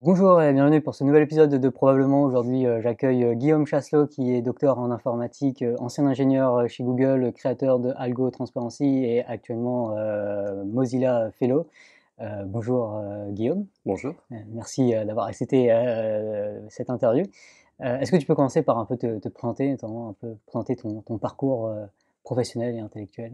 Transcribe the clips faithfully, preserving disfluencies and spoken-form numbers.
Bonjour et bienvenue pour ce nouvel épisode de Probablement. Aujourd'hui, heu, j'accueille, heu, Guillaume Chasselot qui est docteur en informatique, heu, ancien ingénieur, heu, chez Google, créateur de Algo Transparency et actuellement, heu, Mozilla Fellow. Heu, bonjour, heu, Guillaume. Bonjour. Heu, merci, heu, d'avoir accepté, heu, cette interview. Heu, est-ce que tu peux commencer par un peu te te présenter, notamment un peu présenter ton ton parcours, heu, professionnel et intellectuel?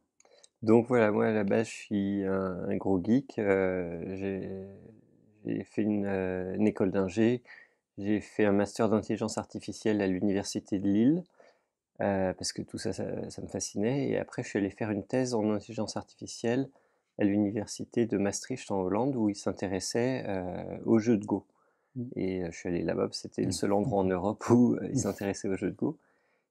Donc voilà, moi à la base je suis un, un gros geek. euh, j'ai j'ai fait une, euh, une école d'ingé, j'ai fait un master d'intelligence artificielle à l'université de Lille, euh, parce que tout ça, ça, ça me fascinait. Et après je suis allé faire une thèse en intelligence artificielle à l'université de Maastricht en Hollande, où ils s'intéressaient euh, aux jeux de Go. Mmh. Et euh, je suis allé là-bas, parce que c'était le Mmh. seul endroit en Europe où euh, ils s'intéressaient aux jeux de Go.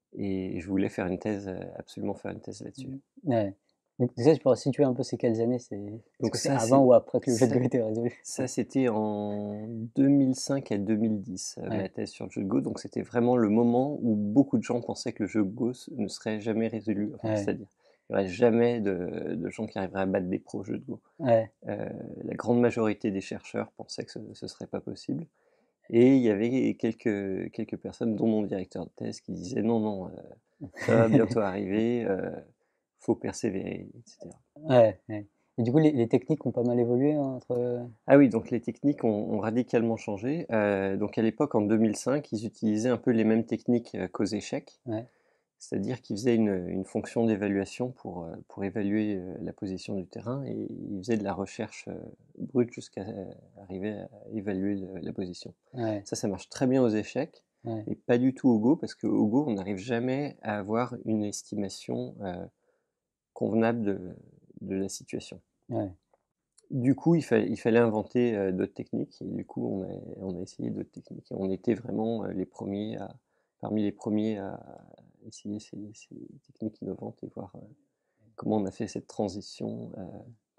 Et je voulais faire une thèse, euh, absolument faire une thèse là-dessus. Mmh. Ouais. Donc déjà, tu pourrais situer un peu c'est quelles années? C'est est-ce Donc que c'est ça, avant c'est ou après que le jeu de ça, Go était résolu? ça c'était en deux mille cinq à deux mille dix, euh, ma Ouais, thèse sur le jeu de Go. Donc c'était vraiment le moment où beaucoup de gens pensaient que le jeu de Go s- ne serait jamais résolu. Enfin, ouais, c'est-à-dire, il n'y aurait jamais de, de gens qui arriveraient à battre des pros au jeu de Go. ouais. Euh, la grande majorité des chercheurs pensaient que ce ne serait pas possible. Et il y avait quelques, quelques personnes, dont mon directeur de thèse, qui disaient non, non, euh, ça va bientôt arriver, euh, faut persévérer, et cetera. Ouais, ouais. Et du coup, les les techniques ont pas mal évolué hein, entre Ah oui, donc les techniques ont, ont radicalement changé. Euh, donc à l'époque, en deux mille cinq, ils utilisaient un peu les mêmes techniques euh, qu'aux échecs, ouais, c'est-à-dire qu'ils faisaient une, une fonction d'évaluation pour, euh, pour évaluer euh, la position du terrain, et ils faisaient de la recherche euh, brute jusqu'à euh, arriver à évaluer le- la position. ouais, Ça, ça marche très bien aux échecs, ouais, mais pas du tout au Go, parce qu'au Go, on n'arrive jamais à avoir une estimation euh, convenable de, de la situation. ouais, Du coup, il fallait, il fallait inventer euh, d'autres techniques, et du coup, on a, on a essayé d'autres techniques. Et on était vraiment euh, les premiers à, parmi les premiers à essayer ces, ces techniques innovantes et voir euh, comment on a fait cette transition. euh.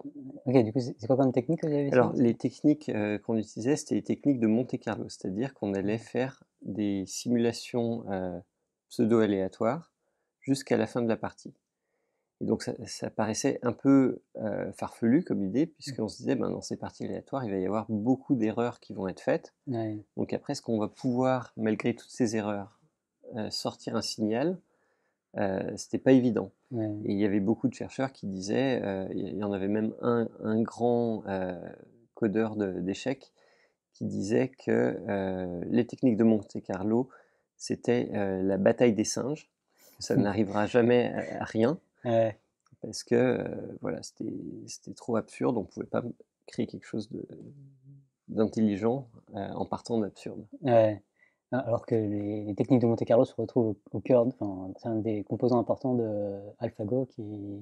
OK, du coup, c'est c'est quoi comme technique que vous avez Alors, essayé? les techniques euh, qu'on utilisait, c'était les techniques de Monte-Carlo, c'est-à-dire qu'on allait Ouais, faire des simulations euh, pseudo-aléatoires jusqu'à la fin de la partie. Et donc ça, ça paraissait un peu euh, farfelu comme idée, mmh, puisqu'on se disait, ben, dans ces parties aléatoires, il va y avoir beaucoup d'erreurs qui vont être faites. ouais, Donc après, est-ce qu'on va pouvoir, malgré toutes ces erreurs, euh, sortir un signal? euh, C'était pas évident. ouais, Et il y avait beaucoup de chercheurs qui disaient, euh, il y en avait même un, un grand euh, codeur de- d'échecs qui disait que euh, les techniques de Monte-Carlo, c'était euh, la bataille des singes, que ça n'arrivera jamais à, à rien, ouais, parce que euh, voilà, c'était c'était trop absurde, on pouvait pas créer quelque chose de d'intelligent euh, en partant d'absurde. ouais. A alors que les les techniques de Monte Carlo se retrouvent au au cœur, enfin, c'est un des composants importants de AlphaGo qui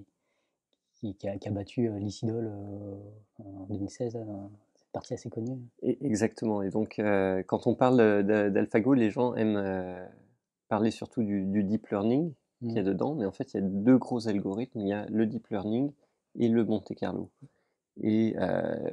qui qui a qui a battu, heu, Licidol, heu, en deux mille seize, heu, cette partie assez connue. Et, exactement. Et donc, euh, quand on parle de- d'AlphaGo, les gens aiment euh, parler surtout du, du deep learning qu'il y Mmh, a dedans, mais en fait, il y a deux gros algorithmes. Il y a le deep learning et le Monte Carlo. Et, euh,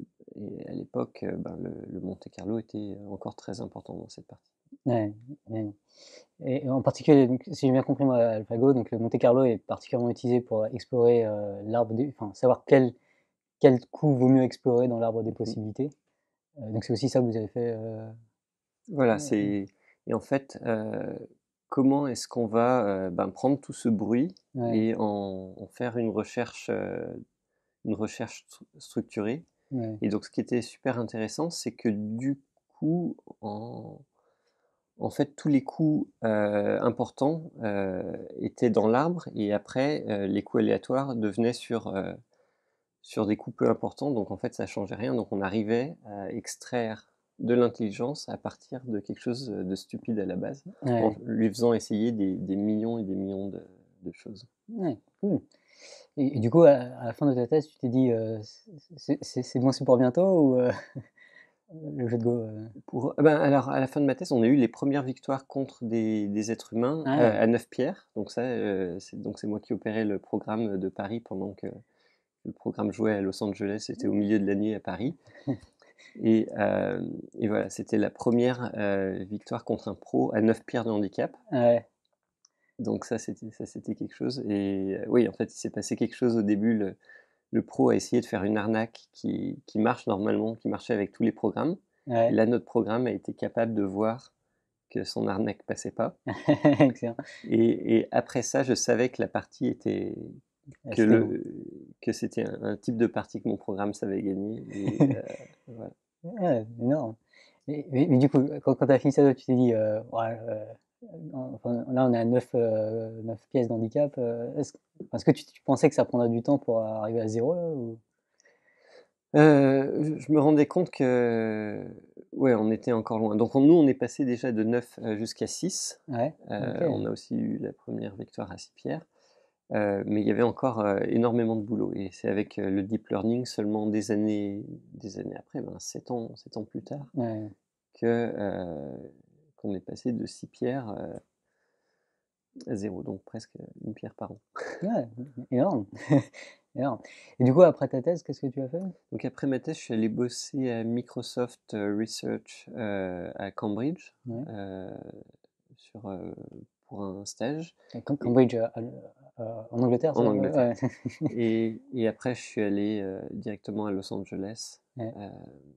et à l'époque, euh, ben, le, le Monte Carlo était encore très important dans cette partie. ouais, ouais. Et en particulier, donc, si j'ai bien compris moi, AlphaGo, donc le Monte Carlo est particulièrement utilisé pour explorer, heu, l'arbre des enfin, savoir quel quel coup vaut mieux explorer dans l'arbre des Mhm. possibilités. Heu, donc c'est aussi ça que vous avez fait, heu? Voilà, Heu, c'est. Et en fait, euh, comment est-ce qu'on va euh, ben, prendre tout ce bruit ouais, et en, en faire une recherche, euh, une recherche stru- structurée. ouais, Et donc, ce qui était super intéressant, c'est que du coup, en, en fait, tous les coups euh, importants euh, étaient dans l'arbre, et après, euh, les coups aléatoires devenaient sur, euh, sur des coups peu importants. Donc, en fait, ça changeait rien. Donc, on arrivait à extraire de l'intelligence à partir de quelque chose de stupide à la base, en ouais, lui faisant essayer des, des millions et des millions de, de choses. ouais, cool. Et et du coup, à à la fin de ta thèse, tu t'es dit, heu: «C'est c'est c'est bon, c'est pour bientôt» ou, heu, le jeu de Go, heu? Pour, ben, alors, à la fin de ma thèse, on a eu les premières victoires contre des, des êtres humains Ah euh, ouais. à neuf pierres. Donc ça, euh, c'est donc c'est moi qui opérais le programme de Paris pendant que le programme jouait à Los Angeles. C'était au milieu de la nuit à Paris. Et, euh, et voilà, c'était la première euh, victoire contre un pro à neuf pierres de handicap. Ouais, Donc ça, c'était ça, c'était quelque chose. Et euh, oui, en fait, il s'est passé quelque chose au début. Le, le pro a essayé de faire une arnaque qui, qui marche normalement, qui marchait avec tous les programmes. Ouais. Là, notre programme a été capable de voir que son arnaque passait pas. Excellent. Et, et après ça, je savais que la partie était Ah, que c'était bon. le que c'était un, un type de partie que mon programme savait gagner. Et euh, voilà. Ouais, énorme. Mais, mais- mais du coup, quand, quand tu as fini ça, tu t'es dit, euh, ouais, euh, enfin, là on est à neuf euh, neuf pièces d'handicap. Euh, est-ce, est-ce que tu, tu pensais que ça prendrait du temps pour arriver à zéro là, ou... Euh, je me rendais compte que ouais, on était encore loin. Donc on- nous, on est passé déjà de neuf euh, jusqu'à six. Ouais, Euh, on ok. a aussi eu la première victoire à Six-Pierre. Euh, mais il y avait encore euh, énormément de boulot. Et c'est avec euh, le deep learning, seulement des années, des années après, ben, sept ans, sept ans plus tard, Ouais, que, euh, qu'on est passé de six pierres euh, à zéro, donc presque une pierre par an. ouais, énorme. Énorme. Et du coup, après ta thèse, qu'est-ce que tu as fait? Donc après ma thèse, je suis allé bosser à Microsoft euh, Research euh, à Cambridge Ouais. euh, sur, euh, pour un stage À Cam- et, Cambridge, euh, à- euh, en Angleterre, ça? en Ouais. Angleterre. Ouais. Et, et après, je suis allé euh, directement à Los Angeles, Ouais, euh,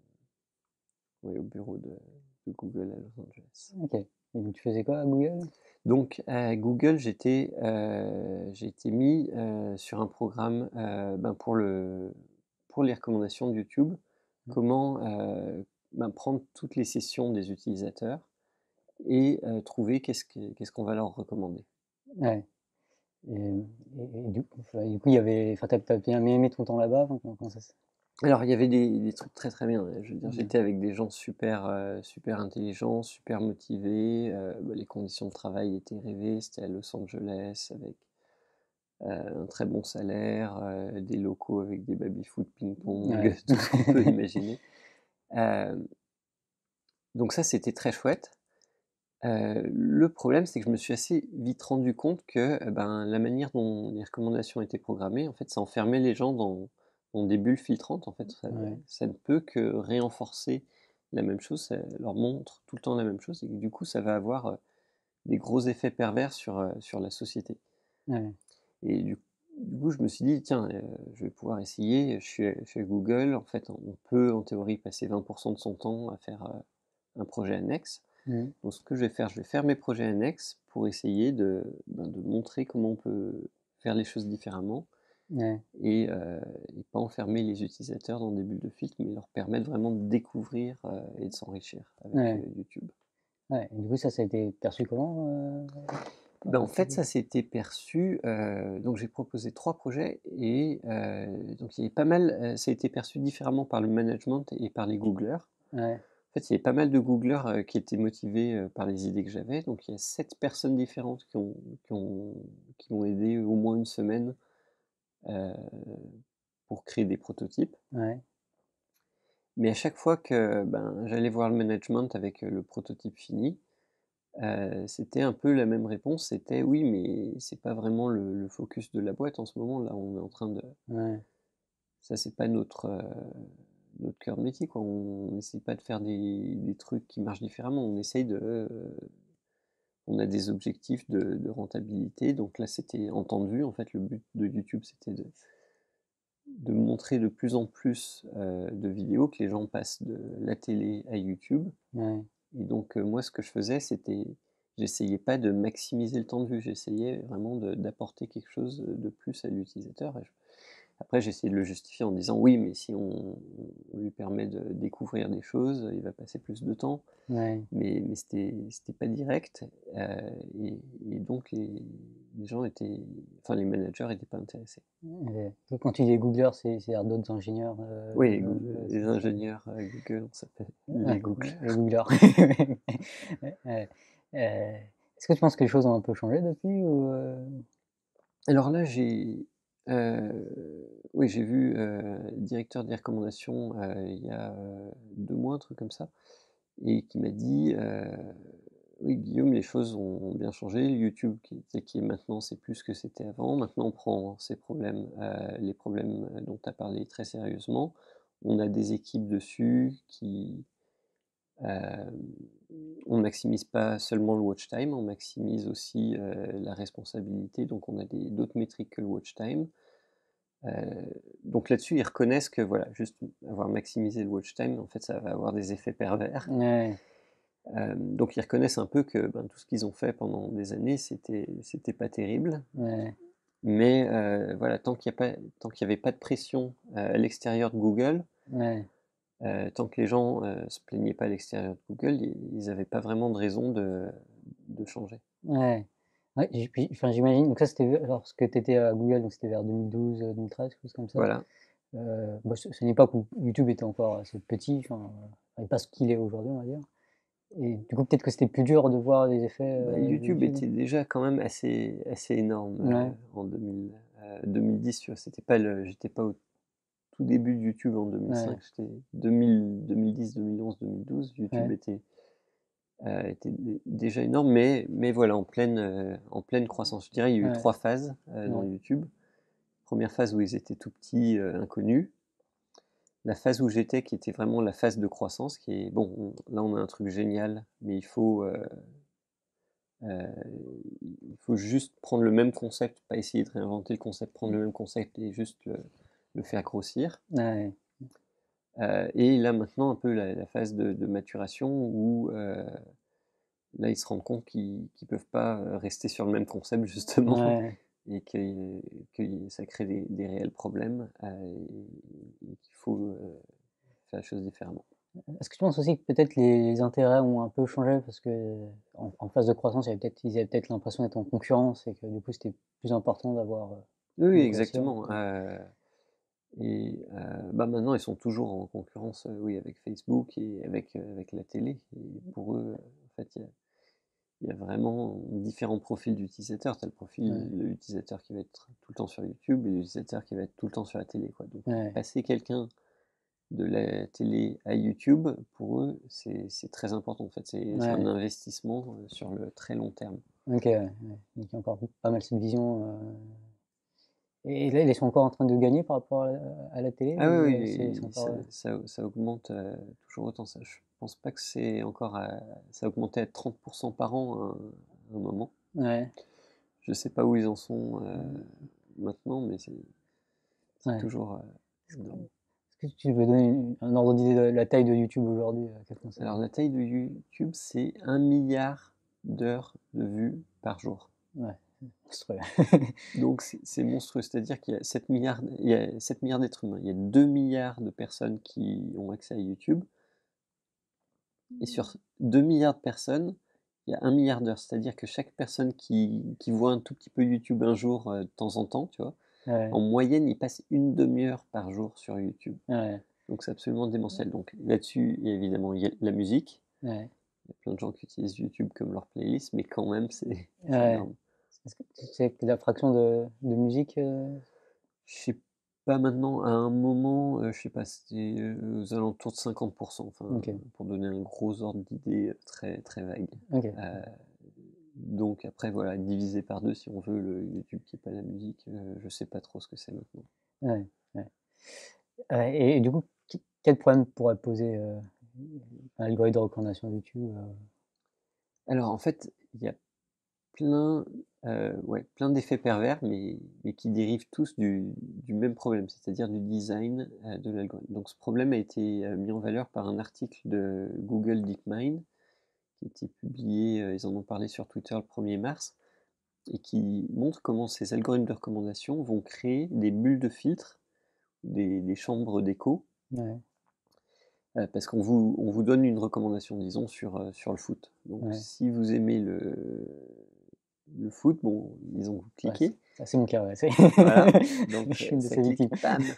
oui, au bureau de, de Google à Los Angeles. ok. Et donc, tu faisais quoi à Google? Donc à Google, j'étais, euh, j'ai été mis euh, sur un programme euh, ben, pour le, pour les recommandations de YouTube. Comment euh, ben, prendre toutes les sessions des utilisateurs et euh, trouver qu'est-ce que- qu'est-ce qu'on va leur recommander. Ouais. Et, et- et du coup, enfin, du coup, il y avait, enfin, t'as, t'as bien aimé ton temps là-bas? Enfin, comment, comment ça se... Alors il y avait des, des trucs très très bien. Je veux dire, Ouais. j'étais avec des gens super euh, super intelligents, super motivés. Euh, ben, les conditions de travail étaient rêvées. C'était à Los Angeles avec euh, un très bon salaire, euh, des locaux avec des baby-foot, Ouais. ping-pong, tout ce qu'on peut imaginer. Euh, donc ça, c'était très chouette. Euh, le problème, c'est que je me suis assez vite rendu compte que euh, ben, la manière dont les recommandations étaient programmées, en fait, ça enfermait les gens dans, dans des bulles filtrantes. En fait, ça, Ouais. ça ne peut que renforcer la même chose, ça leur montre tout le temps la même chose, et du coup, ça va avoir euh, des gros effets pervers sur, euh, sur la société. Ouais. Et du, du coup, je me suis dit, tiens, euh, je vais pouvoir essayer. Je suis, je suis à Google. En fait, on peut en théorie passer vingt pour cent de son temps à faire euh, un projet annexe. Mhm. Donc, ce que je vais faire, je vais faire mes projets annexes pour essayer de, ben, de montrer comment on peut faire les choses différemment Ouais. et, euh, et pas enfermer les utilisateurs dans des bulles de filtre, mais leur permettre vraiment de découvrir euh, et de s'enrichir avec euh, Ouais. YouTube. Ouais. Et du coup, ça, ça a été perçu comment euh, par Ben, en par tes fait, équipes? ça s'était perçu. Euh, donc, j'ai proposé trois projets et euh, donc il y avait pas mal. Euh, ça a été perçu différemment par le management et par les Googlers. Ouais. En fait, il y avait pas mal de Googlers euh, qui étaient motivés euh, par les idées que j'avais. Donc, il y a sept personnes différentes qui ont, qui ont, qui m'ont aidé au moins une semaine euh, pour créer des prototypes. Ouais. Mais à chaque fois que ben, j'allais voir le management avec euh, le prototype fini, Euh, c'était un peu la même réponse, c'était oui, mais c'est pas vraiment le, le focus de la boîte en ce moment. Là, on est en train de, Ouais. ça c'est pas notre euh, notre cœur de métier, quoi. On n'essaye pas de faire des, des trucs qui marchent différemment. On essaye de, euh, on a des objectifs de, de rentabilité. Donc là, c'était entendu. En fait, le but de YouTube, c'était de de montrer de plus en plus euh, de vidéos, que les gens passent de la télé à YouTube. Ouais. Et donc, euh, moi, ce que je faisais, c'était, j'essayais pas de maximiser le temps de vue, j'essayais vraiment de- d'apporter quelque chose de plus à l'utilisateur. Et je- Après, j'essayais de le justifier en disant oui, mais si on, on lui permet de découvrir des choses, il va passer plus de temps. Ouais. Mais, mais c'était, c'était pas direct. euh, et, et donc, les, les gens étaient, enfin, les managers étaient pas intéressés. Ouais. Quand tu dis Googler, c'est c'est d'autres ingénieurs. Euh, Oui, euh, Goo- euh, les c'est ça. ingénieurs à Google, on s'appelle les Ouais, Google. les Googlers. Ouais, ouais. Euh, est-ce que tu penses que les choses ont un peu changé depuis ou euh, Alors là, j'ai euh, oui, j'ai vu euh, le directeur des recommandations euh, il y a euh, deux mois, un truc comme ça, et qui m'a dit euh, oui, Guillaume, les choses ont bien changé. YouTube, qui, était- qui est maintenant, c'est plus ce que c'était avant. Maintenant, on prend ces problèmes, euh, les problèmes dont tu as parlé très sérieusement. On a des équipes dessus qui, euh, on maximise pas seulement le watch time, on maximise aussi euh, la responsabilité, donc on a des- d'autres métriques que le watch time. Euh, donc là-dessus, ils reconnaissent que voilà, juste avoir maximisé le watch time, en fait, ça va avoir des effets pervers. Ouais. Euh, donc ils reconnaissent un peu que ben, tout ce qu'ils ont fait pendant des années, c'était c'était pas terrible. Ouais. Mais euh, voilà, tant qu'il n'y avait pas de pression euh, à l'extérieur de Google, Ouais. euh, tant que les gens euh, se plaignaient pas à l'extérieur de Google, ils n'avaient pas vraiment de raison de, de changer. Ouais. Ouais, j'ai- puis- enfin, j'imagine, donc ça c'était lorsque tu étais à Google, donc c'était vers deux mille douze, deux mille treize, quelque chose comme ça. Voilà. Euh, bon, c'est c'est une époque où YouTube était encore assez petit, enfin, euh, pas ce qu'il est aujourd'hui, on va dire. Et du coup, peut-être que c'était plus dur de voir les effets Bah, euh, de YouTube YouTube. était déjà quand même assez, assez énorme euh, Ouais, en deux mille, euh, deux mille dix, tu vois. C'était pas le, j'étais pas au tout début de YouTube en deux mille cinq, ouais, j'étais deux mille, deux mille dix, deux mille onze, deux mille douze. YouTube ouais, était, euh, était déjà énorme, mais, mais voilà, en pleine, euh, en pleine croissance. Je dirais, il y a eu ouais, trois phases euh, dans ouais, YouTube. Première phase où ils étaient tout petits, euh, inconnus. La phase où j'étais, qui était vraiment la phase de croissance, qui est, bon, on- là on a un truc génial, mais il faut, euh, euh, il faut juste prendre le même concept, pas essayer de réinventer le concept, prendre le même concept et juste le, le faire grossir. ouais, Euh, et là maintenant un peu la, la phase de, de maturation où euh, là ils se rendent compte qu'ils ne peuvent pas rester sur le même concept justement ouais. et que, que ça crée des, des réels problèmes euh, et, et qu'il faut euh, faire la chose différemment. Est-ce que tu penses aussi que peut-être les, les intérêts ont un peu changé parce que en, en phase de croissance, il y avait peut-être, ils avaient peut-être l'impression d'être en concurrence et que du coup, c'était plus important d'avoir euh, Oui, oui, de grossir. exactement. Euh, et euh, bah maintenant, ils sont toujours en concurrence, euh, oui, avec Facebook et avec, euh, avec la télé. Et pour eux, en fait, il y a, il y a vraiment différents profils d'utilisateurs. Tu as le profil Ouais, de l'utilisateur qui va être tout le temps sur YouTube et l'utilisateur qui va être tout le temps sur la télé, quoi. Donc, ouais, passer quelqu'un de la télé à YouTube, pour eux, c'est c'est très important. En fait, c'est c'est un ouais. investissement euh, sur le très long terme. Ok, ouais, ouais. Donc il y a encore pas mal cette vision. euh, Et là, ils sont encore en train de gagner par rapport à la, à la télé Ah ou oui, euh, c'est c'est oui, encore. ça, euh, ça, ça augmente euh, toujours autant. Ça. Je pense pas que c'est encore à, ça a augmenté à trente pour cent par an à un, à un moment. Ouais, Je sais pas où ils en sont euh, ouais, maintenant, mais c'est c'est ouais. toujours euh, énorme. Est-ce que tu veux donner une- un ordre d'idée de la taille de YouTube aujourd'hui? À quel point c'est. Alors la taille de YouTube, c'est un milliard d'heures de vues par jour. Ouais, monstrueux. Donc c'est c'est monstrueux, c'est-à-dire qu'il y a sept milliards, il y a sept milliards d'êtres humains, il y a deux milliards de personnes qui ont accès à YouTube, et sur deux milliards de personnes, il y a un milliard d'heures. C'est-à-dire que chaque personne qui, qui voit un tout petit peu YouTube un jour, euh, de temps en temps, tu vois, Ouais, en moyenne, il passe une demi-heure par jour sur YouTube. ouais, Donc c'est absolument démentiel. Donc là-dessus, il y a évidemment il y a la musique. ouais, Il y a plein de gens qui utilisent YouTube comme leur playlist, mais quand même, c'est c'est ouais. énorme. Est-ce que tu sais que la fraction de, de musique? euh, Je sais pas maintenant, à un moment, euh, je sais pas, c'était euh, aux alentours de cinquante pour cent, enfin, Ok, pour donner un gros ordre d'idée euh, très, très vague. ok. Euh, donc après, voilà, diviser par deux si on veut le YouTube qui est pas la musique, euh, je sais pas trop ce que c'est maintenant. Ouais, ouais. Ouais, et, et du coup, qui- quel problème pourrait poser euh, un algorithme de recommandation YouTube? euh, Alors en fait, il y a plein, euh, ouais, plein d'effets pervers, mais, mais qui dérivent tous du, du même problème, c'est-à-dire du design euh, de l'algorithme. Donc ce problème a été euh, mis en valeur par un article de Google DeepMind qui a été publié, euh, ils en ont parlé sur Twitter le premier mars, et qui montre comment ces algorithmes de recommandation vont créer des bulles de filtre, des, des chambres d'écho, Ouais, euh, parce qu'on vous, on vous donne une recommandation, disons, sur, euh, sur le foot. Donc ouais, si vous aimez le, le foot, bon, disons que vous ouais, c'est cliquez, ça, c'est mon cas, ouais. c'est- voilà, Je donc euh, suis une de ça ces clique, victimes. bam.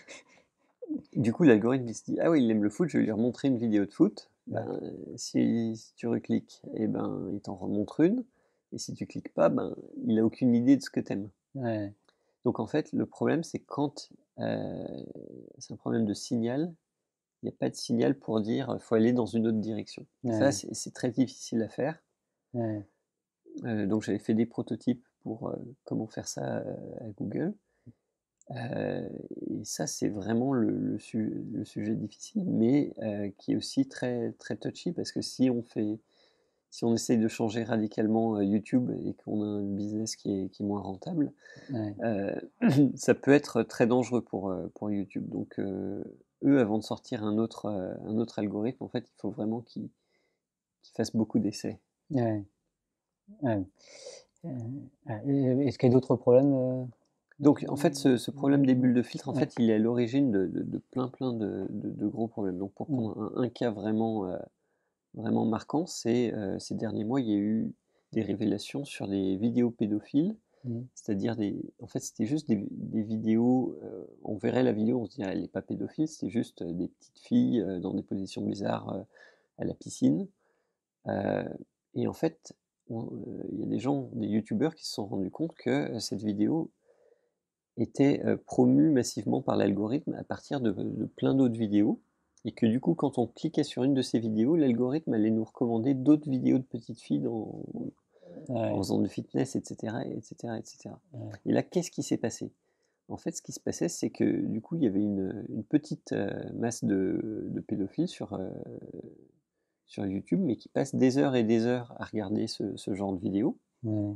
Du coup, l'algorithme il se dit, ah oui, il aime le foot, je vais lui remontrer une vidéo de foot. Ben, Ouais, si, si tu recliques, eh ben, il t'en remontre une. Et si tu cliques pas, ben, il a aucune idée de ce que t'aimes. ouais, Donc en fait, le problème, c'est quand euh, c'est un problème de signal, il n'y a pas de signal pour dire il faut aller dans une autre direction. Et ça, ouais, c'est c'est très difficile à faire. ouais, Euh, donc j'avais fait des prototypes pour euh, comment faire ça euh, à Google. Euh, et ça, c'est vraiment le, le, su- le sujet difficile, mais euh, qui est aussi très, très touchy, parce que si on fait, si on essaye de changer radicalement euh, YouTube et qu'on a un business qui est, qui est moins rentable, Ouais. euh, ça peut être très dangereux pour, euh, pour YouTube. Donc, euh, eux, avant de sortir un autre, euh, un autre algorithme, en fait, il faut vraiment qu'ils qu'ils fassent beaucoup d'essais. Ouais. Ouais. Euh, euh, Est-ce qu'il y a d'autres problèmes euh, Donc, en fait, ce, ce problème des bulles de filtre, en Ouais. fait, il est à l'origine de, de- de plein, plein de, de- de gros problèmes. Donc, pour Mm. prendre un, un cas vraiment, euh, vraiment marquant, c'est euh, ces derniers mois, il y a eu des révélations sur des vidéos pédophiles. Mm. C'est-à-dire des. En fait, c'était juste des, des vidéos. Euh, on verrait la vidéo, on se dirait elle n'est pas pédophile, c'est juste euh, des petites filles euh, dans des positions bizarres euh, à la piscine. Euh, et en fait, on- euh, il y a des gens, des youtubeurs qui se sont rendus compte que euh, cette vidéo était euh, promue massivement par l'algorithme à partir de, de plein d'autres vidéos. Et que du coup, quand on cliquait sur une de ces vidéos, l'algorithme allait nous recommander d'autres vidéos de petites filles dans, en Ouais. faisant de fitness, et cetera, et cetera, et cetera. Ouais. Et là, qu'est-ce qui s'est passé? En fait, ce qui se passait, c'est que du coup, il y avait une, une petite euh, masse de, de pédophiles sur, euh, sur YouTube, mais qui passent des heures et des heures à regarder ce, ce genre de vidéos. Ouais.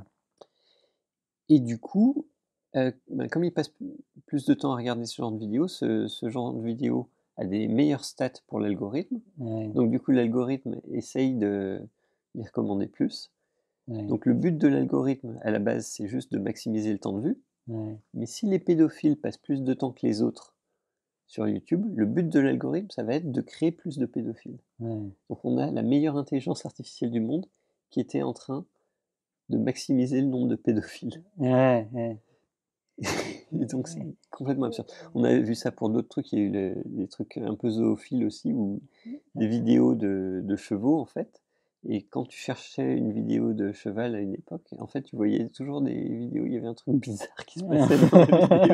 Et du coup, euh, ben, comme ils passent plus de temps à regarder ce genre de vidéos, ce, ce genre de vidéo a des meilleures stats pour l'algorithme. Ouais. Donc du coup, l'algorithme essaye de les recommander plus. Ouais. Donc le but de l'algorithme, à la base, c'est juste de maximiser le temps de vue. Ouais. Mais si les pédophiles passent plus de temps que les autres sur YouTube, le but de l'algorithme, ça va être de créer plus de pédophiles. Ouais. Donc on a la meilleure intelligence artificielle du monde qui était en train de maximiser le nombre de pédophiles. Ouais. Ouais. Et donc c'est complètement absurde. On avait vu ça pour d'autres trucs, il y a eu le- des trucs un peu zoophiles aussi, ou des vidéos de, de chevaux en fait. Et quand tu cherchais une vidéo de cheval à une époque, en fait tu voyais toujours des vidéos, il y avait un truc bizarre qui se passait dans la vidéo.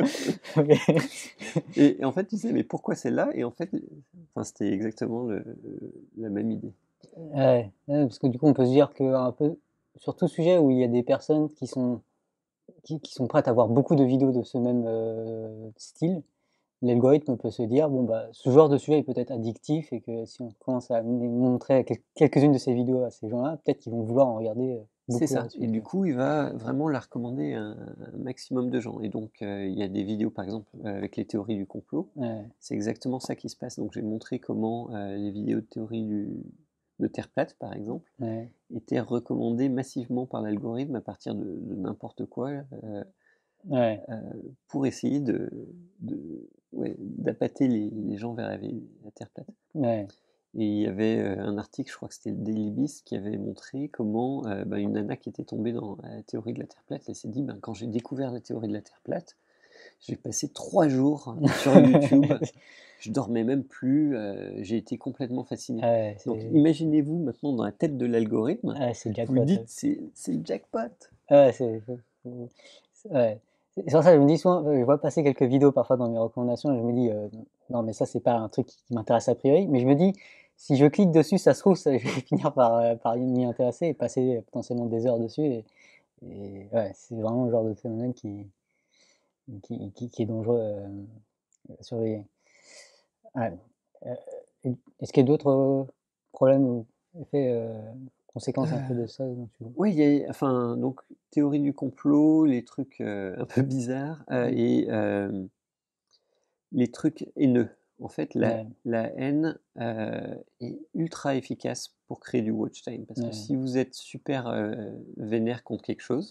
Et, et en fait tu disais mais pourquoi celle-là? Et en fait enfin, c'était exactement le- la même idée. Ouais. Ouais, parce que du coup, on peut se dire que un peu sur tout sujet où il y a des personnes qui sont qui, qui sont prêtes à voir beaucoup de vidéos de ce même euh, style, l'algorithme peut se dire bon bah ce genre de sujet est peut-être addictif et que si on commence à m- montrer quel- quelques-unes de ces vidéos à ces gens-là, peut-être qu'ils vont vouloir en regarder euh, C'est beaucoup à ça. la Et suite. du coup, il va vraiment la recommander à un, un maximum de gens. Et donc, euh, il y a des vidéos, par exemple, euh, avec les théories du complot. Ouais. C'est exactement ça qui se passe. Donc, j'ai montré comment euh, les vidéos de théorie du, de Terre plate, par exemple, Ouais. étaient recommandées massivement par l'algorithme à partir de, de n'importe quoi euh, Ouais. euh, pour essayer de, de, ouais, d'appâter les, les gens vers la, la Terre plate. Ouais. Et il y avait euh, un article, je crois que c'était le Daily Beast, qui avait montré comment euh, bah, une nana qui était tombée dans la théorie de la Terre plate, elle s'est dit, ben, quand j'ai découvert la théorie de la Terre plate, j'ai passé trois jours sur YouTube, je dormais même plus, euh, j'ai été complètement fasciné. Ouais, Donc c'est imaginez-vous maintenant dans la tête de l'algorithme, ouais, c'est le vous jackpot. dites, Ouais. c'est c'est le jackpot. Ouais, c'est c'est- ouais. C'est sur ça, je me dis souvent, je vois passer quelques vidéos parfois dans mes recommandations et je me dis, euh, non, mais ça, c'est pas un truc qui, qui m'intéresse a priori. Mais je me dis, si je clique dessus, ça se trouve, ça, je vais finir par, euh, par m'y intéresser et passer potentiellement des heures dessus. Et, et ouais, c'est vraiment le genre de phénomène qui, qui, qui, qui est dangereux euh, à surveiller. Ouais. Euh, Est-ce qu'il y a d'autres euh, problèmes ou effets, euh, conséquences un peu de ça dont tu... Oui, il y a, enfin, donc, théorie du complot, les trucs euh, un peu bizarres, euh, Mm. et euh, les trucs haineux. En fait, la, Ouais, la haine euh, est ultra efficace pour créer du watch time. Parce que ouais, si vous êtes super euh, vénère contre quelque chose,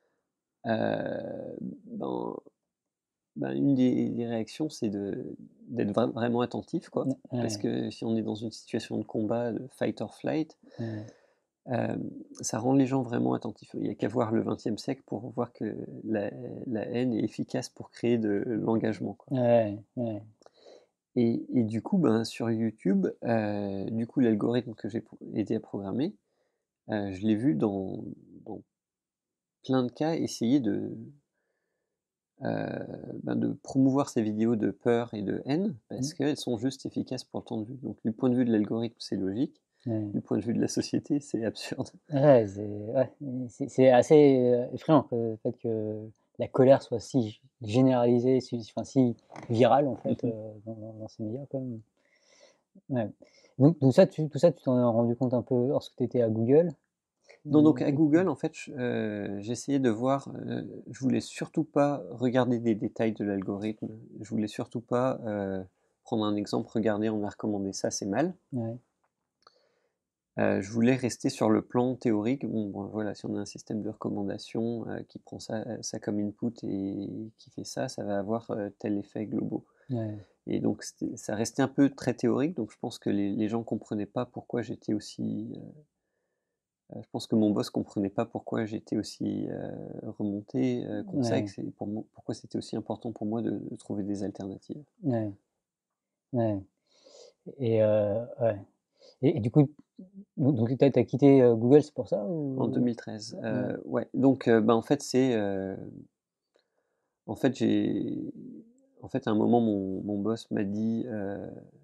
euh, ben, ben, une des, des réactions, c'est de, d'être vra- vraiment attentif, quoi. Parce ouais, que si on est dans une situation de combat, de fight or flight, ouais, euh, ça rend les gens vraiment attentifs. Il n'y a qu'à voir le vingtième siècle pour voir que la, la haine est efficace pour créer de l'engagement, quoi. ouais, ouais, Et, et du coup, ben, sur YouTube, euh, du coup, l'algorithme que j'ai pro- aidé à programmer, euh, je l'ai vu dans, dans plein de cas essayer de, euh, ben, de promouvoir ces vidéos de peur et de haine parce mm, qu'elles sont juste efficaces pour le temps de vue. Donc, du point de vue de l'algorithme, c'est logique. ouais. Du point de vue de la société, c'est absurde. Ouais, c'est ouais, c'est c'est assez euh, effrayant que le fait que la colère soit si généralisée, si, enfin, si virale en fait Mhm. euh, dans, dans- dans ces médias quand même. Ouais. Donc tout ça, tu, tout ça, tu t'en as rendu compte un peu lorsque tu étais à Google. Non, donc à Google, en fait, je heu, j'essayais de voir, heu, je voulais surtout pas regarder des détails de l'algorithme. Je voulais surtout pas, heu, prendre un exemple, regarder, on m'a recommandé ça, c'est mal. Ouais. Heu, je voulais rester sur le plan théorique. Bon, ben, voilà, si on a un système de recommandation, heu, qui prend ça, ça comme input et qui fait ça, ça va avoir, heu, tel effet globaux. Ouais. Et donc c'était ça restait un peu très théorique, donc je pense que les les gens comprenaient pas pourquoi j'étais aussi, heu heu, je pense que mon boss comprenait pas pourquoi j'étais aussi, heu, remonté, heu, contre ça et que Ouais. c'est pour moi pourquoi c'était aussi important pour moi de de trouver des alternatives. Ouais. Ouais. Et heu, ouais. Et et du coup, donc donc tu as tu as quitté, heu, Google, c'est pour ça En ou? deux mille treize, Ouais. heu, ouais, donc heu, bah, en fait, c'est, heu, en fait, j'ai en fait, à un moment, mon mon boss m'a dit, heu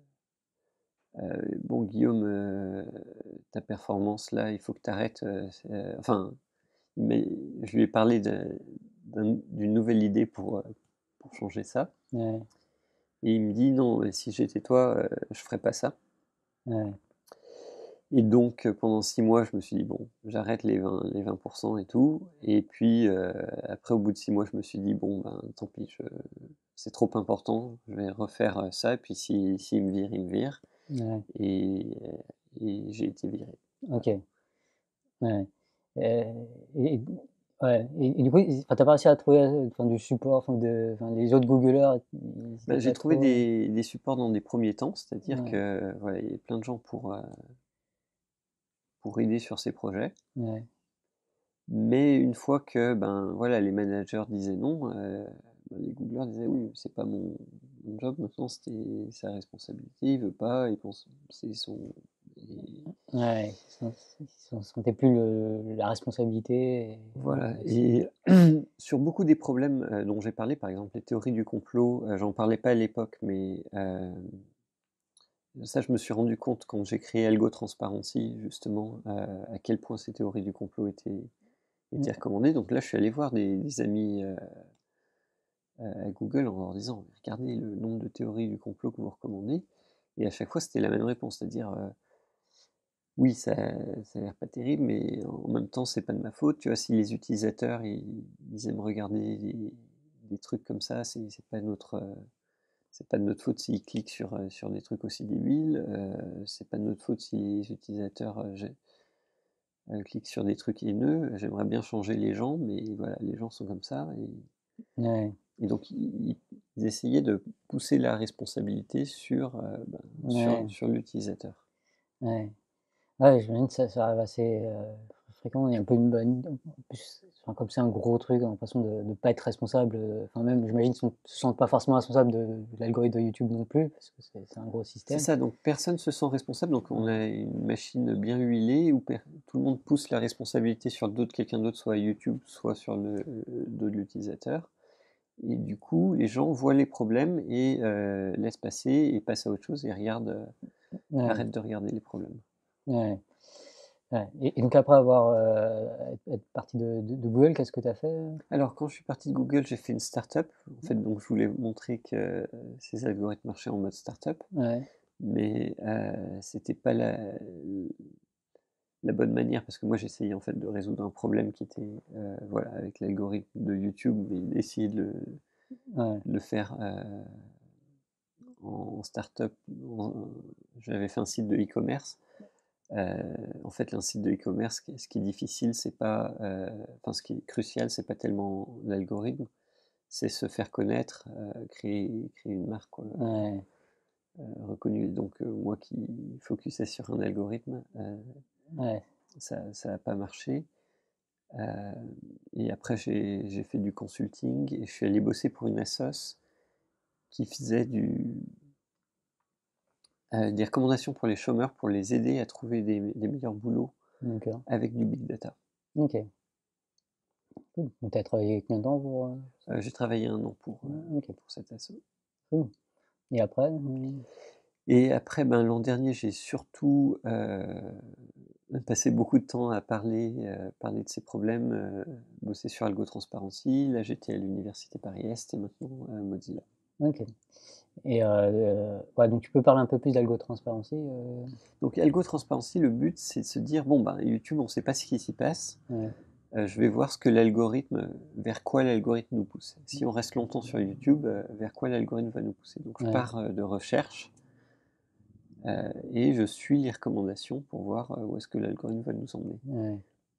heu: «Bon Guillaume, heu, ta performance là, il faut que tu arrêtes, heu, c'est» heu, enfin, mais je lui ai parlé de d'un d'une nouvelle idée pour, heu, pour changer ça Ouais. et il me dit: «Non, heu, si j'étais toi, heu, je ferais pas ça». Ouais. Et donc, heu, pendant six mois, je me suis dit: «Bon, j'arrête les vingt les vingt et tout» et puis, heu, après au bout de six mois, je me suis dit: «Bon, ben, tant pis, je c'est trop important, je vais refaire, heu, ça et puis si s'il me vire, il me vire» Ouais. et et j'ai été viré. Voilà. OK. Ouais. Heu et et ouais et et du coup, ils enfin, tu as pas réussi à trouver, heu, enfin, du support, enfin de enfin, les autres googleurs, ils étaient Bah, j'ai pas trouvé trop, heu des des supports dans des premiers temps, c'est-à-dire ouais. que, voilà, il y avait plein de gens pour, heu, pour aider sur ces projets. Ouais. Mais une fois que, ben, voilà, les managers disaient non, heu, bah, les googleurs disaient: «Oui, c'est pas mon mon job maintenant, c'était sa responsabilité, il veut pas, il pense c'est son» et Ouais, ils sen ils sen sentaient plus le la responsabilité et voilà ouais, c'est et sur beaucoup des problèmes, heu, dont j'ai parlé, par exemple les théories du complot, heu, j'en parlais pas à l'époque, mais hem, ça je me suis rendu compte quand j'ai créé Algo Transparency justement, heu, à quel point ces théories du complot étaient étaient mmh, recommandées. Donc là, je suis allé voir des des amis, heu heu, à Google en leur disant: «Regardez le nombre de théories du complot que vous recommandez» et à chaque fois, c'était la même réponse, c'est-à-dire, heu: «Oui, ça ça a l'air pas terrible, mais en même temps, c'est pas de ma faute». Tu vois? Si les utilisateurs, ils ils aiment regarder des des trucs comme ça, c'est c'est pas notre, heu, c'est pas de notre faute s'ils cliquent sur, heu, sur des trucs aussi débiles, heu, c'est pas de notre faute si les utilisateurs, heu, gê heu, cliquent sur des trucs haineux. J'aimerais bien changer les gens, mais voilà, les gens sont comme ça et ouais, Et donc ils ils essayaient de pousser la responsabilité sur, heu, ben, sur ouais, sur l'utilisateur. ouais. Ouais, j'imagine que ça ça arrive assez, heu, fréquemment. Il y a un peu une bonne en plus, enfin, comme c'est un gros truc, j'ai l'impression de de pas être responsable, heu, enfin même j'imagine qu'ils sont se sentent pas forcément responsables de de l'algorithme de YouTube non plus, parce que c'est c'est un gros C'est système. ça, donc personne se sent responsable, donc on Ouais, a une machine bien huilée où per tout le monde pousse la responsabilité sur d'autres quelqu'un d'autre, soit YouTube, soit sur le le dos de l'utilisateur et du coup, les gens voient les problèmes et heu, laissent passer et passent à autre chose et regardent, heu, ouais, arrêtent de regarder les problèmes. ouais, ouais et et donc après avoir, heu, être être parti de de de Google, qu'est-ce que tu as fait, heu? Alors quand je suis parti de Google, j'ai fait une start-up. En fait, donc je voulais montrer que, heu, ces algorithmes marchaient en mode start-up. Ouais, Mais heu, c'était pas la la bonne manière parce que moi j'essayais en fait de résoudre un problème qui était, heu, voilà avec l'algorithme de YouTube et d'essayer de le ouais, de le faire, heu, en start-up en j'avais fait un site de e-commerce. Heu, en fait un site de e-commerce, ce qui est ce qui est difficile, c'est pas, heu, enfin ce qui est crucial, c'est pas tellement l'algorithme, c'est se faire connaître, heu, créer créer une marque quoi, ouais, heu, reconnue. Donc heu, moi qui focusais sur un algorithme, heu ouais, Ça ça a pas marché, heu et après j'ai j'ai fait du consulting et je suis allé bosser pour une assoce qui faisait du heu, des recommandations pour les chômeurs, pour les aider à trouver des des meilleurs boulots d'accord. avec du big data. OK, cool. Donc tu as travaillé combien de temps pour, heu, ça? Heu, j'ai travaillé un an pour, heu, Ouais, OK, pour cette asso cool et après, mmh, et après, ben, l'an dernier, j'ai surtout, heu, passé beaucoup de temps à parler, heu, parler de ces problèmes, heu, bosser sur Algo Transparency. Là, j'étais à l'université Paris-Est et maintenant à Mozilla. OK Et euh, ouais, donc tu peux parler un peu plus d'Algo Transparency euh... Donc Algo Transparency, le but c'est de se dire, bon bah YouTube on ne sait pas ce qui s'y passe, ouais. euh, je vais voir ce que l'algorithme, vers quoi l'algorithme nous pousse. Si on reste longtemps sur YouTube, euh, vers quoi l'algorithme va nous pousser. Donc je Ouais. pars euh, de recherche euh, et je suis les recommandations pour voir euh, où est-ce que l'algorithme va nous emmener. Ouais.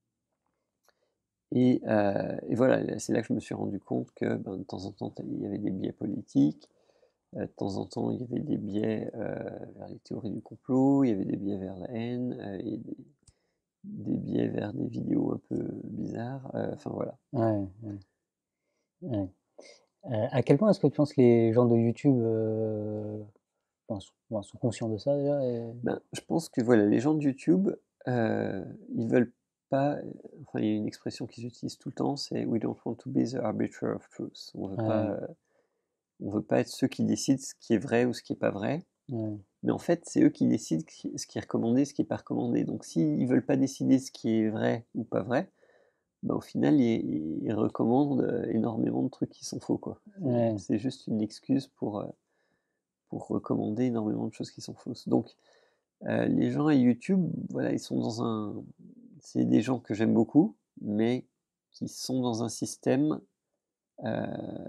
Et, euh, et voilà, c'est là que je me suis rendu compte que ben, de temps en temps il y avait des biais politiques, euh, de temps en temps il y avait des biais euh, vers les théories du complot, il y avait des biais vers la haine, euh, et des, des biais vers des vidéos un peu bizarres, euh, enfin voilà. Ouais, ouais, ouais. Euh, à quel point est-ce que tu penses que les gens de YouTube euh, enfin, sont, enfin, sont conscients de ça déjà et... Ben, je pense que voilà, les gens de YouTube, euh, ils veulent pas. Enfin, il y a une expression qu'ils utilisent tout le temps, c'est "We don't want to be the arbiter of truth". On veut pas, Ouais, euh, on veut pas être ceux qui décident ce qui est vrai ou ce qui est pas vrai. ouais, Mais en fait, c'est eux qui décident ce qui est recommandé, ce qui est pas recommandé. Donc, s'ils veulent pas décider ce qui est vrai ou pas vrai, ben, au final, ils, ils recommandent euh, énormément de trucs qui sont faux, quoi. ouais, C'est juste une excuse pour, euh, pour recommander énormément de choses qui sont fausses. Donc, euh, les gens à YouTube, voilà, ils sont dans un. C'est des gens que j'aime beaucoup, mais qui sont dans un système, euh,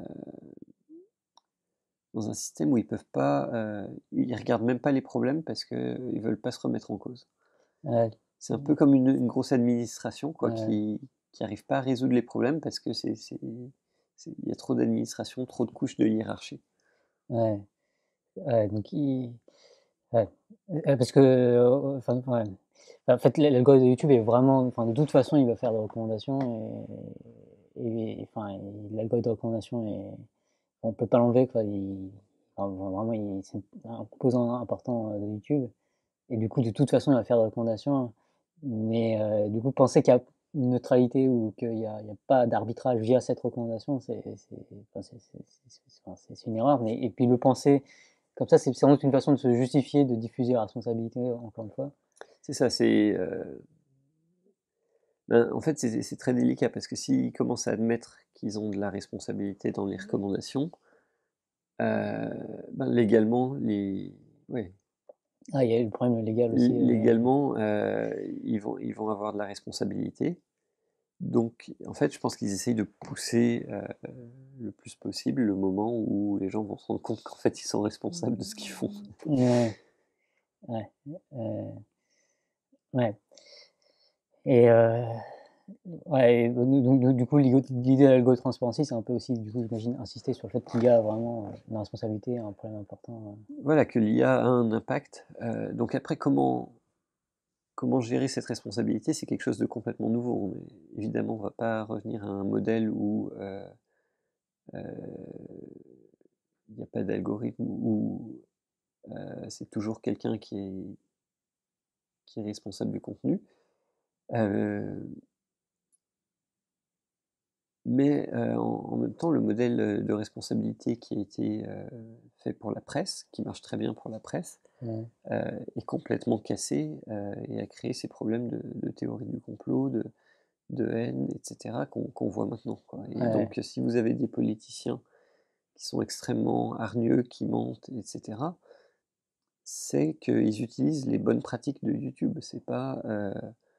dans un système où ils peuvent pas, euh, ils regardent même pas les problèmes parce que ils veulent pas se remettre en cause. ouais, C'est un peu comme une, une grosse administration, quoi, ouais, qui qui arrive pas à résoudre les problèmes parce que c'est, c'est, c'est- il y a trop d'administration, trop de couches de hiérarchie. ouais, ouais, donc il... ouais. Euh, parce que euh, enfin, ouais. En fait, l'algorithme de YouTube est vraiment, enfin, de toute façon, il va faire des recommandations et, et enfin, et l'algorithme de recommandation est, on peut pas l'enlever quoi. Il, enfin, vraiment, il- c'est un composant important euh, de YouTube. Et du coup, de toute façon, il va faire des recommandations. Mais euh, du coup, penser qu'il y a une neutralité ou qu'il n'y a, il y a pas d'arbitrage via cette recommandation, c'est c'est- enfin, c'est- c'est- c'est- c'est- enfin, c'est- c'est une erreur. Mais, et puis le penser comme ça, c'est c'est sans doute une façon de se justifier, de diffuser la responsabilité, encore une fois. C'est ça, c'est. euh, ben, en fait, c'est c'est très délicat parce que s'ils commencent à admettre qu'ils ont de la responsabilité dans les recommandations, euh, ben, légalement, les, ouais, Ah, il y a le problème légal aussi. euh, légalement, euh, ils vont, ils vont avoir de la responsabilité. Donc, en fait, je pense qu'ils essayent de pousser euh, le plus possible le moment où les gens vont se rendre compte qu'en fait, ils sont responsables de ce qu'ils font. Ouais, ouais, euh, ouais. Et, euh, ouais, et donc, donc, donc, du coup, l'idée de l'algo transparency, c'est un peu aussi, du coup, j'imagine, insister sur le fait qu'il y a vraiment euh, une responsabilité, un problème important. Voilà, que l'I A a un impact. Euh, donc après, comment, comment gérer cette responsabilité, c'est quelque chose de complètement nouveau. On est- évidemment, on ne va pas revenir à un modèle où euh, euh, il n'y a pas d'algorithme, où euh, c'est toujours quelqu'un qui est, qui est responsable du contenu. Euh, mais euh, en, en même temps, le modèle de responsabilité qui a été euh, fait pour la presse, qui marche très bien pour la presse, Ouais, euh, est complètement cassé euh, et a créé ces problèmes de, de théorie du complot, de, de haine, et cetera, qu'on qu'on voit maintenant, quoi. Et ouais, donc, si vous avez des politiciens qui sont extrêmement hargneux, qui mentent, et cetera, c'est qu'ils utilisent les bonnes pratiques de YouTube. C'est pas, euh,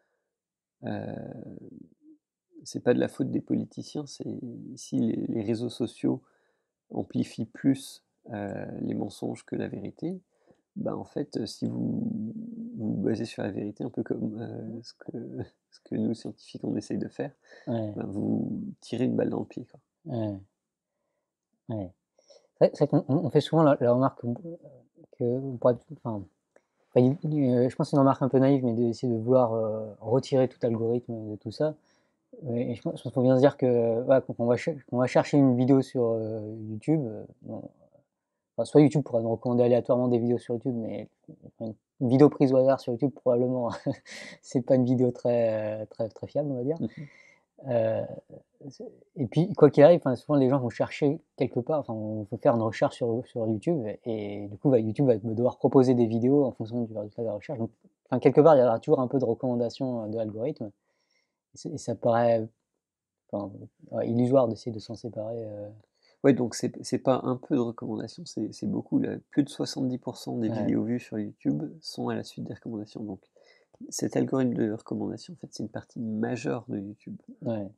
euh, c'est pas de la faute des politiciens. C'est ici les, les réseaux sociaux amplifient plus euh, les mensonges que la vérité. Bah, en fait, si vous vous basez sur la vérité, un peu comme euh, ce que, ce que nous, scientifiques, on essaye de faire, ouais, bah, vous tirez une balle dans le pied, quoi. ouais, ouais. C'est vrai qu'on on fait souvent la, la remarque que, que on pourrait, enfin, enfin, il- il- euh, je pense que c'est une remarque un peu naïve, mais d'essayer de vouloir euh, retirer tout algorithme de tout ça. Et je pense je pense qu'il faut bien se dire que voilà, quand on va, cher- qu'on va chercher une vidéo sur euh, YouTube, euh, bon, enfin, soit YouTube pourra nous recommander aléatoirement des vidéos sur YouTube, mais enfin, une vidéo prise au hasard sur YouTube, probablement, c'est pas une vidéo très, très, très fiable, on va dire. Mhm. Euh, et puis, quoi qu'il arrive, enfin, souvent les gens vont chercher quelque part, enfin, on peut faire une recherche sur, sur YouTube, et du coup, bah, YouTube va devoir proposer des vidéos en fonction du résultat de la recherche. Donc, enfin, quelque part, il y aura toujours un peu de recommandation euh, de l'algorithme, et, et ça paraît enfin, ouais, illusoire d'essayer de s'en séparer. Euh. Ouais, donc c'est c'est pas un peu de recommandations, c'est c'est beaucoup. Là, plus de soixante-dix pour cent des Ouais, vidéos vues sur YouTube sont à la suite des recommandations. Donc cet algorithme de recommandation, en fait, c'est une partie majeure de YouTube. ouais,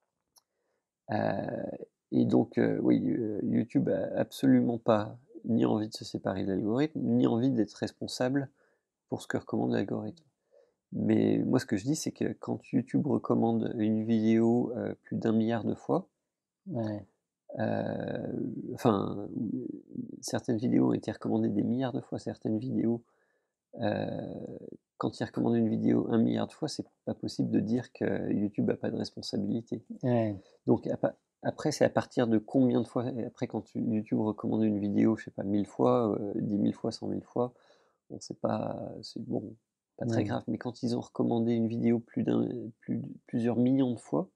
Euh, et donc, euh, oui, euh, YouTube a absolument pas ni envie de se séparer de l'algorithme, ni envie d'être responsable pour ce que recommande l'algorithme. Mais moi, ce que je dis, c'est que quand YouTube recommande une vidéo euh, plus d'un milliard de fois, ouais, euh, enfin, certaines vidéos ont été recommandées des milliards de fois, certaines vidéos, euh, quand ils recommandent une vidéo un milliard de fois, c'est pas possible de dire que YouTube n'a pas de responsabilité. ouais, Donc après, c'est à partir de combien de fois, après quand YouTube recommande une vidéo, je sais pas, mille fois, euh, dix mille fois, cent mille fois, bon, c'est pas, c'est bon, pas très ouais, grave. Mais quand ils ont recommandé une vidéo plus d'un, plus, plusieurs millions de fois,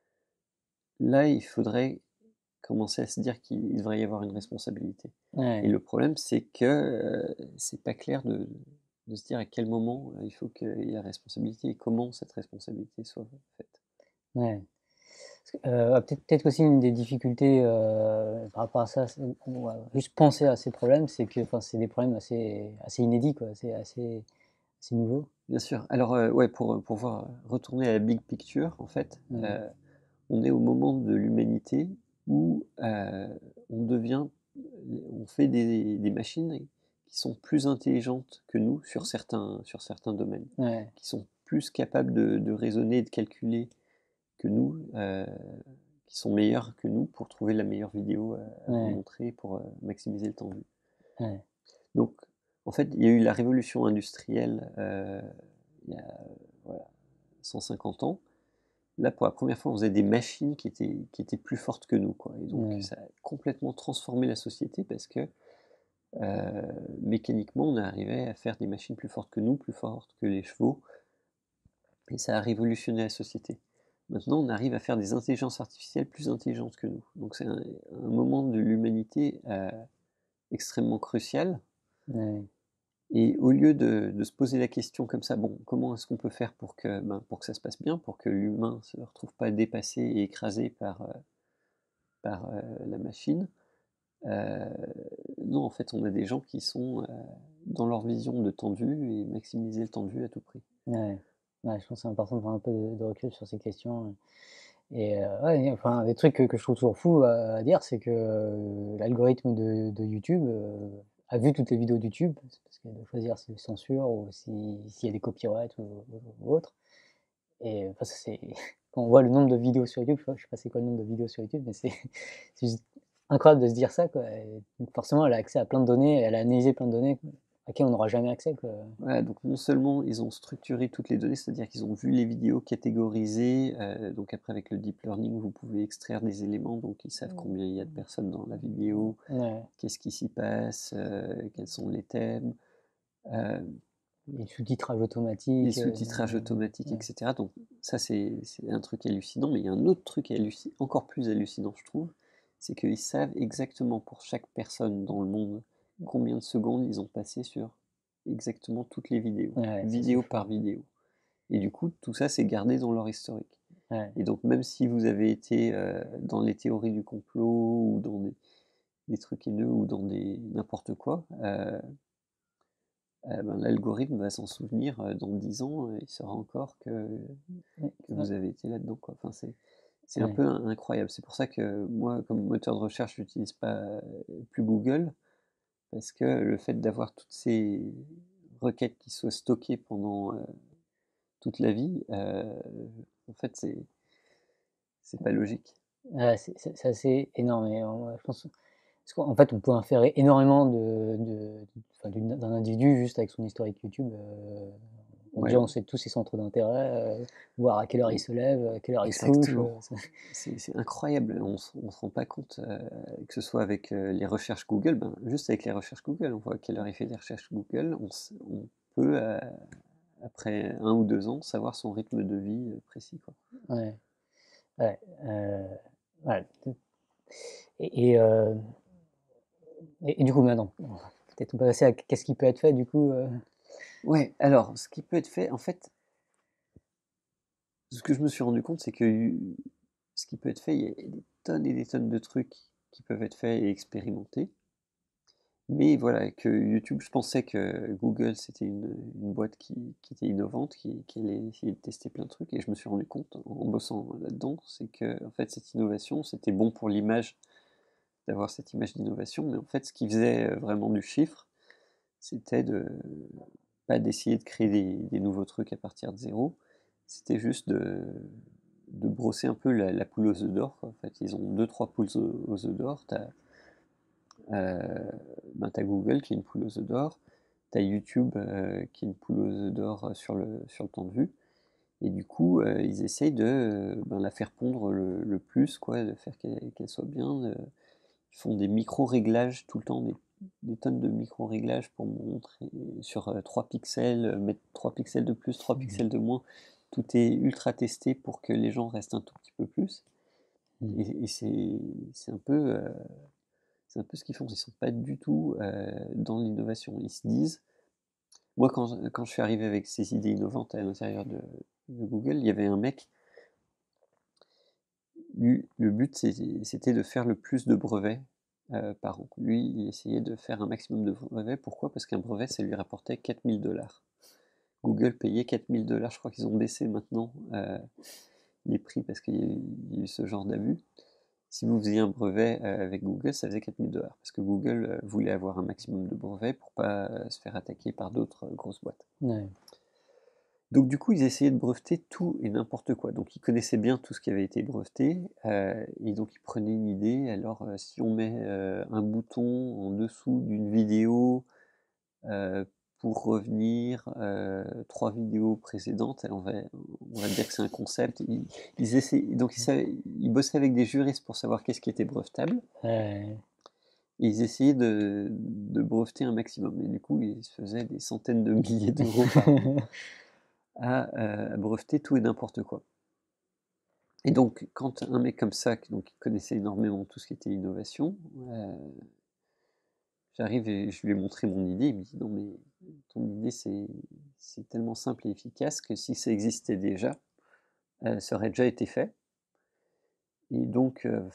là, il faudrait commencer à se dire qu'il devrait y avoir une responsabilité. Et ouais, le problème, c'est que euh, c'est pas clair de, de se dire à quel moment euh, il faut qu'il y ait la responsabilité et comment cette responsabilité soit faite. ouais. Parce que, euh, peut-être peut-être aussi une des difficultés euh, par rapport à ça, c'est- on va juste penser à ces problèmes, c'est que enfin, c'est des problèmes assez, assez inédits, quoi, c'est assez, assez nouveau. Bien sûr. Alors, euh, ouais, pour, pour voir, retourner à la big picture, en fait, Ouais, euh, on est au moment de l'humanité où euh, on devient, on fait des, des machines qui sont plus intelligentes que nous sur certains, sur certains domaines, ouais, qui sont plus capables de, de raisonner et de calculer que nous, euh, qui sont meilleurs que nous pour trouver la meilleure vidéo à, à vous ouais, montrer pour euh, maximiser le temps vu. ouais, Donc, en fait, il y a eu la révolution industrielle euh, il y a voilà, cent cinquante ans. Là, pour la première fois, on faisait des machines qui étaient, qui étaient plus fortes que nous, quoi. Et donc, ouais, ça a complètement transformé la société parce que euh, mécaniquement, on arrivait à faire des machines plus fortes que nous, plus fortes que les chevaux, et ça a révolutionné la société. Maintenant, on arrive à faire des intelligences artificielles plus intelligentes que nous. Donc, c'est un, un moment de l'humanité euh, extrêmement crucial. ouais, Et au lieu de, de se poser la question comme ça, bon, comment est-ce qu'on peut faire pour que, ben, pour que ça se passe bien, pour que l'humain ne se retrouve pas dépassé et écrasé par, euh, par euh, la machine. Euh, non, en fait, on a des gens qui sont euh, dans leur vision de temps de vue et maximiser le temps de vue à tout prix. ouais. Ouais, je pense que c'est important de prendre un peu de, de recul sur ces questions. Et euh, ouais, enfin, des trucs que, que je trouve toujours fou à, à dire, c'est que euh, l'algorithme de, de YouTube euh, a vu toutes les vidéos de YouTube, parce qu'il doit choisir s'il censure ou si- s'il y a des copyrights ou, ou- ou autre. Et enfin, ça, c'est quand on voit le nombre de vidéos sur YouTube, je sais pas, je sais pas c'est quoi le nombre de vidéos sur YouTube, mais c'est c'est juste incroyable de se dire ça, quoi. Et donc forcément, elle a accès à plein de données, elle a analysé plein de données auxquelles on n'aura jamais accès, quoi. Voilà, donc non seulement ils ont structuré toutes les données, c'est-à-dire qu'ils ont vu les vidéos catégorisées, euh, donc après avec le deep learning, vous pouvez extraire des éléments, donc ils savent combien il y a de personnes dans la vidéo, Ouais. qu'est-ce qui s'y passe, euh, quels sont les thèmes. Euh, Les sous-titrages des automatiques. euh, sous-titrages automatiques, ouais. et cetera. Donc ça, c'est c'est un truc hallucinant, mais il y a un autre truc halluci- encore plus hallucinant, je trouve, c'est qu'ils savent exactement pour chaque personne dans le monde combien de secondes ils ont passé sur exactement toutes les vidéos, Ouais, ça c'est vidéo par fou. vidéo. Et du coup, tout ça, c'est gardé dans leur historique. Ouais. Et donc, même si vous avez été euh, dans les théories du complot ou dans des, des trucs haineux ou dans des n'importe quoi, euh, euh, ben, l'algorithme va s'en souvenir euh, dans dix ans, euh, il saura encore que, Ouais. que vous avez été là-dedans, quoi. Enfin, c'est, c'est un Ouais. peu incroyable. C'est pour ça que moi, comme moteur de recherche, je n'utilise pas euh, plus Google, parce que le fait d'avoir toutes ces requêtes qui soient stockées pendant euh, toute la vie, euh, en fait, c'est, c'est pas logique. Ouais, c'est c'est- c'est assez énorme. Et, euh, je pense, parce qu'en fait, on peut inférer énormément de, de- enfin, d'une- d'un individu juste avec son historique YouTube. euh, Bon, déjà, Ouais, on sait tous ses centres d'intérêt, euh, voir à quelle heure il se lève, à quelle heure il se couche. exactement. euh, ça- C'est c'est incroyable, on s- on se rend pas compte, euh, que ce soit avec euh, les recherches Google, ben, juste avec les recherches Google, on voit à quelle heure il fait des recherches Google, on, s- on peut, euh, après un ou deux ans, savoir son rythme de vie euh, précis, quoi. Ouais, ouais, euh, ouais. Et, et, euh, et- et du coup, maintenant, peut-être on peut passer à qu'est-ce qui peut être fait, du coup. euh, Ouais, alors, ce qui peut être fait, en fait, ce que je me suis rendu compte, c'est que euh, ce qui peut être fait, il y a des tonnes et des tonnes de trucs qui peuvent être faits et expérimentés. Mais voilà, que YouTube, je pensais que Google, c'était une, une boîte qui, qui était innovante, qui, qui allait essayer de tester plein de trucs, et je me suis rendu compte, en bossant là-dedans, c'est que en fait, cette innovation, c'était bon pour l'image, d'avoir cette image d'innovation, mais en fait, ce qui faisait vraiment du chiffre, c'était de pas d'essayer de créer des, des nouveaux trucs à partir de zéro, c'était juste de, de brosser un peu la, la poule aux œufs d'or. En fait, ils ont deux, trois poules aux, aux œufs d'or. T'as euh, ben, t'as Google qui est une poule aux œufs d'or, t'as YouTube euh, qui est une poule aux œufs d'or sur le, sur le temps de vue, et du coup, euh, ils essayent de euh, ben, la faire pondre le, le plus, quoi, de faire qu'elle qu'elle soit bien. De, ils font des micro-réglages tout le temps, des, des tonnes de micro-réglages pour montrer sur euh, trois pixels, euh, mettre trois pixels de plus, trois Mmh. pixels de moins. Tout est ultra testé pour que les gens restent un tout petit peu plus. Mmh. Et, et c'est, c'est un peu... Euh, c'est un peu ce qu'ils font, ils sont pas du tout euh, dans l'innovation. Ils se disent, moi quand, quand je suis arrivé avec ces idées innovantes à l'intérieur de, de Google, il y avait un mec, lui, le but c'était de faire le plus de brevets euh, par an. Lui, il essayait de faire un maximum de brevets. Pourquoi? Parce qu'un brevet, ça lui rapportait quatre mille dollars. Google payait quatre mille dollars, je crois qu'ils ont baissé maintenant euh, les prix parce qu'il y a eu ce genre d'abus. Si vous faisiez un brevet euh, avec Google, ça faisait quatre mille dollars, parce que Google euh, voulait avoir un maximum de brevets pour pas euh, se faire attaquer par d'autres euh, grosses boîtes. Ouais. Donc du coup, ils essayaient de breveter tout et n'importe quoi. Donc ils connaissaient bien tout ce qui avait été breveté, euh, et donc ils prenaient une idée. Alors euh, si on met euh, un bouton en dessous d'une vidéo euh, pour revenir euh, trois vidéos précédentes, on va, on va dire que c'est un concept. Ils, ils essaient, donc ils, savaient, ils bossaient avec des juristes pour savoir qu'est-ce qui était brevetable. Ouais. Et ils essayaient de, de breveter un maximum. Et du coup, ils se faisaient des centaines de milliers d'euros par an à, euh, à breveter tout et n'importe quoi. Et donc, quand un mec comme ça, donc, qui connaissait énormément tout ce qui était innovation, euh, j'arrive et je lui ai montré mon idée. Il me dit non, mais ton idée, c'est, c'est tellement simple et efficace que si ça existait déjà, euh, ça aurait déjà été fait. Et donc, euh,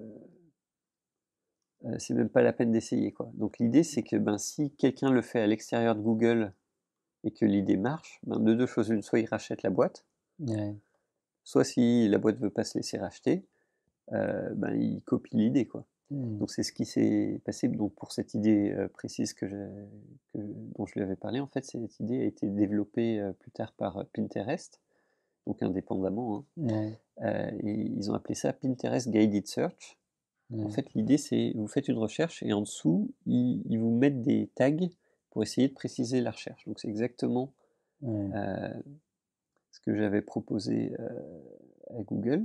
euh, c'est même pas la peine d'essayer, quoi. Donc, l'idée, c'est que ben, si quelqu'un le fait à l'extérieur de Google et que l'idée marche, ben, de deux choses l'une, soit il rachète la boîte, Ouais. soit si la boîte veut pas se laisser racheter, euh, ben, il copie l'idée, quoi. Mmh. Donc c'est ce qui s'est passé donc, pour cette idée euh, précise que je, que, dont je lui avais parlé. En fait, cette idée a été développée euh, plus tard par euh, Pinterest, donc indépendamment, hein. Ouais. Euh, et ils ont appelé ça Pinterest Guided Search. En Ouais. fait, l'idée, c'est vous faites une recherche et en dessous, ils, ils vous mettent des tags pour essayer de préciser la recherche. Donc c'est exactement Ouais. euh, ce que j'avais proposé euh, à Google.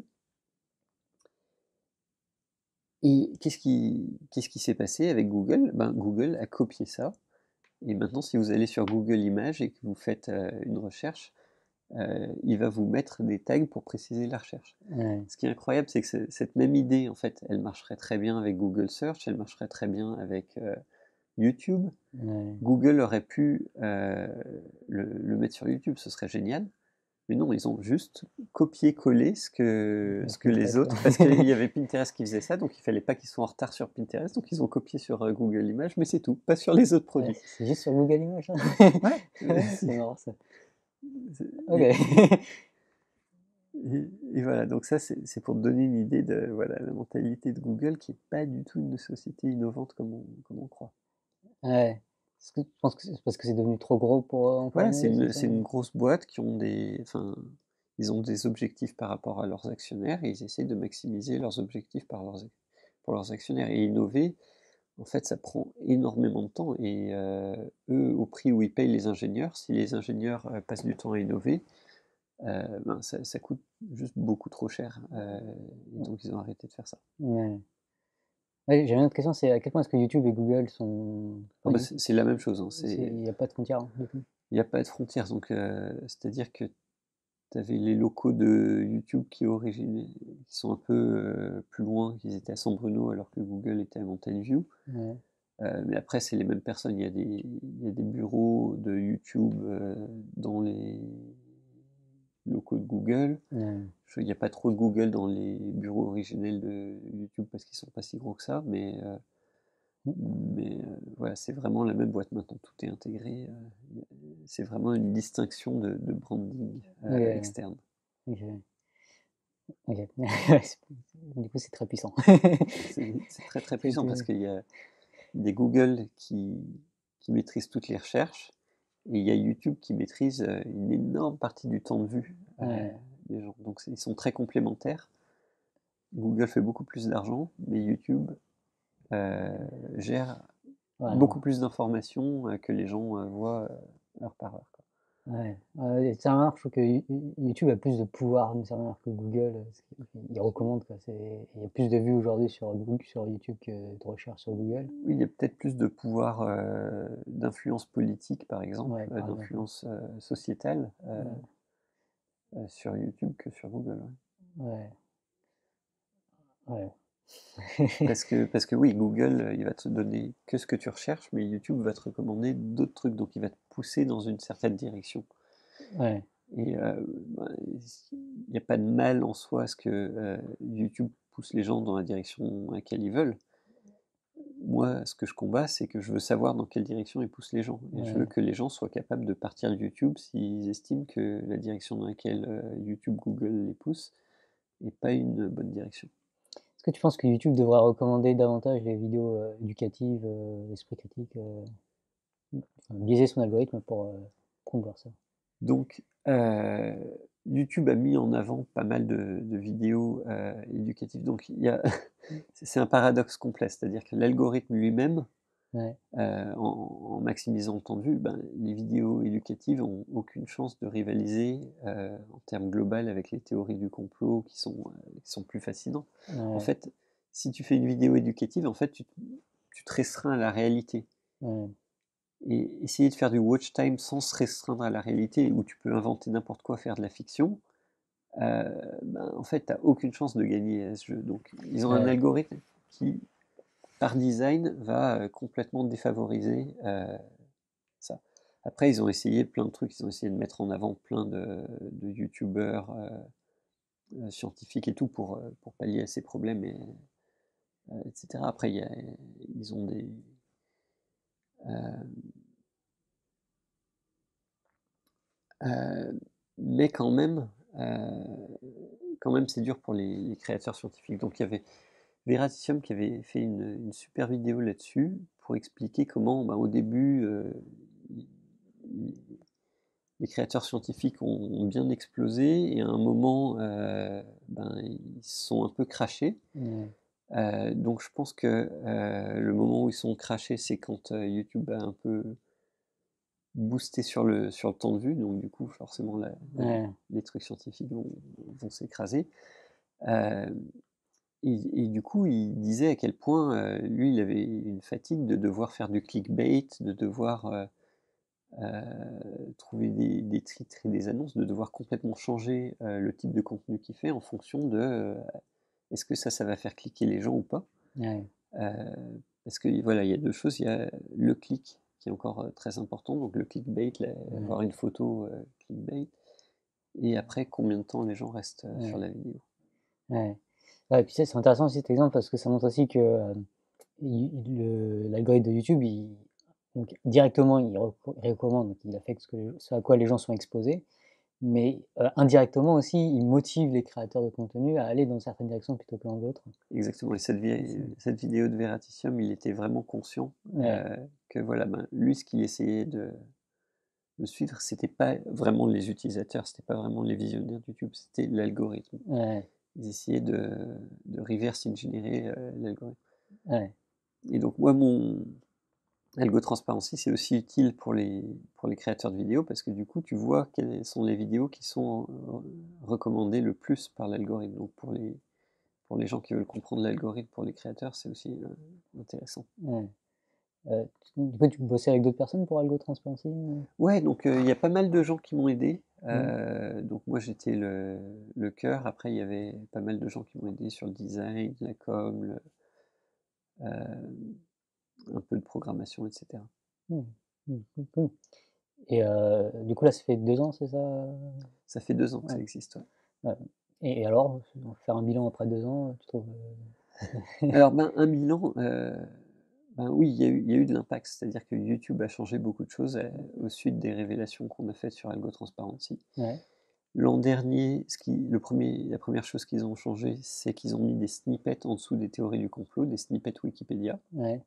Et qu'est-ce qui, qu'est-ce qui s'est passé avec Google? Ben, Google a copié ça. Et maintenant, si vous allez sur Google Images et que vous faites euh, une recherche, euh, il va vous mettre des tags pour préciser la recherche. Ouais. Ce qui est incroyable, c'est que cette même idée, en fait, elle marcherait très bien avec Google Search, elle marcherait très bien avec euh, YouTube. Ouais. Google aurait pu euh, le, le mettre sur YouTube, ce serait génial. Mais non, ils ont juste copié-collé ce que, ce que les Pinterest, autres, parce qu'il ouais. y avait Pinterest qui faisait ça, donc il fallait pas qu'ils soient en retard sur Pinterest, donc ils ont copié sur euh, Google Images, mais c'est tout, pas sur les autres Ouais, produits. c'est juste sur Google Images, hein? Ouais, Ouais, c'est marrant ça. OK. et, et- et voilà, donc ça c'est c'est pour te donner une idée de voilà, la mentalité de Google qui est pas du tout une société innovante comme on, comme on croit. Ouais. Est-ce que tu penses que c'est parce que c'est devenu trop gros pour, heu, encore Voilà, c'est innover, c'est une, ça? c'est une grosse boîte qui ont des, enfin, ils ont des objectifs par rapport à leurs actionnaires et ils essaient de maximiser leurs objectifs par leurs, pour leurs actionnaires. Et innover, en fait, ça prend énormément de temps et euh, eux, au prix où ils payent les ingénieurs, si les ingénieurs euh, passent du temps à innover, euh, ben, ça, ça coûte juste beaucoup trop cher. Euh, et donc ils ont arrêté de faire ça. Ouais. Ouais, j'avais une autre question, c'est à quel point est-ce que YouTube et Google sont Ah enfin, bah, il c'est c'est la même chose, hein, c'est c'est, il y a pas de frontières, hein, du coup? il n'y a pas de frontières. Donc, euh, c'est-à-dire que tu avais les locaux de YouTube qui, origine, qui sont un peu euh, plus loin, qu'ils étaient à San Bruno alors que Google était à Mountain View. Ouais. Euh, mais après, c'est les mêmes personnes. Il y a des, il y a des bureaux de YouTube euh, dans les locaux Google. Ouais. Il n'y a pas trop de Google dans les bureaux originels de YouTube parce qu'ils sont pas si gros que ça, mais, euh, Mm. mais euh, voilà, c'est vraiment la même boîte maintenant, tout est intégré. euh, c'est vraiment une distinction de, de branding euh, Ok. externe. Ok. Ok. Du coup, c'est très puissant. C'est c'est très très C'est puissant parce tout- qu'il y a des Google qui, qui maîtrisent toutes les recherches et il y a YouTube qui maîtrise euh, une énorme partie du temps de vue euh, Ouais. des gens. Donc c'est- ils sont très complémentaires. Google fait beaucoup plus d'argent, mais YouTube euh, gère Ouais, beaucoup non. plus d'informations euh, que les gens euh, voient euh, heure par heure, quoi. Ouais. Ouais, et ça marche, je trouve que You- You- YouTube a plus de pouvoir d'une certaine manière que Google. Parce qu'il il recommande, quoi. C'est- Il y a plus de vues aujourd'hui sur Google, sur YouTube que de recherches sur Google. Oui, il y a peut-être plus de pouvoir euh, d'influence politique, par exemple, Ouais, euh, par exemple. d'influence euh, sociétale euh, Ouais. euh, sur YouTube que sur Google. Ouais. Ouais. Ouais. Parce que, parce que oui, Google, euh, il va te donner que ce que tu recherches, mais YouTube va te recommander d'autres trucs, donc il va te pousser dans une certaine direction. Ouais. Et euh, bah, il n'y a pas de mal en soi à ce que euh, YouTube pousse les gens dans la direction à laquelle ils veulent. Moi, ce que je combats, c'est que je veux savoir dans quelle direction ils poussent les gens. Et je veux Ouais. que les gens soient capables de partir de YouTube s'ils estiment que la direction dans laquelle euh, YouTube, Google les pousse n'est pas une bonne direction. Est-ce que tu penses que YouTube devrait recommander davantage les vidéos euh, éducatives, euh, esprit critique, euh, enfin, biaiser son algorithme pour euh, promouvoir ça? Donc, euh, YouTube a mis en avant pas mal de, de vidéos euh, éducatives. Donc, il y a, c'est un paradoxe complet, c'est-à-dire que l'algorithme lui-même, Ouais. euh, en, en maximisant le temps de vue, ben, les vidéos éducatives n'ont aucune chance de rivaliser euh, en termes global avec les théories du complot qui sont, euh, qui sont plus fascinantes. En Ouais. fait, si tu fais une vidéo éducative, en fait, tu, tu te restreins à la réalité. Ouais. Et essayer de faire du watch time sans se restreindre à la réalité, où tu peux inventer n'importe quoi, faire de la fiction, euh, ben, en fait, tu n'as aucune chance de gagner à ce jeu. Donc, ils ont un Ouais. algorithme qui, par design, va euh, complètement défavoriser euh, ça. Après, ils ont essayé plein de trucs. Ils ont essayé de mettre en avant plein de, de youtubeurs euh, euh, scientifiques et tout pour, euh, pour pallier à ces problèmes, et, euh, et cetera. Après, y a, ils ont des... Euh, euh, mais quand même, euh, quand même, c'est dur pour les, les créateurs scientifiques. Donc, il y avait Veraticium qui avait fait une, une super vidéo là-dessus pour expliquer comment, bah, au début, euh, les créateurs scientifiques ont, ont bien explosé et à un moment, euh, ben, ils se sont un peu crashés. Ouais. Euh, donc, je pense que euh, le moment où ils sont crashés, c'est quand euh, YouTube a un peu boosté sur le, sur le temps de vue. Donc, du coup, forcément, la, la, Ouais. les trucs scientifiques vont, vont s'écraser. Euh, Et, et du coup, il disait à quel point euh, lui, il avait une fatigue de devoir faire du clickbait, de devoir euh, euh, trouver des, des titres et des annonces, de devoir complètement changer euh, le type de contenu qu'il fait en fonction de euh, est-ce que ça, ça va faire cliquer les gens ou pas. Ouais. Euh, parce que voilà, il y a deux choses. Il y a le clic qui est encore euh, très important, donc le clickbait, la- Ouais. avoir une photo euh, clickbait, et après combien de temps les gens restent euh, sur Ouais. la vidéo. Ouais. Ouais, et puis ça, c'est intéressant aussi cet exemple parce que ça montre aussi que euh, il- il- le- l'algorithme de YouTube, il, donc directement, il, reco- il recommande, donc il affecte ce, que les- ce à quoi les gens sont exposés, mais euh, indirectement aussi, il motive les créateurs de contenu à aller dans certaines directions plutôt que dans d'autres. Exactement, et cette, vi- C'est- cette vidéo de Veraticium, il était vraiment conscient Ouais. euh, que voilà, ben, lui, ce qu'il essayait de, de suivre, c'était pas vraiment les utilisateurs, c'était pas vraiment les visionnaires de YouTube, c'était l'algorithme. Ouais. Ils essayaient de, de reverse engineer euh, l'algorithme. Ouais. Et donc moi, mon Algo Transparency, c'est aussi utile pour les, pour les créateurs de vidéos parce que du coup, tu vois quelles sont les vidéos qui sont euh, recommandées le plus par l'algorithme. Donc pour les, pour les gens qui veulent comprendre l'algorithme, pour les créateurs, c'est aussi euh, intéressant. Ouais. Euh, tu- du coup, tu bossais avec d'autres personnes pour Algo Transparency? Ouais, donc euh, il y a pas mal de gens qui m'ont aidé. Mm. Euh, donc moi j'étais le, le cœur. Après il y avait pas mal de gens qui m'ont aidé sur le design, la com, le- euh, un peu de programmation, et cetera. Mm. Mm. Cool, cool. Et euh, du coup, là, ça fait deux ans, c'est ça? Ça fait deux ans que ça Ouais. existe, ouais. Ouais. Et, et alors, faire un bilan après deux ans, tu trouves? euh, Alors, ben, un bilan, euh, ben oui, il y a eu, il y a eu de l'impact, c'est-à-dire que YouTube a changé beaucoup de choses euh, au suite des révélations qu'on a faites sur Algo Transparency. Ouais, L'an dernier, ce qui, le premier, la première chose qu'ils ont changé, c'est qu'ils ont mis des snippets en dessous des théories du complot, des snippets Wikipédia, ouais,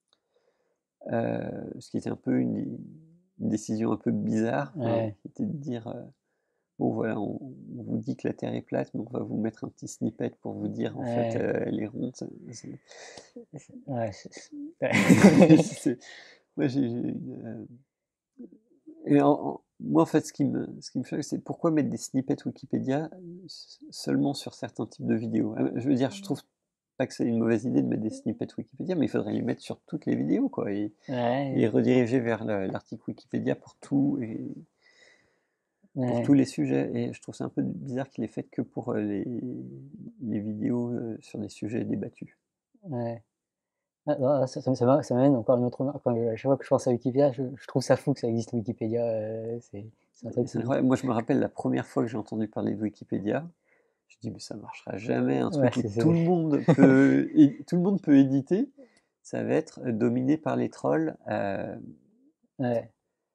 euh, ce qui était un peu une, une décision un peu bizarre, hein, ouais, qui était de dire, euh, bon voilà, on, on vous dit que la Terre est plate, mais on va vous mettre un petit snippet pour vous dire en fait ouais, euh, elle est ronde. C'est- c'est- ouais, c'est- c'est- Moi, j'ai, j'ai une, euh, et en- en- moi, en fait, ce qui me, ce qui me choque, c'est pourquoi mettre des snippets Wikipédia euh, s- seulement sur certains types de vidéos. Ah, je veux dire, je trouve pas que c'est une mauvaise idée de mettre des snippets Wikipédia, mais il faudrait les mettre sur toutes les vidéos, quoi, et, et ouais, rediriger vers le- l'article Wikipédia pour tout et pour tous ouais, les sujets. Et je trouve ça un peu bizarre qu'il ait fait que pour euh, les, les vidéos euh, sur des sujets débattus. ouais. Ah, non, ça, ça, ça m'a- ça m'amène encore une autre remarque. Enfin, à chaque fois que je pense à Wikipédia, je, je trouve ça fou que ça existe Wikipédia. euh, c'est c'est un truc C'est qui. incroyable. Moi, je me rappelle la première fois que j'ai entendu parler de Wikipédia. Je dis, mais ça marchera jamais, un Ouais, truc où c'est. tout c'est- le monde peut, et tout le monde peut éditer, ça va être dominé par les trolls euh, Ouais,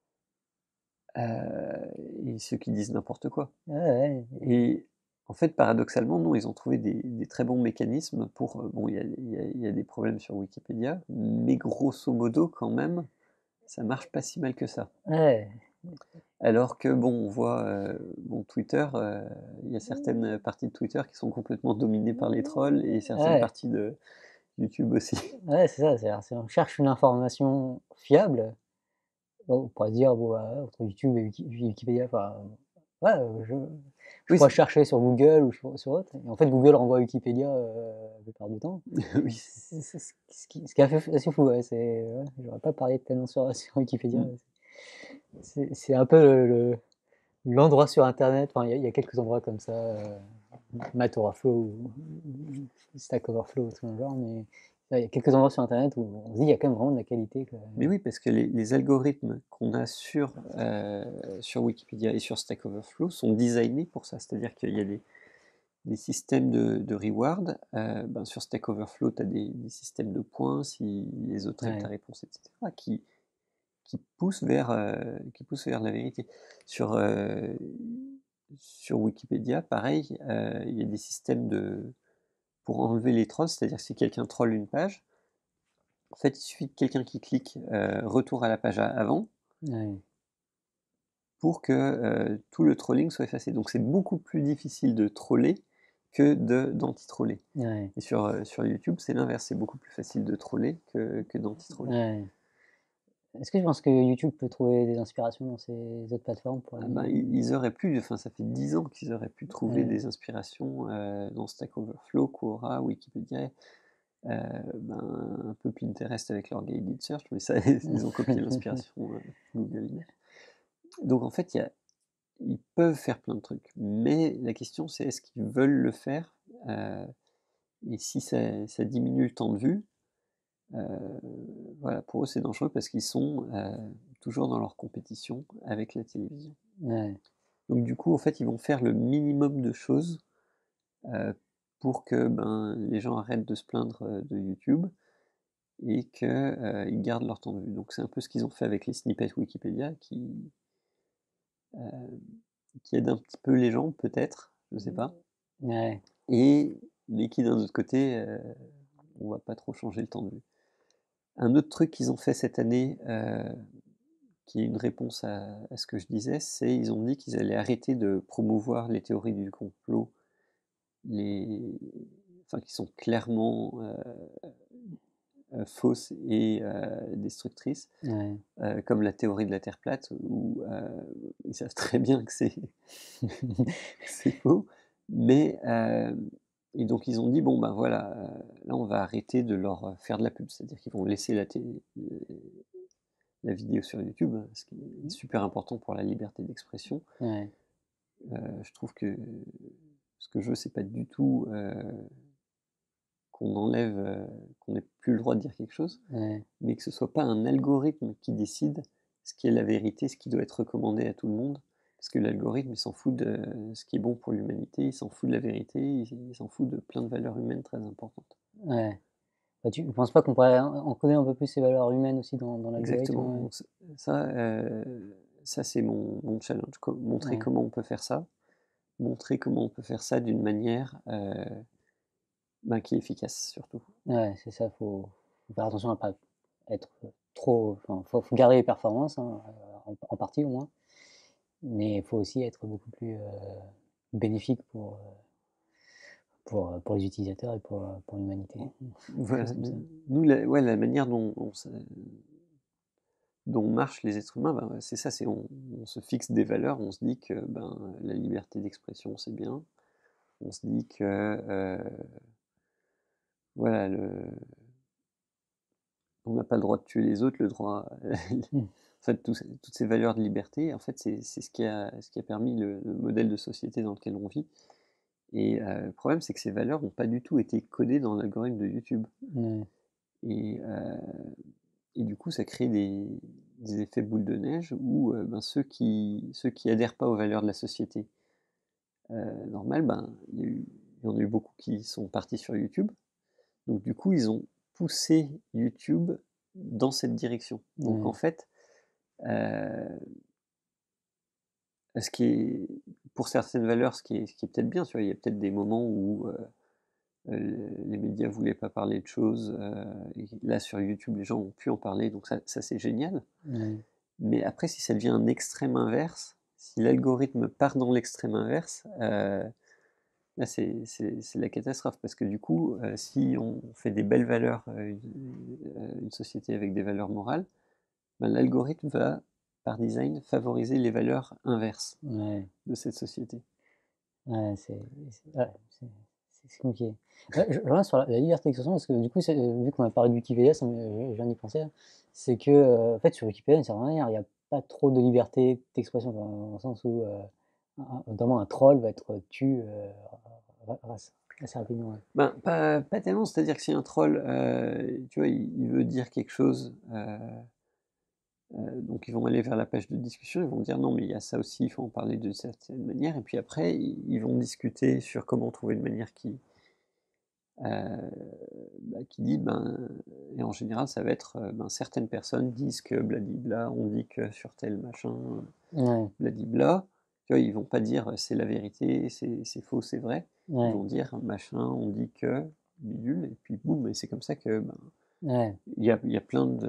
euh, et ceux qui disent n'importe quoi. ouais, ouais. Et en fait, paradoxalement, non, ils ont trouvé des, des très bons mécanismes pour. euh, Bon, il y a, il y a- il y a des problèmes sur Wikipédia, mais grosso modo, quand même, ça marche pas si mal que ça. Ouais, Alors que, bon, on voit, euh, bon, Twitter, euh, il y a certaines parties de Twitter qui sont complètement dominées par les trolls et certaines ouais, parties de YouTube aussi. ouais, c'est ça. C'est-à-dire, si on cherche une information fiable, bon, on pourrait dire, bon, bah, entre YouTube et Wiki- Wikipédia, enfin, ouais, euh, je, je Oui, pourrais c'est- chercher sur Google ou sur, sur autre. Et en fait, Google renvoie à Wikipédia euh, la plupart du temps. oui. C'est c'est ce qui ce qui- ce qui a fait assez fou, ouais. C'est, ouais, j'aurais pas parlé tellement sur, sur Wikipédia. Mm. C'est c'est un peu le, le- l'endroit sur Internet. Enfin, il y, a il y a quelques endroits comme ça, euh, Math Overflow ou Stack Overflow, tout le genre, mais il y a quelques endroits sur Internet où on se dit il y a quand même vraiment de la qualité, quoi. Mais oui, parce que les, les algorithmes qu'on a sur, euh, sur Wikipédia et sur Stack Overflow sont designés pour ça. C'est-à-dire qu'il y a des, des systèmes de, de reward. Euh, ben, sur Stack Overflow, tu as des, des systèmes de points si les autres aiment ta Ouais, réponse, et cetera, qui, qui poussent vers, euh, qui poussent vers la vérité. Sur, euh, sur Wikipédia, pareil, euh, il y a des systèmes de, pour enlever les trolls, c'est-à-dire que si quelqu'un troll une page, en fait, il suffit de quelqu'un qui clique euh, retour à la page avant ouais, pour que euh, tout le trolling soit effacé. Donc c'est beaucoup plus difficile de troller que de, d'anti-troller. ouais, Et sur, euh, sur YouTube, c'est l'inverse, c'est beaucoup plus facile de troller que, que d'anti-troller. ouais. Est-ce que je pense que YouTube peut trouver des inspirations dans ces autres plateformes pour Ah aller. ben, ils ils auraient pu, enfin ça fait dix ans qu'ils auraient pu trouver Ouais, des inspirations euh, dans Stack Overflow, Quora, Wikipédia, euh, ben, un peu Pinterest avec leur guided search, mais ça, ils ont copié l'inspiration euh, Google Images. Donc en fait, il y a, ils peuvent faire plein de trucs, mais la question c'est est-ce qu'ils veulent le faire euh, et si ça, ça diminue le temps de vue, euh, voilà, pour eux c'est dangereux parce qu'ils sont euh, toujours dans leur compétition avec la télévision. ouais, Donc du coup, en fait, ils vont faire le minimum de choses euh, pour que ben, les gens arrêtent de se plaindre euh, de YouTube et qu'ils euh, gardent leur temps de vue. Donc c'est un peu ce qu'ils ont fait avec les snippets Wikipédia qui, euh, qui aident un petit peu les gens, peut-être, je sais pas, ouais, et mais qui d'un autre côté, euh, on va pas trop changer le temps de vue. Un autre truc qu'ils ont fait cette année, euh, qui est une réponse à, à ce que je disais, c'est ils ont dit qu'ils allaient arrêter de promouvoir les théories du complot, les, enfin qui sont clairement euh, euh, fausses et euh, destructrices, ouais, euh, comme la théorie de la Terre plate, où euh, ils savent très bien que c'est c'est faux, mais euh, et donc ils ont dit bon ben voilà, euh, là on va arrêter de leur faire de la pub, c'est-à-dire qu'ils vont laisser la, télé, la vidéo sur YouTube, ce qui est super important pour la liberté d'expression. ouais, Euh, je trouve que ce que je veux, c'est pas du tout euh, qu'on enlève, euh, qu'on n'ait plus le droit de dire quelque chose, ouais, mais que ce soit pas un algorithme qui décide ce qui est la vérité, ce qui doit être recommandé à tout le monde. Parce que l'algorithme, il s'en fout de ce qui est bon pour l'humanité, il s'en fout de la vérité, il, il s'en fout de plein de valeurs humaines très importantes. Ouais. Bah, tu ne penses pas qu'on pourrait en- encoder un peu plus ces valeurs humaines aussi dans, dans l'algorithme? Exactement. Ouais. Donc, ça, ça, euh, ça, c'est mon, mon challenge. Co- montrer Ouais. comment on peut faire ça. Montrer comment on peut faire ça d'une manière euh, ben, qui est efficace, surtout. Ouais, c'est ça, faut, faut faire attention à pas être trop. Enfin, faut, faut garder les performances, hein, en, en partie au moins, mais il faut aussi être beaucoup plus euh, bénéfique pour, euh, pour, euh, pour les utilisateurs et pour, euh, pour l'humanité. Quelque Voilà. chose comme ça. Nous, la, ouais, la manière dont on, se- dont marchent les êtres humains, ben, c'est ça, c'est on, on se fixe des valeurs, on se dit que ben, la liberté d'expression, c'est bien. On se dit que euh, voilà, le, on n'a pas le droit de tuer les autres, le droit. Mm. En fait, tout- toutes ces valeurs de liberté, en fait, c'est c'est ce qui a, ce qui a permis le, le modèle de société dans lequel on vit. Et euh, le problème, c'est que ces valeurs n'ont pas du tout été codées dans l'algorithme de YouTube. Ouais. Et, euh, et du coup, ça crée des, des effets boule de neige où euh, ben, ceux qui ceux qui adhèrent pas aux valeurs de la société euh, normale, ben, il y a eu- il y en a eu beaucoup qui sont partis sur YouTube. Donc du coup, ils ont poussé YouTube dans cette direction. Donc en Ouais. fait, euh, ce qui est, pour certaines valeurs, ce qui est, ce qui est peut-être bien, tu vois, il y a peut-être des moments où euh, euh, les médias voulaient pas parler de choses, euh, et là sur YouTube, les gens ont pu en parler, donc ça, ça c'est génial. Ouais. Mais après, si ça devient un extrême inverse, si l'algorithme part dans l'extrême inverse, euh, là c'est c'est- c'est la catastrophe, parce que du coup, euh, si on fait des belles valeurs, euh, une, euh, une société avec des valeurs morales, ben, l'algorithme va, par design, favoriser les valeurs inverses Ouais. de cette société. Ouais, c'est c'est- ouais, c'est- c'est- c'est compliqué. Ouais, je, je reviens sur la, la liberté d'expression parce que du coup, c'est- euh, vu qu'on a parlé de Wikipédia, ça me, je viens d'y penser, là. C'est que euh, en fait, sur Wikipédia, d'une certaine manière, il n'y a pas trop de liberté d'expression, dans, dans le sens où euh, un- notamment un troll va être tu euh, ra- ra- assez rapidement. Ouais. Ben, pas, pas tellement, c'est-à-dire que si un troll, euh, tu vois, il, il veut dire quelque chose, euh, euh, donc ils vont aller vers la page de discussion, ils vont dire non, mais il y a ça aussi, il faut en parler d'une certaine manière, et puis après, ils, ils vont discuter sur comment trouver une manière qui, euh, bah, qui dit, ben, et en général, ça va être, euh, ben, certaines personnes disent que bladibla, on dit que sur tel machin, Ouais, bladibla, tu vois, ils vont pas dire c'est la vérité, c'est c'est faux, c'est vrai, ils ouais, vont dire machin, on dit que, bidule, et puis boum, et c'est comme ça que, ben, ouais, il y a, il y a plein de,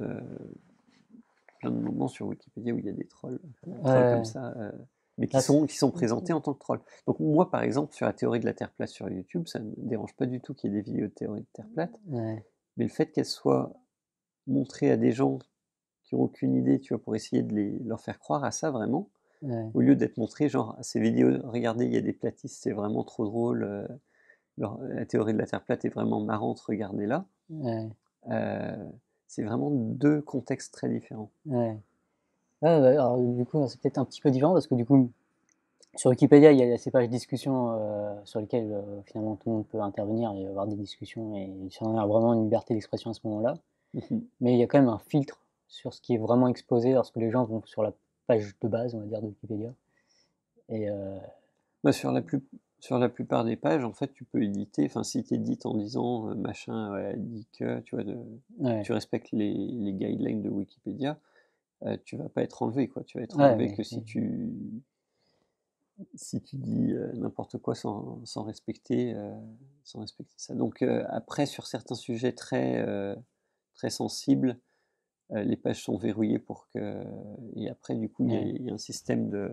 plein de moments sur Wikipédia où il y a des trolls, euh, trolls comme ouais. ça, euh, mais qui Ah, c'est- sont, qui sont présentés en tant que trolls. Donc moi, par exemple, sur la théorie de la Terre plate sur YouTube, ça ne me dérange pas du tout qu'il y ait des vidéos de théorie de Terre plate, ouais, mais le fait qu'elles soient montrées à des gens qui ont aucune idée, tu vois, pour essayer de les, leur faire croire à ça vraiment, ouais, au lieu d'être montrées genre à ces vidéos, regardez, il y a des platistes, c'est vraiment trop drôle, euh, leur- la théorie de la Terre plate est vraiment marrante, regardez-la. ouais, Euh, c'est vraiment deux contextes très différents. ouais. Ouais, ouais, alors du coup, c'est peut-être un petit peu différent parce que du coup, sur Wikipédia, il y a ces pages discussions euh, sur lesquelles euh, finalement tout le monde peut intervenir et avoir des discussions et il y a vraiment une liberté d'expression à ce moment-là. Mais il y a quand même un filtre sur ce qui est vraiment exposé lorsque les gens vont sur la page de base, on va dire, de Wikipédia. Et euh, Bah, sur la plus, sur la plupart des pages, en fait, tu peux éditer. Enfin, si tu édites en disant euh, machin, ouais, dit que, tu vois, de, ouais, tu respectes les, les guidelines de Wikipédia, euh, tu vas pas être enlevé, quoi. Tu vas être ouais, enlevé mais, que si mais- tu, si tu dis euh, n'importe quoi sans, sans respecter, euh, sans respecter ça. Donc euh, après, sur certains sujets très, euh, très sensibles, euh, les pages sont verrouillées pour que. Et après, du coup, il y a, ouais, il y a un système de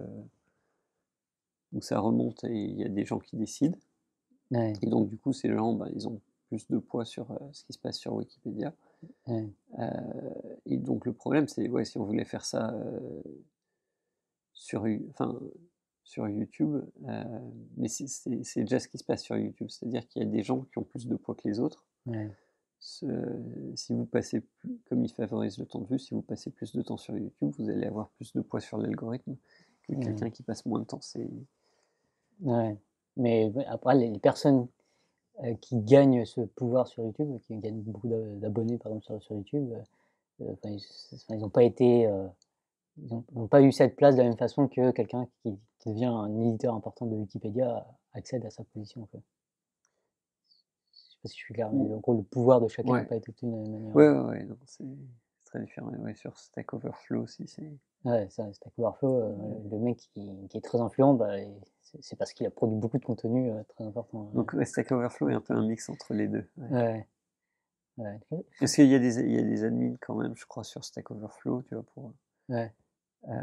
où ça remonte et il y a des gens qui décident. ouais, Et donc, du coup, ces gens, bah, ils ont plus de poids sur euh, ce qui se passe sur Wikipédia. ouais, Euh, et donc, le problème, c'est ouais, si on voulait faire ça euh, sur, enfin, sur YouTube, euh, mais c'est déjà ce qui se passe sur YouTube, c'est-à-dire qu'il y a des gens qui ont plus de poids que les autres. ouais, Ce, si vous passez plus, comme il favorise le temps de vue, si vous passez plus de temps sur YouTube, vous allez avoir plus de poids sur l'algorithme que ouais, quelqu'un qui passe moins de temps. C'est ouais. Mais ouais, après, les personnes euh, qui gagnent ce pouvoir sur YouTube, qui gagnent beaucoup d'abonnés par exemple sur, sur YouTube, euh, enfin, ils n'ont pas été euh, ils n'ont pas eu cette place de la même façon que quelqu'un qui devient un éditeur important de Wikipédia accède à sa position, en fait. Je sais pas si je suis clair, mais en gros, le pouvoir de chacun n'a Ouais. pas été obtenu de la même manière. Ouais, ouais, ouais, non, c'est très différent. Ouais, sur Stack Overflow aussi, c'est. Ouais, ça, Stack Overflow, euh, le mec qui, qui est très influent, bah, c'est c'est parce qu'il a produit beaucoup de contenu euh, très important. Donc ouais, Stack Overflow est un peu un mix entre les deux. Ouais. Ouais. Ouais. Parce qu'il y a des, il y a des admins quand même, je crois, sur Stack Overflow, tu vois, pour. Ouais. Euh,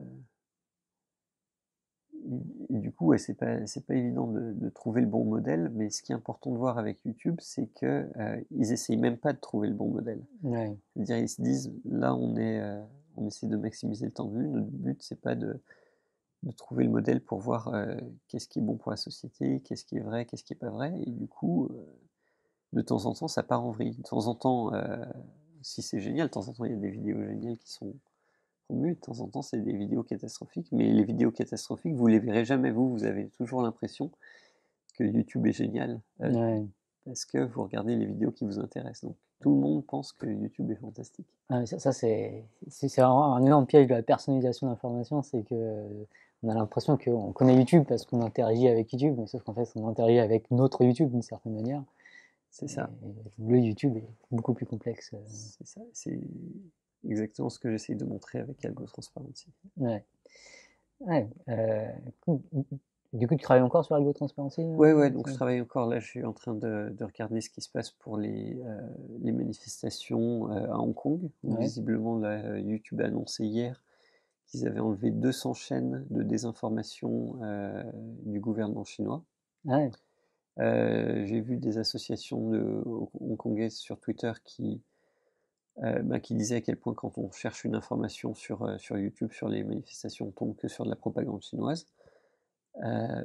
et, et du coup, ouais, c'est pas, c'est pas évident de, de trouver le bon modèle, mais ce qui est important de voir avec YouTube, c'est que euh, ils essayent même pas de trouver le bon modèle. Ouais. C'est-à-dire, ils se disent, là, on est, euh, on essaie de maximiser le temps de vue. Notre but, c'est pas de, de trouver le modèle pour voir euh, qu'est-ce qui est bon pour la société, qu'est-ce qui est vrai, qu'est-ce qui est pas vrai. Et du coup, euh, de temps en temps, ça part en vrille. De temps en temps, euh, si c'est génial, de temps en temps, il y a des vidéos géniales qui sont promues. De temps en temps, c'est des vidéos catastrophiques. Mais les vidéos catastrophiques, vous les verrez jamais, vous. Vous avez toujours l'impression que YouTube est génial. Euh, Ouais. parce que vous regardez les vidéos qui vous intéressent. Donc, tout le monde pense que YouTube est fantastique. Ah, ça, ça c'est c'est un, un énorme piège de la personnalisation de l'information, c'est que on a l'impression qu'on connaît YouTube parce qu'on interagit avec YouTube, mais sauf qu'en fait on interagit avec notre YouTube d'une certaine manière. C'est ça. Et le YouTube est beaucoup plus complexe. C'est ça. C'est exactement ce que j'essaie de montrer avec Algo Transparency. Ouais. Ouais. Euh, cool. Du coup, tu travailles encore sur Algo Transparency? Ouais, ouais, donc je travaille encore là, je suis en train de, de regarder ce qui se passe pour les, euh, les manifestations euh, à Hong Kong, où Ouais. visiblement là, YouTube a annoncé hier qu'ils avaient enlevé deux cents chaînes de désinformation euh, du gouvernement chinois. Ouais. Euh, j'ai vu des associations de hongkongaises sur Twitter qui, euh, bah, qui disaient à quel point quand on cherche une information sur, euh, sur YouTube, sur les manifestations, on tombe que sur de la propagande chinoise. Euh,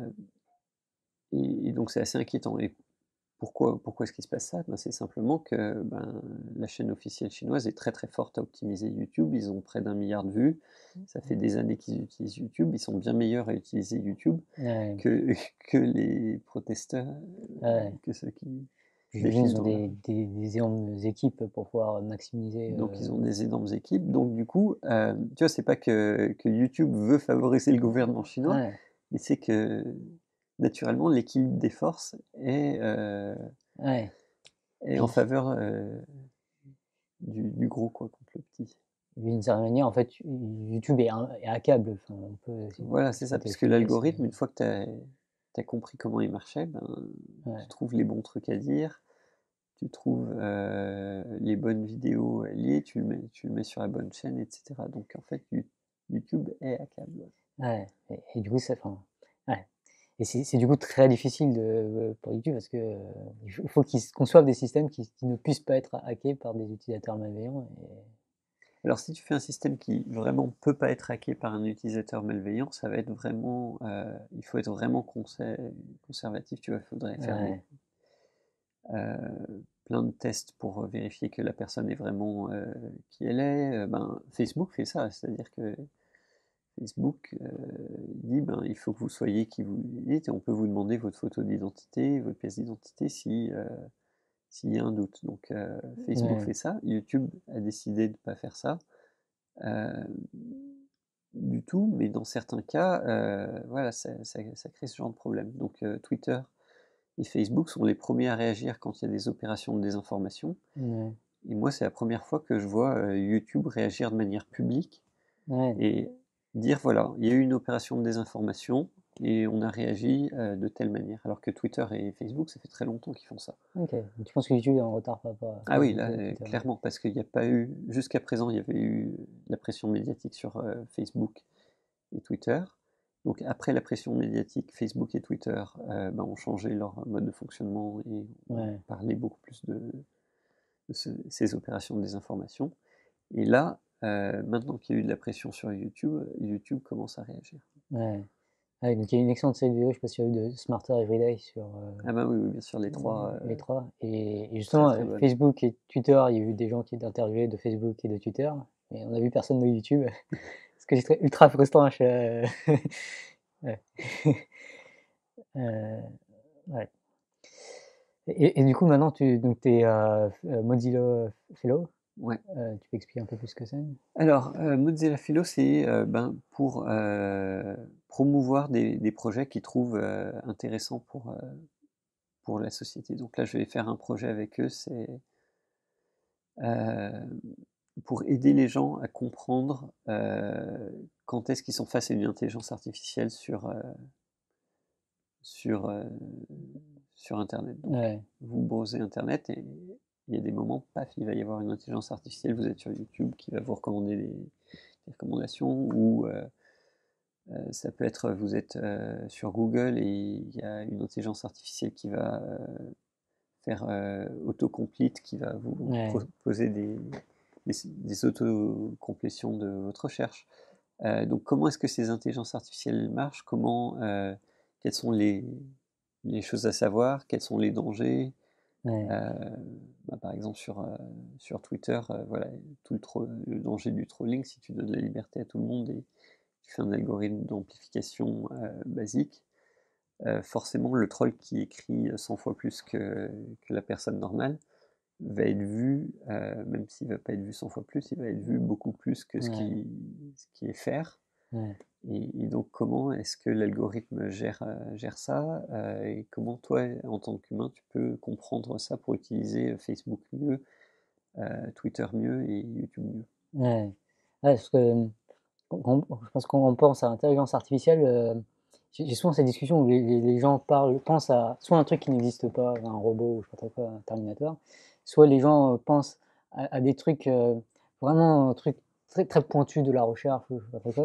et, et donc c'est assez inquiétant. Et pourquoi, pourquoi est-ce qu'il se passe ça? Ben, c'est simplement que ben, la chaîne officielle chinoise est très très forte à optimiser YouTube. Ils ont près d'un milliard de vues. Ça fait des années qu'ils utilisent YouTube. Ils sont bien meilleurs à utiliser YouTube Ouais. que, que les protesteurs, Ouais. que ceux qui J'imagine défilent ils ont dans la des, rue. des, des énormes équipes pour pouvoir maximiser. Donc euh, ils ont des énormes équipes. Donc du coup, euh, tu vois, c'est pas que, que YouTube veut favoriser le gouvernement chinois, Ouais. mais c'est que naturellement l'équilibre des forces est, euh, Ouais. est en Puis, faveur euh, du, du gros quoi, contre le petit. d'une certaine manière, en fait, YouTube est, un, est hackable. Enfin, on peut Voilà, c'est ça, exploiter parce le que fake news. l'algorithme, une fois que tu as compris comment il marchait, ben, Ouais. tu trouves les bons trucs à dire, tu trouves euh, les bonnes vidéos liées, tu le, mets, tu le mets sur la bonne chaîne, et cetera. Donc en fait, YouTube est hackable. Ouais. Et, et du coup, ça, enfin, ouais. Et c'est du coup très difficile de, pour YouTube parce que euh, il faut, faut qu'ils conçoivent des systèmes qui, qui ne puissent pas être hackés par des utilisateurs malveillants. Et... Alors si tu fais un système qui vraiment peut pas être hacké par un utilisateur malveillant, ça va être vraiment, euh, il faut être vraiment conservatif, tu vois, il faudrait faire Ouais. des, euh, plein de tests pour vérifier que la personne est vraiment euh, qui elle est. Euh, ben, Facebook fait ça, c'est-à-dire que Facebook euh, dit ben, il faut que vous soyez qui vous êtes et on peut vous demander votre photo d'identité, votre pièce d'identité si euh, s'il y a un doute. Donc euh, Facebook Ouais. fait ça, YouTube a décidé de ne pas faire ça euh, du tout, mais dans certains cas, euh, voilà, ça, ça, ça crée ce genre de problème. Donc euh, Twitter et Facebook sont les premiers à réagir quand il y a des opérations de désinformation. Ouais. Et moi, c'est la première fois que je vois euh, YouTube réagir de manière publique Ouais. et dire voilà, il y a eu une opération de désinformation et on a réagi euh, de telle manière. Alors que Twitter et Facebook, ça fait très longtemps qu'ils font ça. Ok. Tu penses que YouTube est en retard par rapport à Ah oui, Facebook là, et euh, Twitter? clairement, parce qu'il n'y a pas eu, jusqu'à présent, il y avait eu la pression médiatique sur euh, Facebook et Twitter. Donc après la pression médiatique, Facebook et Twitter euh, ben, ont changé leur mode de fonctionnement et ont Ouais. parlé beaucoup plus de, de ce, ces opérations de désinformation. Et là, euh, maintenant qu'il y a eu de la pression sur YouTube, YouTube commence à réagir. Ouais. Ouais, donc il y a une excellente série de vidéos, je sais pas si tu as vu, de Smarter Everyday sur euh, Ah bah oui, oui, bien sûr, les trois, les euh, trois. Et, et très justement, très euh, bonnes. Facebook et Twitter, il y a eu des gens qui étaient interviewés de Facebook et de Twitter, mais on a vu personne de YouTube. Ce que j'ai trouvé ultra frustrant. Je, euh, ouais. Euh, ouais. Et, et du coup, maintenant, tu donc, es euh, Mozilla Fellow. Ouais. Euh, tu peux expliquer un peu plus ce que c'est? Alors, euh, Mozilla Philo, c'est euh, ben, pour euh, promouvoir des, des projets qu'ils trouvent euh, intéressants pour, euh, pour la société. Donc là, je vais faire un projet avec eux, c'est euh, pour aider les gens à comprendre euh, quand est-ce qu'ils sont face à une intelligence artificielle sur, euh, sur, euh, sur Internet. Donc, Ouais, vous browsez Internet et il y a des moments, paf, il va y avoir une intelligence artificielle, vous êtes sur YouTube qui va vous recommander des, des recommandations, ou euh, euh, ça peut être, vous êtes euh, sur Google et il y a une intelligence artificielle qui va euh, faire euh, autocomplete, qui va vous ouais, proposer des, des, des autocomplétions de votre recherche. Euh, donc comment est-ce que ces intelligences artificielles marchent? Comment, euh, quelles sont les, les choses à savoir? Quels sont les dangers? ouais, Euh, bah, par exemple sur, euh, sur Twitter, euh, voilà, tout le, tro- le danger du trolling, si tu donnes la liberté à tout le monde et tu fais un algorithme d'amplification euh, basique, euh, forcément le troll qui écrit cent fois plus que, que la personne normale va être vu, euh, même s'il ne va pas être vu cent fois plus, il va être vu beaucoup plus que ce ouais, qui, ce qui est faire. ouais. Et, et donc comment est-ce que l'algorithme gère, euh, gère ça, euh, et comment toi, en tant qu'humain, tu peux comprendre ça pour utiliser Facebook mieux, euh, Twitter mieux et YouTube mieux. Ouais. Ouais, parce que euh, quand- quand- je pense qu'on pense à l'intelligence artificielle, euh, j'ai j'ai souvent cette discussion où les, les- les gens parlent, pensent à soit un truc qui n'existe pas, un robot ou je sais pas trop quoi, un Terminator, soit les gens euh, pensent à, à des trucs euh, vraiment un truc très, très pointus de la recherche ou je sais pas trop quoi.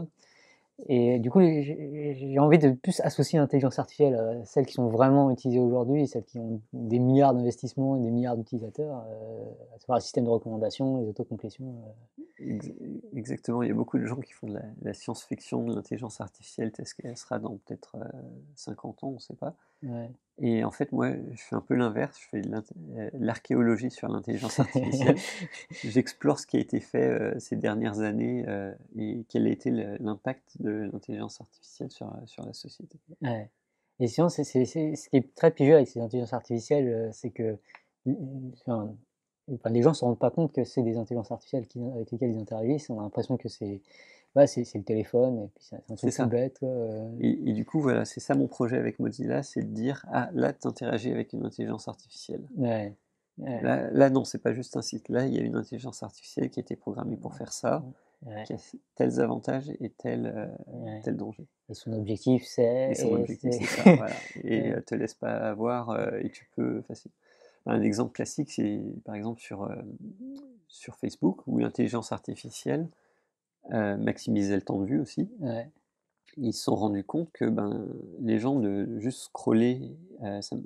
Et du coup, j'ai j'ai envie de plus associer l'intelligence artificielle à celles qui sont vraiment utilisées aujourd'hui, celles qui ont des milliards d'investissements et des milliards d'utilisateurs, euh, à savoir le système de recommandation, les autocomplétions. Ex- Exactement, il y a beaucoup de gens qui font de la, la science-fiction, de l'intelligence artificielle, telle qu'elle sera dans peut-être euh, cinquante ans, on ne sait pas. euh, ouais. Et en fait, moi, je fais un peu l'inverse, je fais de l'int- euh, l'archéologie sur l'intelligence artificielle. J'explore ce qui a été fait euh, ces dernières années, euh, et quel a été le- l'impact de l'intelligence artificielle sur, euh, sur la société. Ouais. Et sinon, c'est c'est c'est ce qui est très piégeux avec ces intelligences artificielles, heu, c'est que, mmh mh, enfin enfin, les gens se rendent pas compte que c'est des intelligences artificielles qui avec lesquelles ils interagissent. On a l'impression que c'est ouais, c'est c'est le téléphone et puis c'est c'est un C'est truc tout ça. bête, quoi, heu, Et, et du coup, voilà, c'est ça mon projet avec Mozilla, c'est de dire, ah, là, tu interagis avec une intelligence artificielle. ouais, ouais, Là, là non, c'est pas juste un site. Là, il y a une intelligence artificielle qui a été programmée pour faire ça, ouais, qui a tels avantages et tels, euh, ouais tels dangers. et son objectif, c'est Et son et objectif, c'est c'est ça, voilà. Et ouais, euh, te laisse pas avoir, euh, et tu peux facile. Un exemple classique, c'est par exemple sur, euh, sur Facebook, où l'intelligence artificielle euh, maximisait le temps de vue aussi. ouais, Ils se sont rendus compte que ben, les gens de juste scroller, euh, ça,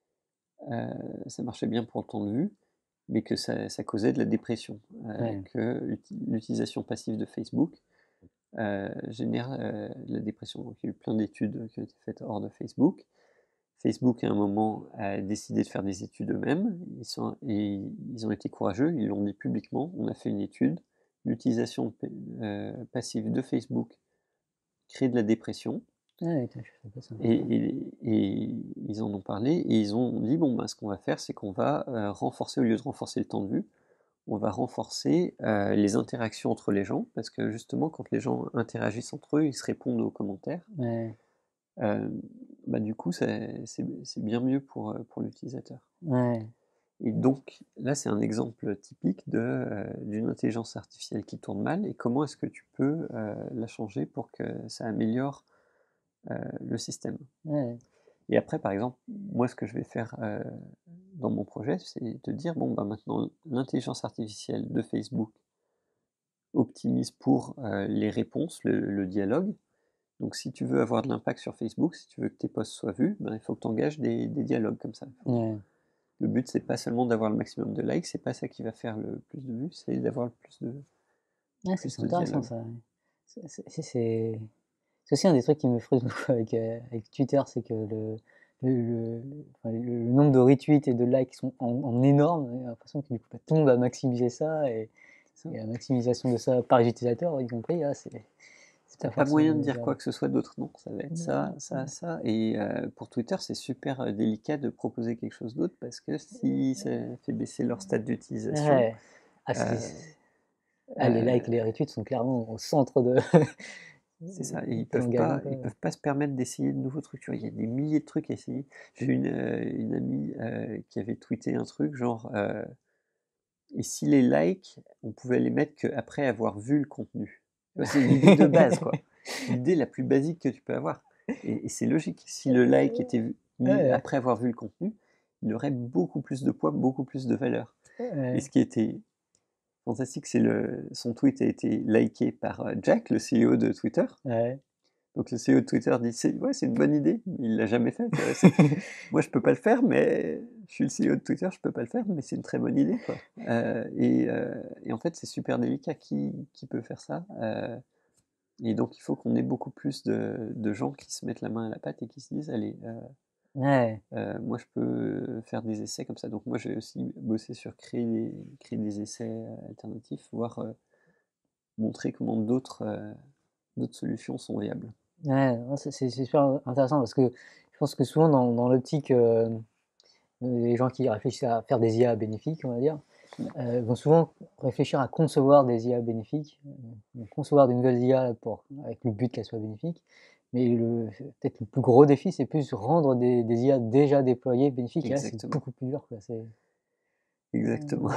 euh, ça marchait bien pour le temps de vue, mais que ça, ça causait de la dépression. Euh, ouais, que l'utilisation passive de Facebook euh, génère euh, de la dépression. Donc il y a eu plein d'études qui ont été faites hors de Facebook. Facebook, à un moment, a décidé de faire des études eux-mêmes. Ils, sont, et ils ont été courageux, ils l'ont dit publiquement. On a fait une étude. L'utilisation euh, passive de Facebook crée de la dépression. ouais, putain, je savais pas ça. Et, et- et ils en ont parlé et ils ont dit, bon, bah, ce qu'on va faire, c'est qu'on va euh, renforcer, au lieu de renforcer le temps de vue, on va renforcer euh, les interactions entre les gens, parce que justement, quand les gens interagissent entre eux, ils se répondent aux commentaires. Ouais, Euh, bah, du coup, c'est c'est- c'est bien mieux pour, euh, pour l'utilisateur. ouais, Et donc, là, c'est un exemple typique de, euh, d'une intelligence artificielle qui tourne mal, et comment est-ce que tu peux euh, la changer pour que ça améliore euh, le système. ouais, Et après, par exemple, moi, ce que je vais faire euh, dans mon projet, c'est de dire, bon, bah, maintenant, l'intelligence artificielle de Facebook optimise pour euh, les réponses, le, le dialogue. Donc, si tu veux avoir de l'impact sur Facebook, si tu veux que tes posts soient vus, ben, il faut que tu engages des, des dialogues comme ça. Faut- ouais. Le but, c'est pas seulement d'avoir le maximum de likes, c'est pas ça qui va faire le plus de vues, c'est d'avoir le plus de, Ouais, c'est plus c'est de intéressant dialogue. ça, ouais. C'est c'est c'est c'est c'est aussi un des trucs qui me frustre beaucoup avec, heu, avec Twitter, c'est que le le le le enfin, le le nombre de retweets et de likes sont en en énorme. J'ai l'impression que du coup, bah, tout le monde va maximiser ça et C'est ça. et la maximisation de ça par les utilisateurs y compris, là, c'est c'est T'as pas pas moyen forcément de dire quoi désirable. que ce soit d'autre, non, ça va être ça, ça, ça. Et euh, pour Twitter, c'est super euh, délicat de proposer quelque chose d'autre, parce que si ça fait baisser leur stade d'utilisation, Ouais. Ah, Euh, c'est- ah, les likes et les euh, retweets sont clairement au centre de, c'est ça, et ils de peuvent l'engagement, pas, quoi. ils peuvent pas se permettre d'essayer de nouveaux trucs. Tu vois, il y a des milliers de trucs à essayer. J'ai une, euh, une amie euh, qui avait tweeté un truc genre, euh, et si les likes, on pouvait les mettre qu'après avoir vu le contenu. Tu vois, c'est l'idée de base, quoi. L'idée la plus basique que tu peux avoir. Et, et c'est logique. Si le like était vu- mis Ouais, après avoir vu le contenu, il aurait beaucoup plus de poids, beaucoup plus de valeur. Et ouais, ce qui était fantastique, c'est le son tweet a été liké par euh, Jack, le C E O de Twitter. ouais. Donc le C E O de Twitter dit c'est ouais, c'est une bonne idée, mais il l'a jamais fait. Tu vois, c'est- moi je peux pas le faire, mais je suis le C E O de Twitter, je peux pas le faire, mais c'est une très bonne idée, quoi. Euh, et, euh, et en fait c'est super délicat qui, qui peut faire ça. Euh, et donc il faut qu'on ait beaucoup plus de, de gens qui se mettent la main à la pâte et qui se disent allez, euh, Ouais, euh, moi je peux faire des essais comme ça. Donc moi j'ai aussi bossé sur créer des, créer des essais euh, alternatifs, voire euh, montrer comment d'autres euh, d'autres solutions sont viables. ouais, non, c'est c'est c'est super intéressant parce que je pense que souvent dans, dans l'optique, euh, les gens qui réfléchissent à faire des I A bénéfiques, on va dire, Mm. euh, vont souvent réfléchir à concevoir des I A bénéfiques, euh, donc concevoir des nouvelles I A pour, avec le but qu'elles soient bénéfiques. Mais le, peut-être le plus gros défi, c'est plus rendre des, des I A déjà déployées bénéfiques. Et là, c'est Exactement, beaucoup plus dur, quoi. C'est... exactement,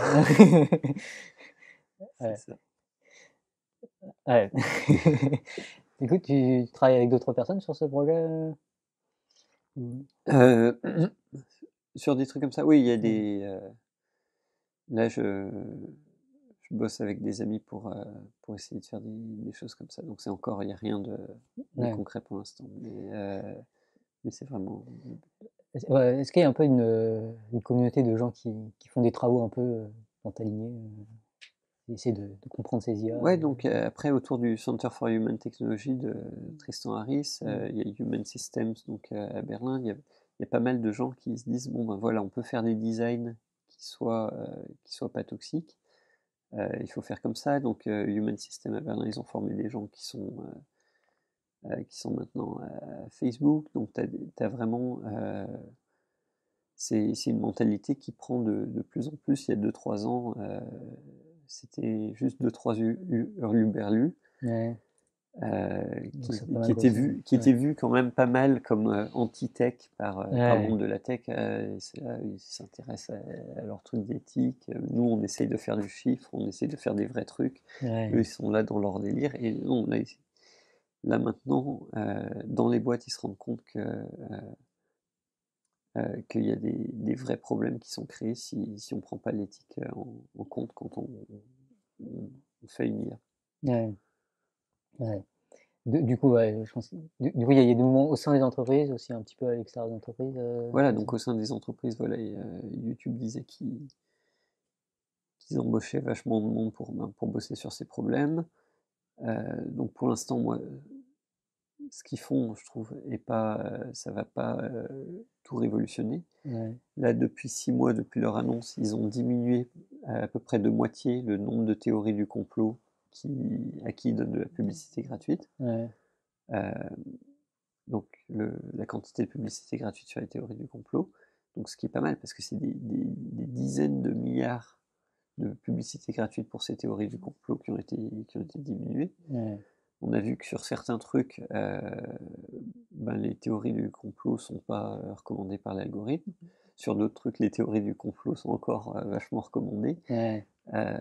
c'est Ouais. ça. Ouais. Du coup, tu travailles avec d'autres personnes sur ce projet? euh, ou- Euh, sur des trucs comme ça, oui, il y a Ouais. des. Euh, là, je, je bosse avec des amis pour, euh, pour essayer de faire des, des choses comme ça. Donc, c'est encore, il n'y a rien de, de Ouais. concret pour l'instant. Mais, euh, mais c'est vraiment. Est-ce ouais, est-ce qu'il y a un peu une, euh, une communauté de gens qui, qui font des travaux un peu euh, dans ta lignée, euh, qui essaient de, de comprendre ces I A? Ouais, euh, donc euh, après, autour du Center for Human Technology de Tristan Harris, ouais. euh, il y a Human Systems donc, euh, à Berlin. Il y a, il y a pas mal de gens qui se disent bon, ben voilà, on peut faire des designs qui soient, euh, qui soient pas toxiques. Euh, il faut faire comme ça. Donc, euh, Human System à Berlin, ils ont formé des gens qui sont, euh, euh, qui sont maintenant à Facebook. Donc, tu as, vraiment. Euh, c'est une mentalité qui prend de, de, plus en plus. Il y a deux trois ans, euh, c'était juste deux trois hurluberlus. Ouais. Euh, Donc qui, ça a pas mal qui, était grossi. vu, qui Ouais. était vu quand même pas mal comme euh, anti-tech par, euh, par le Ouais. monde de la tech. Euh, là, ils s'intéressent à, à leurs trucs d'éthique. Nous, on essaye de faire du chiffre, on essaye de faire des vrais trucs. Ouais. Eux, ils sont là dans leur délire. Et non, là, là maintenant, euh, dans les boîtes, ils se rendent compte que, euh, euh, qu'il y a des, des, vrais problèmes qui sont créés si, si on ne prend pas l'éthique en, en, compte quand on, on, on fait une I A. Ouais. Ouais. Du, du coup, ouais, je pense. Du, du coup, il y, a il y a des mouvements au sein des entreprises, aussi un petit peu à l'extérieur des entreprises. Euh, Voilà, comme ça. donc au sein des entreprises, voilà, et, euh, YouTube disait qu'ils qu'ils embauchaient vachement de monde pour, ben, pour bosser sur ces problèmes. Euh, donc pour l'instant, moi, ce qu'ils font, je trouve, est pas, euh, ça va pas euh, tout révolutionner. Ouais. Là, depuis six mois, depuis leur annonce, ils ont diminué à, à peu près de moitié le nombre de théories du complot qui, à qui ils donnent de la publicité gratuite. Ouais. Euh, donc le, la quantité de publicité gratuite sur les théories du complot. Donc ce qui est pas mal parce que c'est des, des, des dizaines de milliards de publicité gratuite pour ces théories du complot qui ont été, qui ont été diminuées. Ouais. On a vu que sur certains trucs, euh, ben, les théories du complot sont pas euh, recommandées par l'algorithme. Sur d'autres trucs, les théories du complot sont encore euh, vachement recommandées. Ouais. Euh,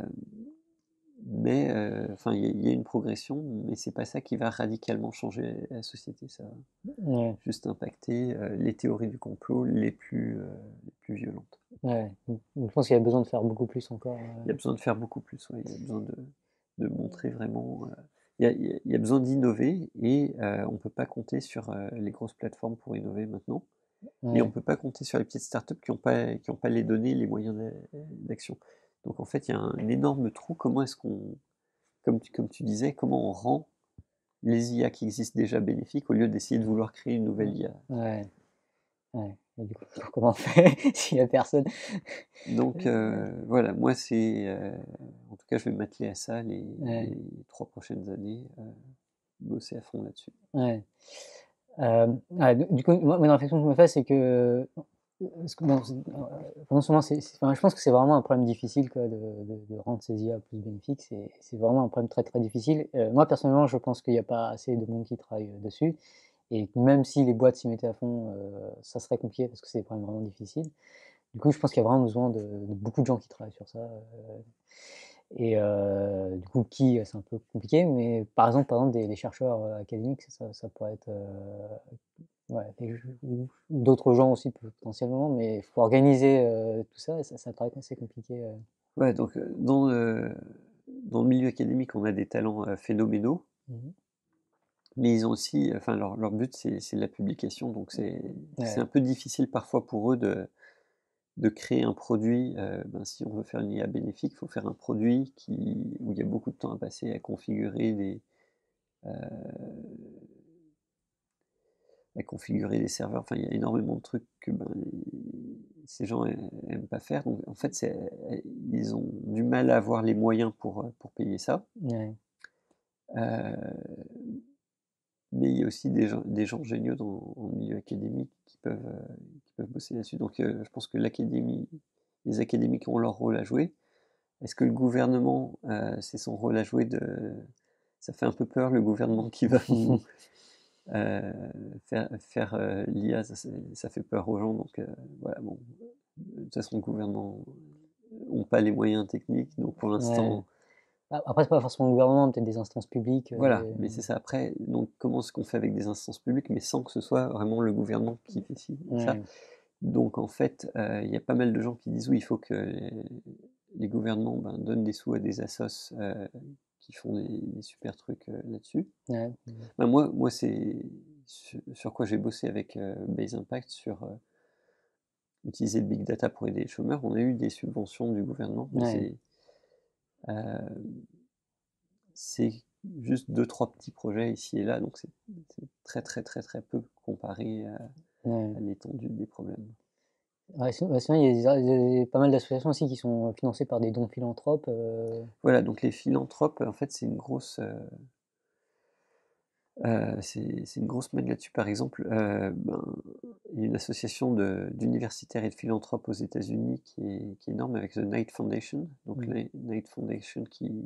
mais enfin, euh, il y, y a une progression, mais c'est pas ça qui va radicalement changer la société. Ça va Ouais. juste impacter euh, les théories du complot les plus, euh, les plus violentes. Ouais. Donc, je pense qu'il y a besoin de faire beaucoup plus encore. Il y a besoin de faire beaucoup plus, ouais. Il y a besoin de, de montrer vraiment. Euh, il, y a, il y a besoin d'innover et euh, on ne peut pas compter sur euh, les grosses plateformes pour innover maintenant. Et on ne Ouais. peut pas compter sur les petites startups qui n'ont pas, qui ont pas les données, les moyens d'action. Donc en fait, il y a un, un énorme trou. Comment est-ce qu'on, comme tu, comme tu disais, comment on rend les I A qui existent déjà bénéfiques au lieu d'essayer de vouloir créer une nouvelle I A. Ouais. Ouais. Et du coup, comment on fait s'il y a personne? Donc euh, voilà, moi c'est, euh, en tout cas, je vais m'atteler à ça les, Ouais. les trois prochaines années, euh, bosser à fond là-dessus. Ouais. Euh, ouais, du du coup, moi, moi, une réflexion que je me fais, c'est que Parce que bon, c'est, heu, non seulement c'est c'est enfin, je pense que c'est vraiment un problème difficile quoi de de de rendre ces I A plus bénéfiques. C'est c'est vraiment un problème très, très difficile. Heu, moi personnellement, je pense qu'il y a pas assez de monde qui travaille, heu, dessus et que même si les boîtes s'y mettaient à fond, heu, ça serait compliqué parce que c'est des problèmes vraiment difficiles. Du coup, je pense qu'il y a vraiment besoin de de beaucoup de gens qui travaillent sur ça, heu et heu, du coup, qui, c'est un peu compliqué, mais par exemple par exemple des des chercheurs, heu, académiques, ça ça pourrait être, heu, ouais, et je ou ou d'autres gens aussi potentiellement, mais il faut organiser, heu, tout ça et ça ça paraît assez compliqué, heu. Ouais, donc heu, dans le dans le milieu académique, on a des talents, heu, phénoménaux, Mmh mh. mais ils ont aussi enfin leur leur but c'est c'est la publication, donc c'est c'est Ouais, un peu difficile parfois pour eux de de créer un produit, heu, ben, si on veut faire une I A bénéfique, il faut faire un produit qui où il y a beaucoup de temps à passer à configurer des, heu, à configurer des serveurs. Enfin, il y a énormément de trucs que, ben, ces gens ai aiment pas faire. Donc en fait, c'est ils ont du mal à avoir les moyens pour, heu, pour payer ça. ouais, Heu, mais il y a aussi des gens des gens géniaux dans dans le milieu académique qui peuvent, heu, qui peuvent bosser là-dessus. Donc heu, je pense que l'académie les académiques ont leur rôle à jouer. Est-ce que le gouvernement, heu, c'est son rôle à jouer de ça fait un peu peur le gouvernement qui va nous, heu, faire faire, heu, l'I A, ça c'est ça fait peur aux gens donc heu, voilà bon, de toute façon le gouvernement ont pas les moyens techniques donc pour ouais. l'instant A après c'est pas forcément le gouvernement, peut-être des instances publiques, heu, voilà, des mais c'est ça après donc comment est-ce qu'on fait avec des instances publiques mais sans que ce soit vraiment le gouvernement qui fait ci et ça? ouais, Donc en fait, heu, il y a pas mal de gens qui disent: «Oui, il faut que les les gouvernements, ben, donnent des sous à des assos, heu, qui font des des super trucs, heu, là-dessus». ouais, mmh, Bah, moi moi c'est su sur quoi j'ai bossé avec, heu, Base Impact sur, heu, utiliser le big data pour aider les chômeurs. On a eu des subventions du gouvernement, mais ouais, c'est, heu, c'est juste deux trois petits projets ici et là, donc c'est c'est très, très, très, très peu comparé à ouais. à l'étendue des problèmes. Ouais, sinon ouais, sinon il y a des a il y a pas mal d'associations aussi qui sont financées par des dons philanthropes, heu. Voilà, donc les philanthropes, en fait, c'est une grosse, heu heu, c'est c'est une grosse manne là-dessus. Par exemple, heu, ben, il y a une association de d'universitaires et de philanthropes aux États-Unis qui est qui est énorme avec The Knight Foundation. Donc Mmh. la Knight Foundation qui,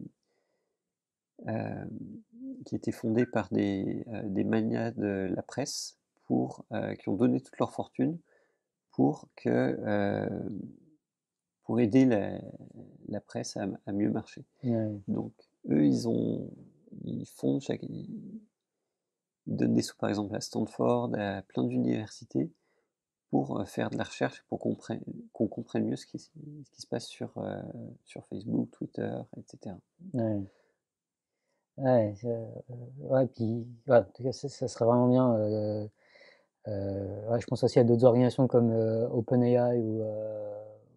hem, qui était fondée par des, heu, des magnats de la presse pour, heu, qui ont donné toute leur fortune pour que, hem, pour aider la la presse à à mieux marcher. Ouais, Donc eux, ils ont ils font chaque ils ils donnent des sous, par exemple, à Stanford, à plein d'universités pour, heu, faire de la recherche, pour qu'on prenne qu'on comprenne mieux ce qui se ce qui se passe sur, heu, sur Facebook, Twitter et cetera. ouais. Ouais, c'est, heu, ouais, puis ouais, en tout cas, ça ça serait vraiment bien, heu heu, ouais, je pense aussi à d'autres organisations comme, heu, OpenAI ou, heu,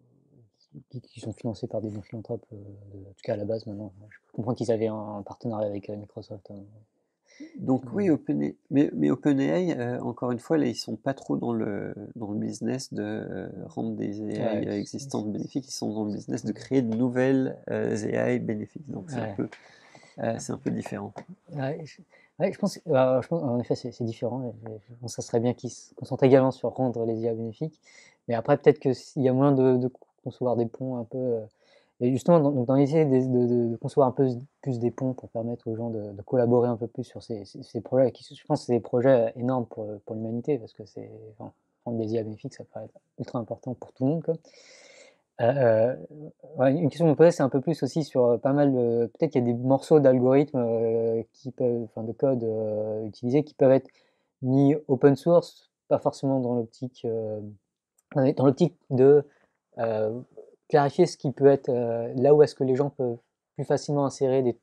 qui qui sont financées par des dons philanthropes, heu, en tout cas à la base maintenant. Je comprends qu'ils avaient un un partenariat avec, heu, Microsoft, hein, Donc oui, mais OpenA mais mais OpenAI, heu, encore une fois, là, ils sont pas trop dans le dans le business de, heu, rendre des A I ouais, c'est existantes bénéfiques. Ils sont dans le business de c'est créer de nouvelles, heu, A I bénéfiques. Donc c'est un ouais. peu, heu, c'est un peu différent. Ouais, je ouais, je pense alors je pense en effet, c'est c'est différent et et je pense que ça serait bien qu'ils se concentrent également sur rendre les I A bénéfiques. Mais après peut-être que s'il y a moyen de de concevoir des ponts un peu, heu et justement dans donc dans l'idée des de de de concevoir un peu plus des ponts pour permettre aux gens de de collaborer un peu plus sur ces ces ces projets qui je pense que c'est des projets énormes pour, heu, pour l'humanité parce que c'est enfin, rendre des I A bénéfiques, ça paraît être ultra important pour tout le monde, quoi. Heu heu, ouais, une question que je me posais, c'est un peu plus aussi sur, heu, pas mal de peut-être qu'il y a des morceaux d'algorithmes, heu, qui peuvent enfin de code, heu, utilisés qui peuvent être mis open source, pas forcément dans l'optique, heu, ouais, dans l'optique de, heu, clarifier ce qui peut être, heu, là où est-ce que les gens peuvent plus facilement insérer des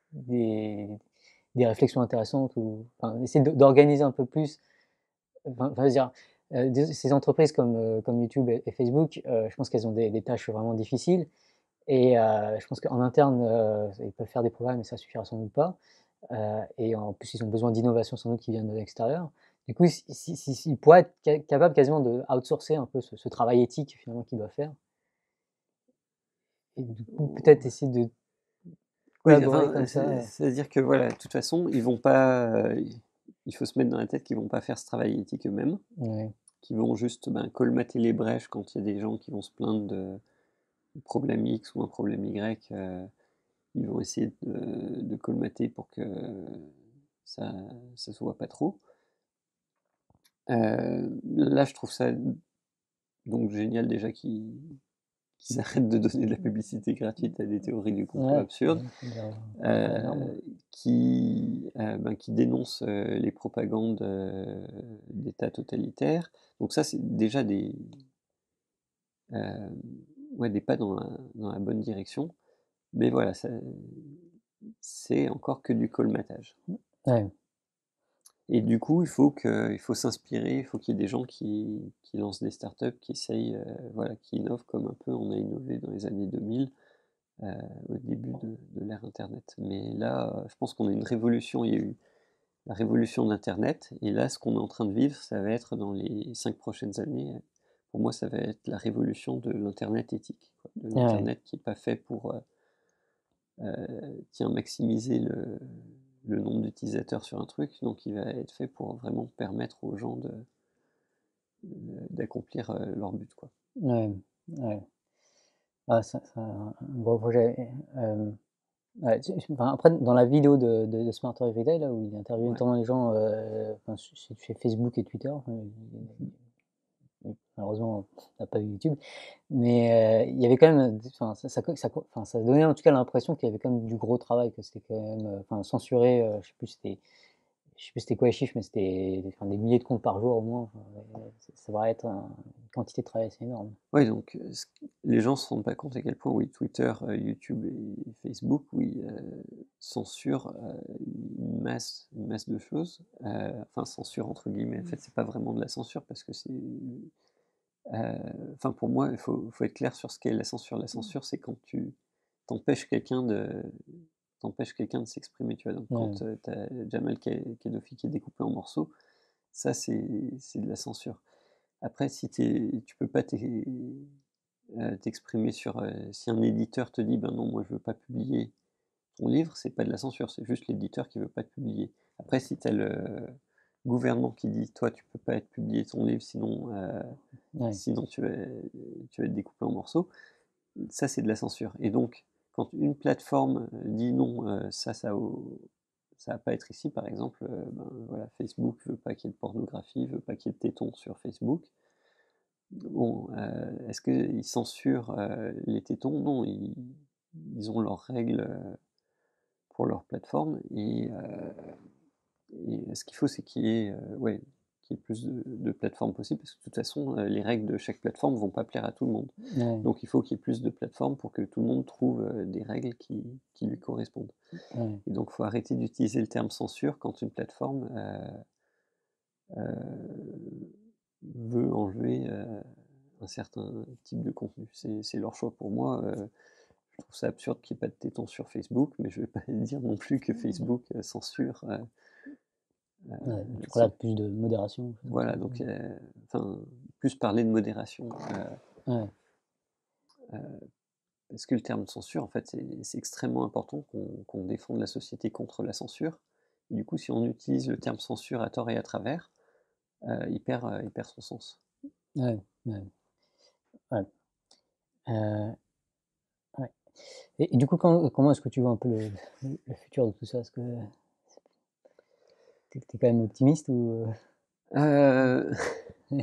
des des réflexions intéressantes ou enfin essayer de d'organiser un peu plus. Enfin enfin, je veux dire, heu, des ces entreprises comme, heu, comme YouTube et et Facebook, heu, je pense qu'elles ont des des tâches vraiment difficiles et heu, je pense qu'en interne, heu, ils peuvent faire des programmes mais ça suffira sans doute pas, heu et en plus, ils ont besoin d'innovation sans doute qui viennent de l'extérieur. Du coup, si si si s'ils pourraient être ca capables quasiment de outsourcer un peu ce ce travail éthique finalement qu'ils doivent faire et du coup, peut-être essayer de Oui, collaborer enfin, heu, comme ça, c'est heu. c'est-à-dire que voilà, de toute façon, ils vont pas, heu, il il faut se mettre dans la tête qu'ils vont pas faire ce travail éthique eux-mêmes, Ouais. qui vont juste ben, colmater les brèches quand il y a des gens qui vont se plaindre de problème X ou un problème Y. Euh, ils vont essayer de, de colmater pour que ça ne se voit pas trop. Euh, là, je trouve ça donc génial déjà qu'ils qu'ils arrêtent de donner de la publicité gratuite à des théories du complot Ouais, absurdes, ouais, c'est déjà un pas énorme. euh, qui, euh, ben, qui dénoncent euh, les propagandes euh, d'États totalitaires. Donc ça, c'est déjà des, euh, ouais, des pas dans la, dans la bonne direction. Mais voilà, ça, c'est encore que du colmatage. Ouais. Et du coup, il faut que, il faut s'inspirer, il faut qu'il y ait des gens qui, qui lancent des startups, qui essayent, euh, voilà, qui innovent comme un peu on a innové dans les années deux mille, euh, au début de, de l'ère Internet. Mais là, je pense qu'on a une révolution. Il y a eu la révolution d'Internet, et là, ce qu'on est en train de vivre, ça va être dans les cinq prochaines années. Pour moi, ça va être la révolution de l'Internet éthique, quoi, de Ouais. l'Internet qui n'est pas fait pour euh, euh, tiens, maximiser le, le nombre d'utilisateurs sur un truc, donc il va être fait pour vraiment permettre aux gens de, de- d'accomplir euh, leur but, quoi. Ouais. Ouais. Ah, c'est c'est un un gros projet. Euh, ouais, tu- enfin, après, dans la vidéo de, de, de Smarter Everyday, là, où il interviewe Ouais. notamment les gens euh, enfin, chez, chez Facebook et Twitter, enfin, il- il- malheureusement, on n'a pas eu YouTube, mais euh, il y avait quand même, enfin, ça, ça, ça, enfin, ça donnait en tout cas l'impression qu'il y avait quand même du gros travail, que c'était quand même, euh, enfin, censuré, euh, je sais plus, c'était, je sais plus c'était quoi les chiffres, mais c'était enfin, des milliers de comptes par jour au moins. Enfin, ouais, ça, ça va être un- une quantité de travail assez énorme. Ouais, donc euh, ce- les gens se rendent pas compte à quel point, oui, Twitter, euh, YouTube et Facebook, oui, euh, censurent euh, une masse, une masse de choses. Euh, enfin, censure entre guillemets. En fait, c'est pas vraiment de la censure parce que c'est. euh, Enfin, pour moi, il faut, faut être clair sur ce qu'est la censure. La censure, c'est quand tu t'empêches quelqu'un de t'empêches quelqu'un de s'exprimer. Tu vois, donc Ouais, quand euh, tu as Jamal Ke- Khedoffi qui est découpé en morceaux, ça, c'est c'est de la censure. Après, si t'es, tu peux pas t'es- euh, t'exprimer sur. Euh, si un éditeur te dit, ben non, moi je veux pas publier ton livre, c'est pas de la censure, c'est juste l'éditeur qui veut pas te publier. Après, si tu as le gouvernement qui dit, toi, tu peux pas être publié ton livre, sinon, euh, ouais, sinon tu vas, tu vas être découpé en morceaux, ça c'est de la censure. Et donc, quand une plateforme dit non, euh, ça, ça, ça va pas être ici, par exemple, euh, ben, voilà, Facebook veut pas qu'il y ait de pornographie, veut pas qu'il y ait de tétons sur Facebook. Bon, euh, est-ce qu'ils censurent euh, les tétons? Non, ils, ils ont leurs règles euh, pour leur plateforme. Et, euh, et ce qu'il faut, c'est qu'il y ait, euh, ouais, qu'il y ait plus de, de plateformes possibles, parce que de toute façon, euh, les règles de chaque plateforme ne vont pas plaire à tout le monde. ouais, Donc il faut qu'il y ait plus de plateformes pour que tout le monde trouve euh, des règles qui, qui lui correspondent. ouais, Et donc il faut arrêter d'utiliser le terme censure quand une plateforme euh, euh, veut enlever euh, un certain type de contenu. C'est, c'est leur choix. Pour moi, euh, je trouve ça absurde qu'il n'y ait pas de tétons sur Facebook, mais je ne vais pas dire non plus que Facebook euh, censure euh, euh, ouais. Tu là-dessus. crois plus de modération, quelque chose comme Voilà, ça. donc euh, enfin, plus parler de modération. Euh, Ouais, euh, parce que le terme de censure, en fait, c'est, c'est extrêmement important qu'on, qu'on défende la société contre la censure. Et du coup, si on utilise le terme censure à tort et à travers, euh, il, perd, euh, il perd son sens. ouais, ouais, ouais. Euh, ouais. Et, et du coup, quand- comment est-ce que tu vois un peu le, le- le futur de tout ça? Est-ce que t'es, t'es quand même optimiste ou Euh, euh,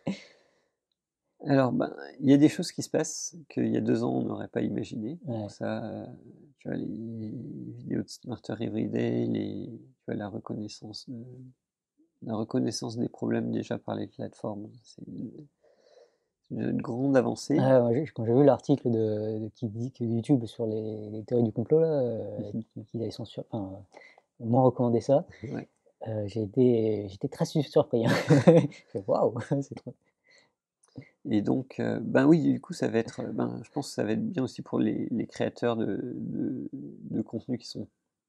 alors, ben, il y a des choses qui se passent qu'il y a deux ans, on n'aurait pas imaginé. Donc ouais, ça, euh, tu vois, les vidéos de Smarter Everyday, les, tu vois, la reconnaissance de, la reconnaissance des problèmes déjà par les plateformes, c'est une, une grande avancée. ouais, moi, j'ai- quand j'ai vu l'article de, de qui dit que YouTube sur les, les théories du complot là, euh, qui, qui avait censure, enfin, euh, moins recommandé ça, Ouais. euh, j'ai été, j'étais très su- surpris. Hein. Je fais, waouh, c'est trop. Et donc, euh, ben oui, du coup, ça va être, ben, je pense que ça va être bien aussi pour les, les créateurs de, de, de contenu qui sont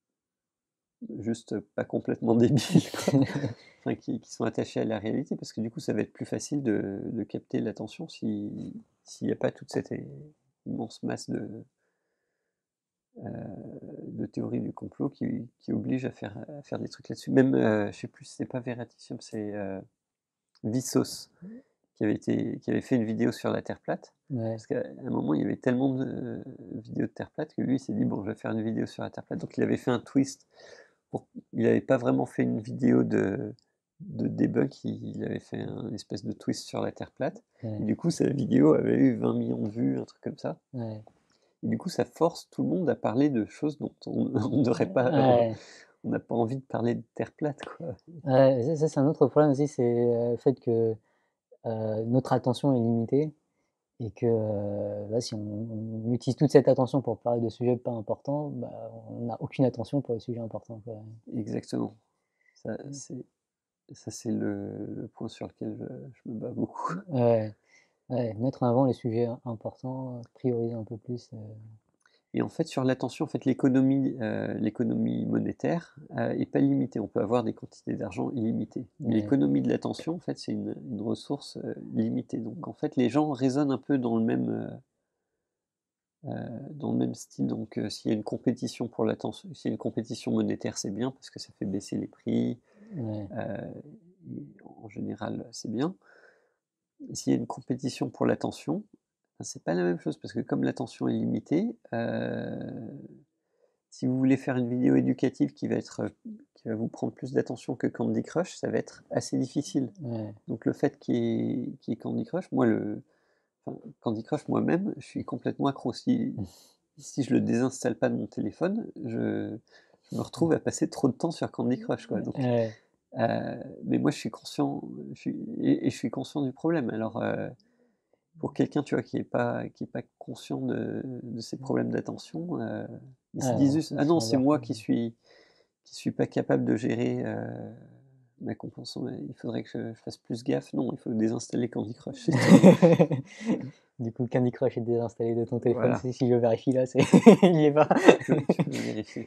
juste pas complètement débiles, quoi. Enfin, qui, qui sont attachés à la réalité, parce que du coup, ça va être plus facile de, de capter l'attention si, s'il n'y a pas toute cette immense masse de, euh, de théories du complot qui, qui oblige à faire, à faire des trucs là-dessus. Même, euh, je sais plus, c'est pas Veritasium, c'est euh, Vsauce, qui avait, été, qui avait fait une vidéo sur la Terre plate. Ouais. Parce qu'à un moment, il y avait tellement de euh, vidéos de Terre plate que lui, il s'est dit, bon, je vais faire une vidéo sur la Terre plate. Donc il avait fait un twist. Pour... Il n'avait pas vraiment fait une vidéo de, de debug, il avait fait un espèce de twist sur la Terre plate. Ouais. Et du coup, sa vidéo avait eu vingt millions de vues, un truc comme ça. Ouais. Et du coup, ça force tout le monde à parler de choses dont on n'aurait pas... Ouais. On n'a pas envie de parler de Terre plate, quoi. Ouais, ça, ça, c'est un autre problème aussi, c'est euh, le fait que euh, notre attention est limitée et que euh, là, si on, on utilise toute cette attention pour parler de sujets pas importants, bah, on n'a aucune attention pour les sujets importants, quoi. Exactement. Ça, c'est, ça, c'est le, le point sur lequel je, je me bats beaucoup. Ouais. Ouais, mettre en avant les sujets importants, prioriser un peu plus. euh, Et en fait, sur l'attention, en fait, l'économie, euh, l'économie monétaire euh, est pas limitée. On peut avoir des quantités d'argent illimitées. Mais Ouais. l'économie de l'attention, en fait, c'est une, une ressource euh, limitée. Donc, en fait, les gens raisonnent un peu dans le même, euh, euh, dans le même style. Donc, euh, s'il y a une compétition pour l'attention, s'il y a une compétition monétaire, c'est bien parce que ça fait baisser les prix. Ouais. Euh, et en général, c'est bien. S'il y a une compétition pour l'attention, ben, c'est pas la même chose parce que comme l'attention est limitée, euh, si vous voulez faire une vidéo éducative qui va, être, qui va vous prendre plus d'attention que Candy Crush, ça va être assez difficile. Ouais. Donc le fait qu'il y ait, qu'il y ait Candy Crush, moi, le, enfin, Candy Crush moi-même, je suis complètement accro. Si, si je le désinstalle pas de mon téléphone, je, je me retrouve à passer trop de temps sur Candy Crush, quoi. Donc, Ouais. euh, mais moi, je suis conscient, je suis, et, et je suis conscient du problème. Alors, euh, pour quelqu'un, tu vois, qui est pas, qui est pas conscient de, de ses problèmes d'attention, euh, ils se disent Alors, juste, ça, ah ça non, c'est moi embarque. qui suis, qui suis pas capable de gérer euh, ma compensation. Il faudrait que je, je fasse plus gaffe. Non, il faut désinstaller Candy Crush. C'est tout. Du coup, Candy Crush est désinstallé de ton téléphone. Voilà, Si, si je vérifie là, c'est il y est pas. tu peux, tu peux vérifier.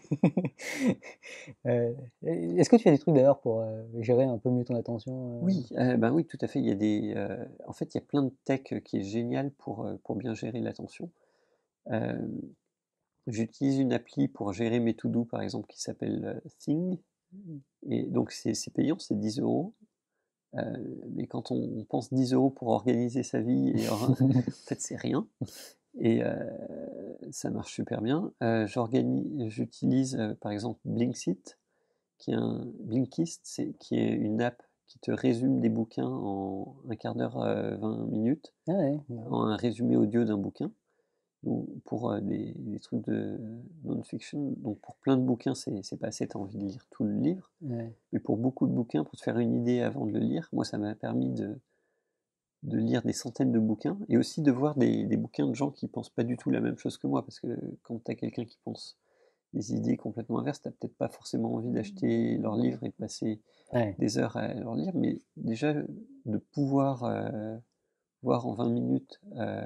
Euh, Est-ce que tu fais des trucs d'ailleurs pour euh, gérer un peu mieux ton attention? euh Oui, euh, ben oui, tout à fait. Il y a des, euh, en fait, il y a plein de tech qui est génial pour, euh, pour bien gérer l'attention. Euh, J'utilise une appli pour gérer mes to-do, par exemple, qui s'appelle euh, Thing. Et donc, c'est c'est payant, c'est dix euros. Euh, mais quand on, on pense dix euros pour organiser sa vie, et en fait, c'est rien. Et euh, ça marche super bien. Euh, j'organise, j'utilise euh, par exemple Blinkist, qui est un Blinkist, c'est qui est une app qui te résume des bouquins en un quart d'heure, euh, vingt minutes, Ah ouais. en un résumé audio d'un bouquin. Donc, pour euh, des, des trucs de non-fiction, donc pour plein de bouquins, c'est c'est pas assez, t'as envie de lire tout le livre. Ouais. Mais pour beaucoup de bouquins, pour te faire une idée avant de le lire, moi ça m'a permis de, de lire des centaines de bouquins et aussi de voir des, des bouquins de gens qui pensent pas du tout la même chose que moi. Parce que quand tu as quelqu'un qui pense des idées complètement inverses, tu peut-être pas forcément envie d'acheter leur livre et de passer Ouais. des heures à leur lire. Mais déjà, de pouvoir euh, voir en vingt minutes euh,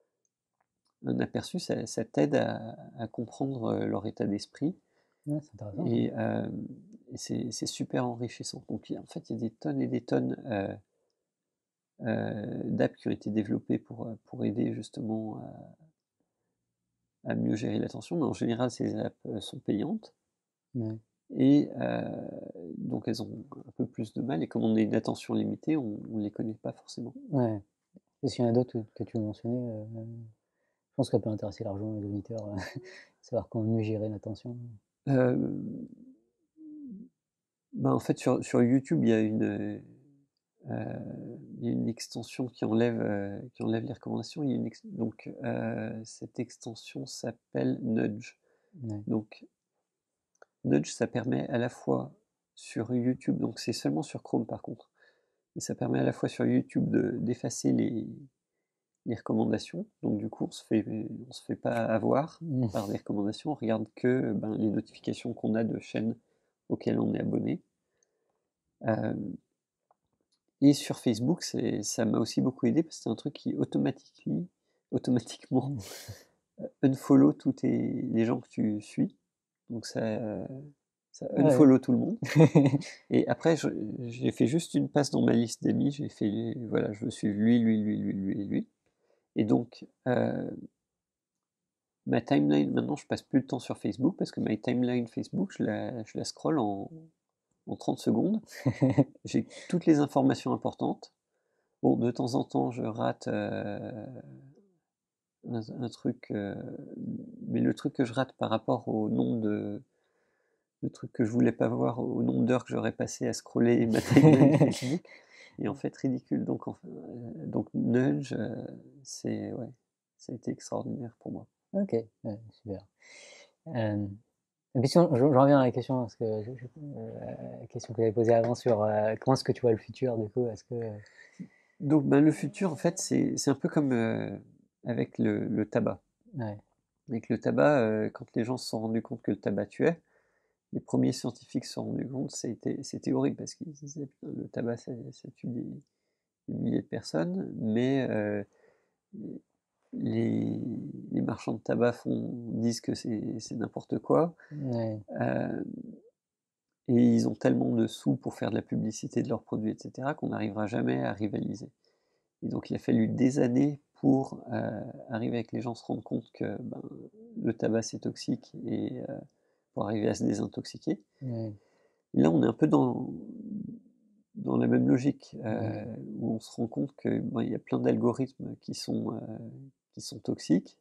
un aperçu, ça, ça t'aide à, à comprendre euh, leur état d'esprit. Ouais, c'est intéressant ça. Et, euh, et c'est c'est super enrichissant. Donc en fait, il y a des tonnes et des tonnes euh, euh, d'apps qui ont été développées pour, euh, pour aider justement à, à mieux gérer l'attention. Mais en général, ces apps euh, sont payantes. Ouais. Et euh, donc elles ont un peu plus de mal. Et comme on a une attention limitée, on ne les connaît pas forcément. Ouais. Est-ce qu'il y en a d'autres que tu veux mentionner? euh, Je pense que ça peut intéresser largement les auditeurs, euh, savoir comment mieux gérer l'attention. Euh, ben en fait, sur, sur YouTube, il y a une, euh, il y a une extension qui enlève, euh, qui enlève les recommandations. Il y a une ex- donc, euh, cette extension s'appelle Nudge. Ouais. Donc, Nudge, ça permet à la fois sur YouTube, donc c'est seulement sur Chrome par contre, et ça permet à la fois sur YouTube de, d'effacer les, les recommandations. Donc, du coup, on se fait, on se fait pas avoir Mm. par des recommandations, on regarde que ben, les notifications qu'on a de chaînes auxquelles on est abonné. Euh, Et sur Facebook, c'est, ça m'a aussi beaucoup aidé parce que c'est un truc qui automatiquement, automatiquement euh, unfollow tous tes, les gens que tu suis. Donc ça, euh, ça Ouais. unfollow tout le monde. Et après, je- j'ai fait juste une passe dans ma liste d'amis. J'ai fait, voilà, je veux suivre lui, lui, lui, lui, lui et lui. Et donc, euh, ma timeline, maintenant, je passe plus de temps sur Facebook parce que ma timeline Facebook, je la, je la scroll en, en trente secondes. J'ai toutes les informations importantes. Bon, de temps en temps, je rate euh, un, un truc, euh, mais le truc que je rate par rapport au nombre de, de trucs que je voulais pas voir, au nombre d'heures que j'aurais passé à scroller ma timeline Facebook, est en fait ridicule. Donc, en, euh, donc Nudge, euh, c'est, ouais, ça a été extraordinaire pour moi. Ok, ouais, super. Euh, la question, je, je reviens à la question, parce que je, je, euh, la question que j'avais posée avant sur euh, comment est-ce que tu vois le futur, du coup, est-ce que... Donc ben, le futur, en fait, c'est, c'est un peu comme euh, avec le, le tabac. Ouais. Avec le tabac, euh, quand les gens se sont rendus compte que le tabac tuait, les premiers scientifiques se sont rendus compte, c'était, c'était horrible, parce qu'ils disaient, putain, le tabac, ça, ça tue des, des milliers de personnes, mais euh, les, les marchands de tabac font, disent que c'est, c'est n'importe quoi. Ouais. Euh, et ils ont tellement de sous pour faire de la publicité de leurs produits, et cetera, qu'on n'arrivera jamais à rivaliser. Et donc il a fallu des années pour euh, arriver avec les gens se rendre compte que ben, le tabac c'est toxique et euh, pour arriver à se désintoxiquer. Ouais. Et là on est un peu dans, dans la même logique euh, Ouais. où on se rend compte qu'il ben, y a plein d'algorithmes qui sont, euh, qui sont toxiques.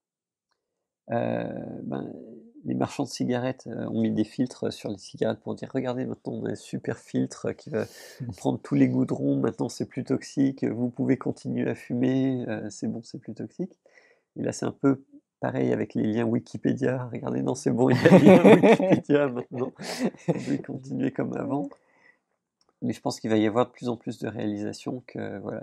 Euh, ben, les marchands de cigarettes euh, ont mis des filtres sur les cigarettes pour dire regardez, maintenant on a un super filtre qui va prendre tous les goudrons, maintenant c'est plus toxique, vous pouvez continuer à fumer, euh, c'est bon, c'est plus toxique. Et là c'est un peu pareil avec les liens Wikipédia, regardez, non c'est bon, il y a les liens Wikipédia maintenant, vous pouvez continuer comme avant. Mais je pense qu'il va y avoir de plus en plus de réalisation que voilà,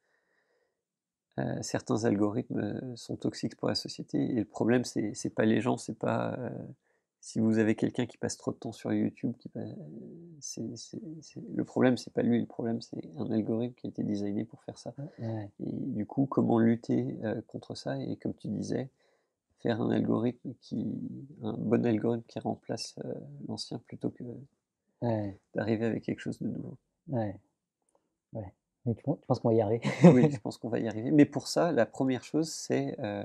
Euh, certains algorithmes euh, sont toxiques pour la société. Et le problème, c'est, c'est pas les gens, c'est pas euh, si vous avez quelqu'un qui passe trop de temps sur YouTube, qui passe, c'est, c'est, c'est, le problème, c'est pas lui, le problème, c'est un algorithme qui a été designé pour faire ça. Ouais. Et du coup, comment lutter euh, contre ça? Et comme tu disais, faire un algorithme qui, un bon algorithme qui remplace euh, l'ancien plutôt que Ouais. d'arriver avec quelque chose de nouveau. Ouais. Ouais. Mais tu, tu penses qu'on va y arriver? Oui, je pense qu'on va y arriver. Mais pour ça, la première chose, c'est euh,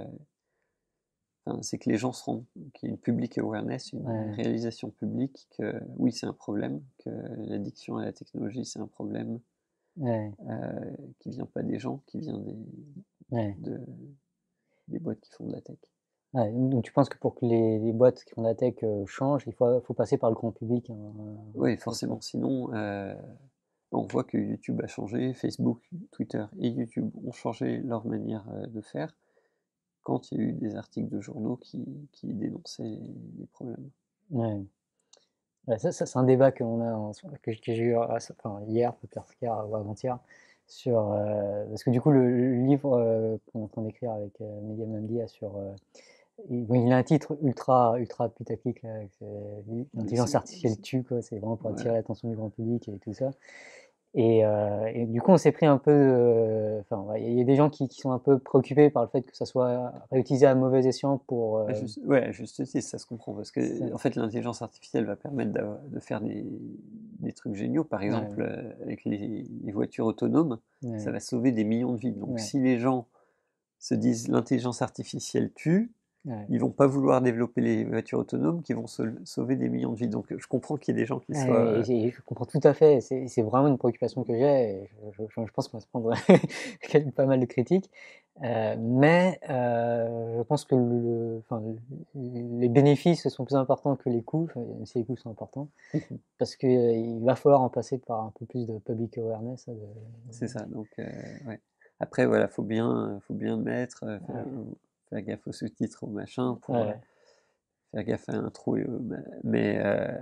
Enfin, c'est que les gens se rendent, qu'il y ait une public awareness, une Ouais. réalisation publique que oui, c'est un problème, que l'addiction à la technologie, c'est un problème Ouais. euh, qui vient pas des gens, qui vient des, Ouais. de, des boîtes qui font de la tech. Ouais. Donc tu penses que pour que les, les boîtes qui font de la tech euh, changent, il faut, faut passer par le grand public, hein, Oui, euh, forcément. Sinon, euh, on voit que YouTube a changé, Facebook, Twitter et YouTube ont changé leur manière euh, de faire quand il y a eu des articles de journaux qui, qui dénonçaient les problèmes. Ouais. Ouais, ça, ça, c'est un débat qu'on a en- que, que j'ai eu euh, enfin, hier, peut-être hier ou avant-hier, sur euh, parce que du coup le, le livre euh, qu'on est en train d'écrire avec euh, Media Mamdia sur euh, il, bon, il a un titre ultra ultra putaclic là, que c'est Oui, l'intelligence c'est, artificielle c'est- tue quoi, c'est vraiment pour attirer voilà. l'attention du grand public et tout ça. Et, euh, et du coup, on s'est pris un peu. euh, Enfin, ouais, il y a des gens qui, qui sont un peu préoccupés par le fait que ça soit réutilisé à mauvais escient pour. À euh, juste, ouais, à juste titre, ça se comprend, parce que ça- en fait, l'intelligence artificielle va permettre d'avoir- de faire des, des trucs géniaux. Par ouais, exemple, euh, avec les, les voitures autonomes, ça ouais, va sauver des millions de vies. Donc, ouais, si les gens se disent l'intelligence artificielle tue, ouais. ils vont pas vouloir développer les voitures autonomes qui vont sau- sauver des millions de vies. Donc, je comprends qu'il y ait des gens qui soient. Ouais, euh, et j'ai- je comprends tout à fait. C'est c'est vraiment une préoccupation que j'ai. Et Je, je- je pense qu'on va se prendre pas mal de critiques. Euh, mais euh, je pense que le, enfin, le- les bénéfices sont plus importants que les coûts, enfin, même si les coûts sont importants, parce qu'il va falloir en passer par un peu plus de public awareness. de- C'est ça. Donc, euh, ouais. Après, voilà, faut bien, faut bien mettre, euh, faire, ouais, faire gaffe aux sous-titres, au machin, pour euh, ouais, faire gaffe à l'intro. et au- Mais, euh,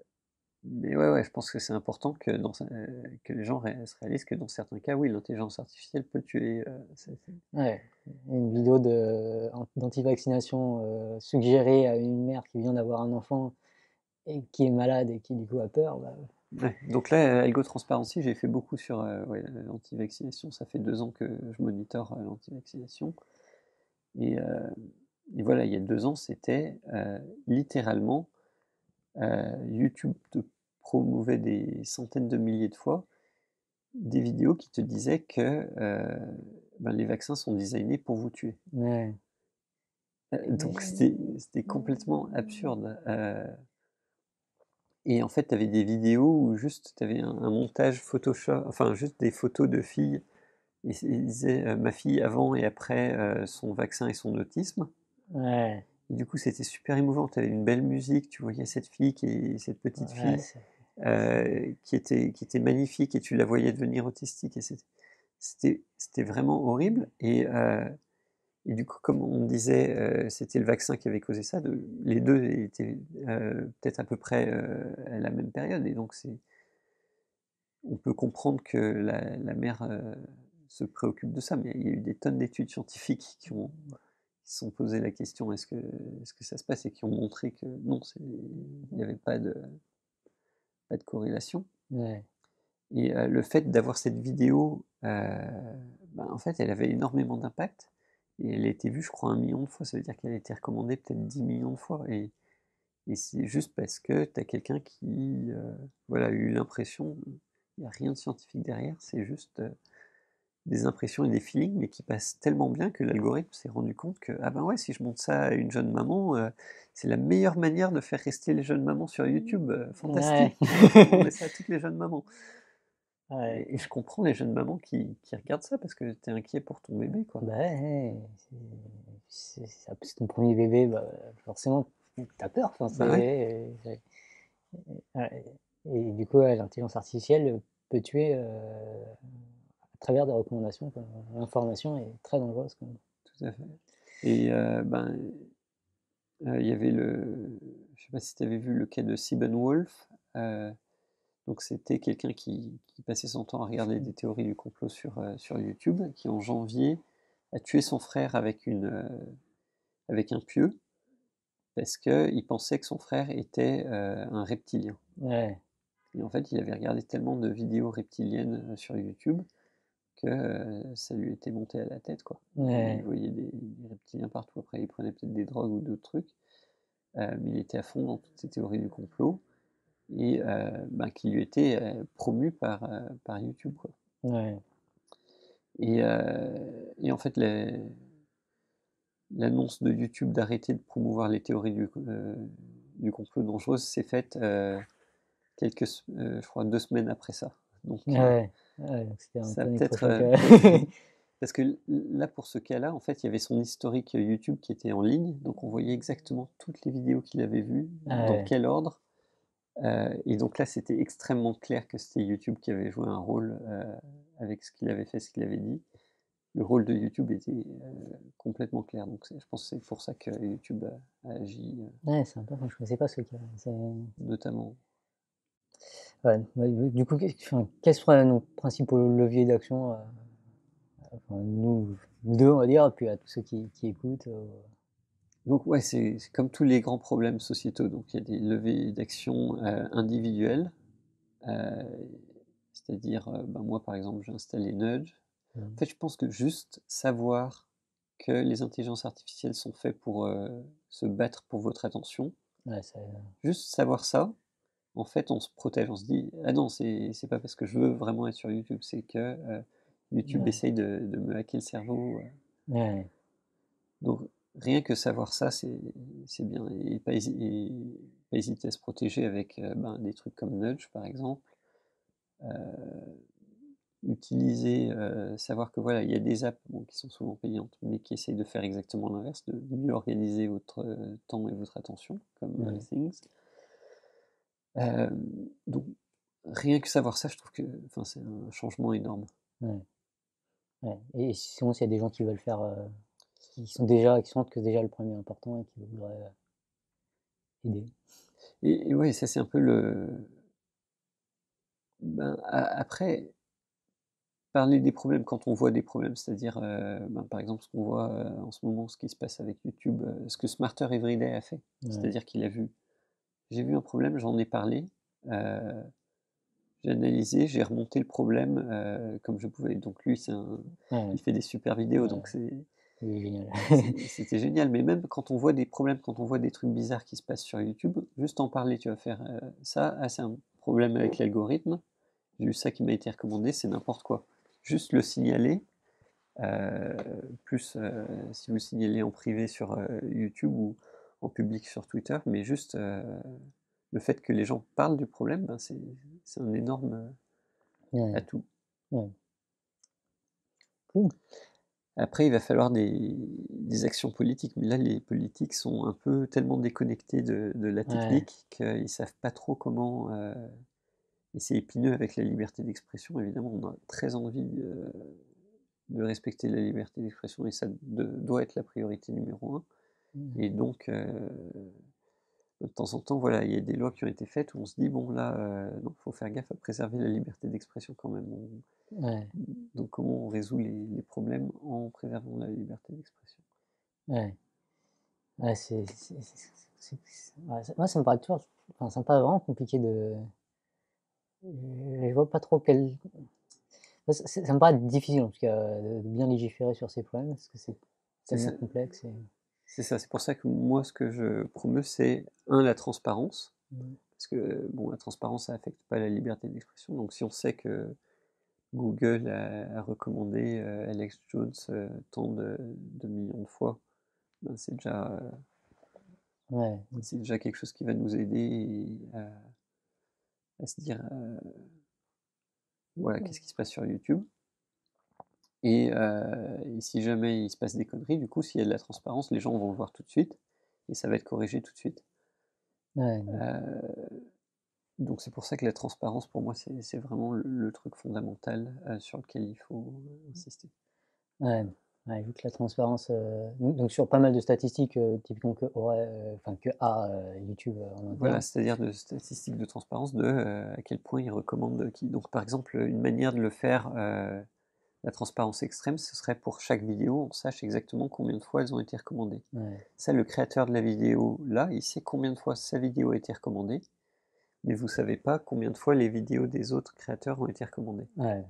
Mais ouais, ouais, je pense que c'est important que, dans, euh, que les gens ré- se réalisent que dans certains cas, oui, l'intelligence artificielle peut tuer. euh, c'est- c'est- ouais. Une vidéo de, d'anti-vaccination euh, suggérée à une mère qui vient d'avoir un enfant et qui est malade et qui du coup a peur, bah, Ouais. Donc là, euh, Algo Transparency, j'ai fait beaucoup sur euh, ouais, l'anti-vaccination. Ça fait deux ans que je monitore euh, l'anti-vaccination. Et, euh, et voilà, il y a deux ans, c'était euh, littéralement euh, YouTube te promouvait des centaines de milliers de fois des vidéos qui te disaient que euh, ben, les vaccins sont designés pour vous tuer. ouais. Euh, Donc c'était c'était complètement absurde. Euh, Et en fait, tu avais des vidéos où juste tu avais un, un montage Photoshop, enfin juste des photos de filles. Et il disait euh, ma fille avant et après euh, son vaccin et son autisme. Ouais, Et du coup, c'était super émouvant. Tu avais une belle musique, tu voyais cette fille, qui est, cette petite ouais, fille, c'est, c'est- euh, qui était, qui était magnifique et tu la voyais devenir autistique. Et c'était, c'était, c'était vraiment horrible. Et, euh, et du coup, comme on disait, euh, c'était le vaccin qui avait causé ça. De, les deux étaient euh, peut-être à peu près euh, à la même période. Et donc, c'est, on peut comprendre que la, la mère euh, se préoccupe de ça. Mais il y a eu des tonnes d'études scientifiques qui ont qui se sont posé la question est-ce que, est-ce que ça se passe et qui ont montré que non, il n'y avait pas de, pas de corrélation. ouais, Et euh, le fait d'avoir cette vidéo, euh, ben, en fait, elle avait énormément d'impact. Et elle a été vue, je crois, un million de fois. Ça veut dire qu'elle a été recommandée peut-être dix millions de fois. Et, et c'est juste parce que tu as quelqu'un qui euh, voilà, a eu l'impression, il n'y a rien de scientifique derrière, c'est juste euh, des impressions et des feelings, mais qui passent tellement bien que l'algorithme s'est rendu compte que, ah ben ouais, si je montre ça à une jeune maman, euh, c'est la meilleure manière de faire rester les jeunes mamans sur YouTube. Euh, ouais, fantastique, on va recommander ça à toutes les jeunes mamans. ouais. Et, et je comprends les jeunes mamans qui, qui regardent ça parce que t'es inquiet pour ton bébé, quoi. Bah ouais, c'est, c'est, c'est ton premier bébé, bah, forcément, t'as peur. Enfin, Bah ouais, c'est, c'est- ouais. Et du coup, ouais, l'intelligence artificielle peut tuer euh, à travers des recommandations, quoi. L'information est très dangereuse, quoi. tout à fait. Et euh, ben, euh, il y avait le, je sais pas si tu avais vu le cas de Sieben Wolf. Euh, donc c'était quelqu'un qui, qui passait son temps à regarder des théories du complot sur, euh, sur YouTube, qui en janvier a tué son frère avec, une, euh, avec un pieu, parce qu'il pensait que son frère était euh, un reptilien. Ouais, Et en fait, il avait regardé tellement de vidéos reptiliennes euh, sur YouTube que euh, ça lui était monté à la tête, quoi. Il ouais, voyait des, des reptiliens partout. Après, il prenait peut-être des drogues ou d'autres trucs, euh, mais il était à fond dans toutes ces théories du complot et euh, ben, qui lui étaient euh, promues par, euh, par YouTube, quoi. ouais, Et, euh, et en fait, les- l'annonce de YouTube d'arrêter de promouvoir les théories du, euh, du complot dangereuses s'est faite euh, quelques, euh, je crois, deux semaines après ça. Donc, euh, ouais, ouais, donc c'était un ça a peu un peut-être électrochoc. euh, euh. peut-être aidé. Parce que là, pour ce cas-là, en fait, il y avait son historique YouTube qui était en ligne, donc on voyait exactement toutes les vidéos qu'il avait vues, dans Ouais, quel ordre. Euh, et donc là, c'était extrêmement clair que c'était YouTube qui avait joué un rôle euh, avec ce qu'il avait fait, ce qu'il avait dit. Le rôle de YouTube était euh, complètement clair. Donc je pense que c'est pour ça que YouTube a, a agi, euh, ouais, c'est important, je ne connaissais pas ce cas. C'est- notamment. Ouais, ouais, du coup, qu'est-ce- enfin, quels seraient nos principaux leviers d'action, euh, enfin, nous, nous deux, on va dire, puis à tous ceux qui, qui écoutent. euh, Donc ouais, c'est c'est comme tous les grands problèmes sociétaux. Donc il y a des levées d'action euh, individuelles, euh, c'est-à-dire, euh, ben, moi par exemple, j'ai installé Nudge. En fait, je pense que juste savoir que les intelligences artificielles sont faites pour euh, se battre pour votre attention, ouais, ça- juste savoir ça, en fait, on se protège, on se dit, ah non, c'est c'est pas parce que je veux vraiment être sur YouTube, c'est que euh, YouTube ouais, essaye de, de me hacker le cerveau. euh. ouais, Donc, rien que savoir ça, c'est c'est bien. Et pas, hési- et pas hésiter à se protéger avec euh, ben, des trucs comme Nudge, par exemple. Euh, utiliser, euh, savoir que voilà, il y a des apps bon, qui sont souvent payantes, mais qui essayent de faire exactement l'inverse, de mieux organiser votre euh, temps et votre attention, comme euh, ouais, Things. Euh, donc, rien que savoir ça, je trouve que enfin, c'est un changement énorme. ouais, ouais. Et sinon, s'il y a des gens qui veulent faire, euh, qui sont déjà, qui sentent que c'est déjà le premier est important et qui voudraient euh, aider. Et, et ouais, ça c'est un peu le. Ben, a- après, parler des problèmes quand on voit des problèmes, c'est-à-dire, euh, ben, par exemple, ce qu'on voit euh, en ce moment, ce qui se passe avec YouTube, euh, ce que Smarter Everyday a fait, Ouais, c'est-à-dire qu'il a vu, j'ai vu un problème, j'en ai parlé, euh, j'ai analysé, j'ai remonté le problème euh, comme je pouvais. Donc lui, c'est un, ouais, il fait des super vidéos, ouais, donc c'est, il est génial. c'est- c'était génial. Mais même quand on voit des problèmes, quand on voit des trucs bizarres qui se passent sur YouTube, juste en parler, tu vas faire euh, ça, ah, c'est un problème avec l'algorithme, j'ai eu ça qui m'a été recommandé, c'est n'importe quoi. Juste le signaler, euh, plus euh, si vous le signalez en privé sur euh, YouTube ou en public sur Twitter, mais juste euh, le fait que les gens parlent du problème, ben c'est c'est un énorme euh, Ouais. atout. Ouais. Cool. Après, il va falloir des, des actions politiques, mais là, les politiques sont un peu tellement déconnectés de, de la Ouais. technique qu'ils ne savent pas trop comment. euh, et c'est épineux avec la liberté d'expression, évidemment, on a très envie euh, de respecter la liberté d'expression et ça de- doit être la priorité numéro un. Mmh. Et donc, euh, de temps en temps, voilà, il y a des lois qui ont été faites où on se dit, bon, là, euh, non, faut faire gaffe à préserver la liberté d'expression quand même. On- Ouais. donc, comment on résout les, les problèmes en préservant la liberté d'expression? Ouais. Ouais, c'est, c'est, c'est- c'est- c'est- ouais, ça- moi, ça me paraît toujours, enfin, ça me paraît vraiment compliqué de, je vois pas trop quel, ça, ça- ça me paraît difficile en tout cas de, de bien légiférer sur ces problèmes parce que c'est C'est tellement ça, complexe et, c'est ça, c'est pour ça que moi, ce que je promeus, c'est, un, la transparence, mmh, parce que, bon, la transparence, ça affecte pas la liberté d'expression, donc si on sait que Google a, a recommandé euh, Alex Jones euh, tant de, de millions de fois, ben c'est déjà, euh, ouais, c'est déjà quelque chose qui va nous aider à, à se dire, euh, voilà, qu'est-ce qui se passe sur YouTube. Et, euh, et si jamais il se passe des conneries, du coup, s'il y a de la transparence, les gens vont le voir tout de suite, et ça va être corrigé tout de suite. ouais, donc, Euh, donc c'est pour ça que la transparence, pour moi, c'est c'est vraiment le, le truc fondamental euh, sur lequel il faut insister. ouais, ouais, vu que la transparence, euh, donc donc sur pas mal de statistiques, euh, typiquement que aurait, euh, enfin que a euh, YouTube euh, en Voilà, interne. c'est-à-dire de statistiques de transparence, de euh, à quel point il recommande qui. Donc par exemple, une manière de le faire, euh, la transparence extrême, ce serait pour chaque vidéo, on sache exactement combien de fois elles ont été recommandées. Ouais, Ça, le créateur de la vidéo, là, il sait combien de fois sa vidéo a été recommandée, mais vous savez pas combien de fois les vidéos des autres créateurs ont été recommandées. ouais,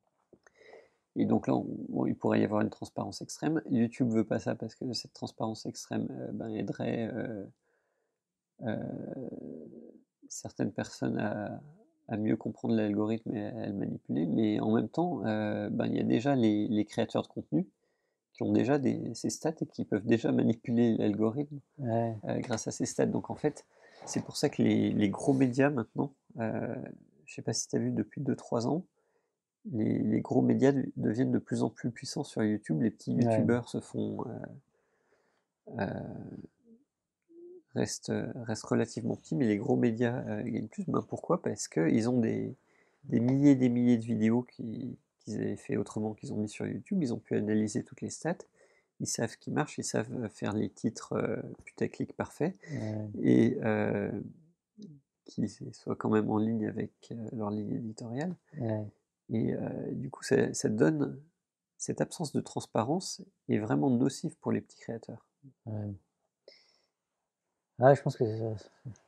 Et donc là, on- bon, il pourrait y avoir une transparence extrême. YouTube veut pas ça parce que cette transparence extrême euh, ben, aiderait euh, euh, certaines personnes à, à mieux comprendre l'algorithme et à le manipuler. Mais en même temps, euh, ben, il y a déjà les, les créateurs de contenu qui ont déjà des, ces stats et qui peuvent déjà manipuler l'algorithme ouais, euh, grâce à ces stats. Donc en fait, c'est pour ça que les, les gros médias maintenant, euh, je sais pas si tu as vu depuis deux trois ans, les, les gros médias de- deviennent de plus en plus puissants sur YouTube. Les petits ouais, YouTubeurs se font euh, euh, restent, euh, restent relativement petits, mais les gros médias euh, gagnent plus. Ben, pourquoi? Parce qu'ils ont des, des milliers et des milliers de vidéos qui- qu'ils avaient fait autrement, qu'ils ont mis sur YouTube. Ils ont pu analyser toutes les stats. Ils savent ce qui marche, ils savent faire les titres euh, putaclic parfaits ouais, et euh, qui soient quand même en ligne avec euh, leur ligne éditoriale. ouais, Et euh, du coup, ça, ça donne cette absence de transparence est vraiment nocive pour les petits créateurs. ouais. Ouais, je pense que ça-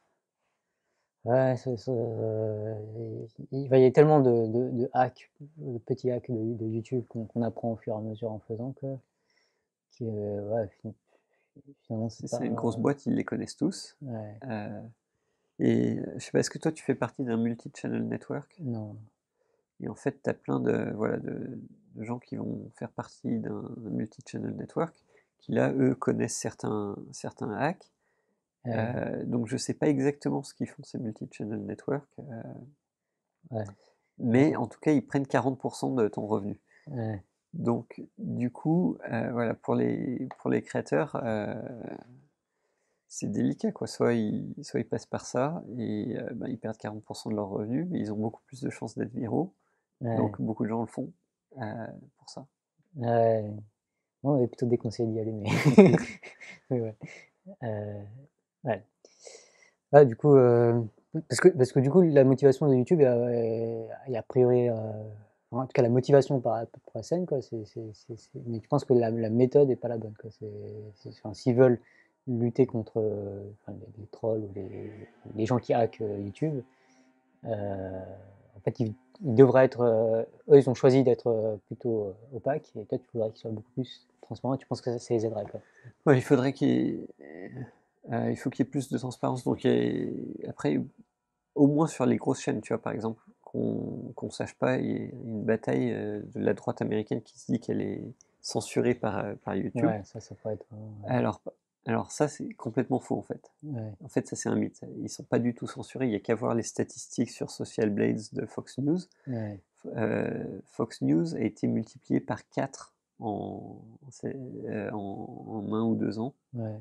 ouais, c'est- c'est, euh, il il va y avoir tellement de, de, de hacks, de petits hacks de, de YouTube qu'on qu'on apprend au fur et à mesure en faisant que, que ouais, fin- finalement c'est C'est pas, ça, une grosse boîte, ils les connaissent tous. ouais, Euh, et euh, je sais pas, est-ce que toi tu fais partie d'un multi-channel network? non, Et en fait, tu as plein de, voilà, de, de gens qui vont faire partie d'un multi-channel network, qui là, eux, connaissent certains, certains hacks. ouais, Euh, donc je sais pas exactement ce qu'ils font ces multi-channel network, euh, ouais, mais en tout cas, ils prennent quarante pour cent de ton revenu. ouais, Donc, du coup, euh, voilà, pour les, pour les créateurs, euh, c'est délicat, quoi. Soit ils, soit ils passent par ça et euh, ben, ils perdent quarante pour cent de leurs revenus, mais ils ont beaucoup plus de chances d'être viraux. ouais, Donc, beaucoup de gens le font euh, pour ça. ouais. Moi, on m'avait plutôt déconseillé d'y aller, mais, mais ouais. Euh, ouais. Ah, du coup, euh, parce que, parce que du coup, la motivation de YouTube, est, est a priori, euh, en tout cas, la motivation par pour la scène, quoi, c'est, c'est, c'est, c'est- mais je pense que la, la méthode est pas la bonne, quoi. C'est, c'est- enfin, s'ils veulent lutter contre euh, enfin, les, les trolls ou les, les gens qui hackent euh, YouTube, euh, en fait, ils, ils devraient être, euh, eux, ils ont choisi d'être euh, plutôt euh, opaques, et toi, tu voudrais qu'ils soient beaucoup plus transparents. Tu penses que ça, ça les aiderait, quoi. Ouais, il faudrait qu'il y ait, euh, il faut qu'il y ait plus de transparence. Donc, il y ait- après, au moins sur les grosses chaînes, tu vois, par exemple, qu'on qu'on sache pas, il y a une bataille euh, de la droite américaine qui se dit qu'elle est censurée par, euh, par YouTube. Ouais, ça, ça pourrait être. euh, ouais. Alors, Alors ça, c'est complètement faux, en fait. Ouais. En fait, ça, c'est un mythe. Ils sont pas du tout censurés. Il y a qu'à voir les statistiques sur Social Blades de Fox News. Ouais. Euh, Fox News a été multiplié par quatre en, c'est, euh, en, en un ou deux ans Ouais.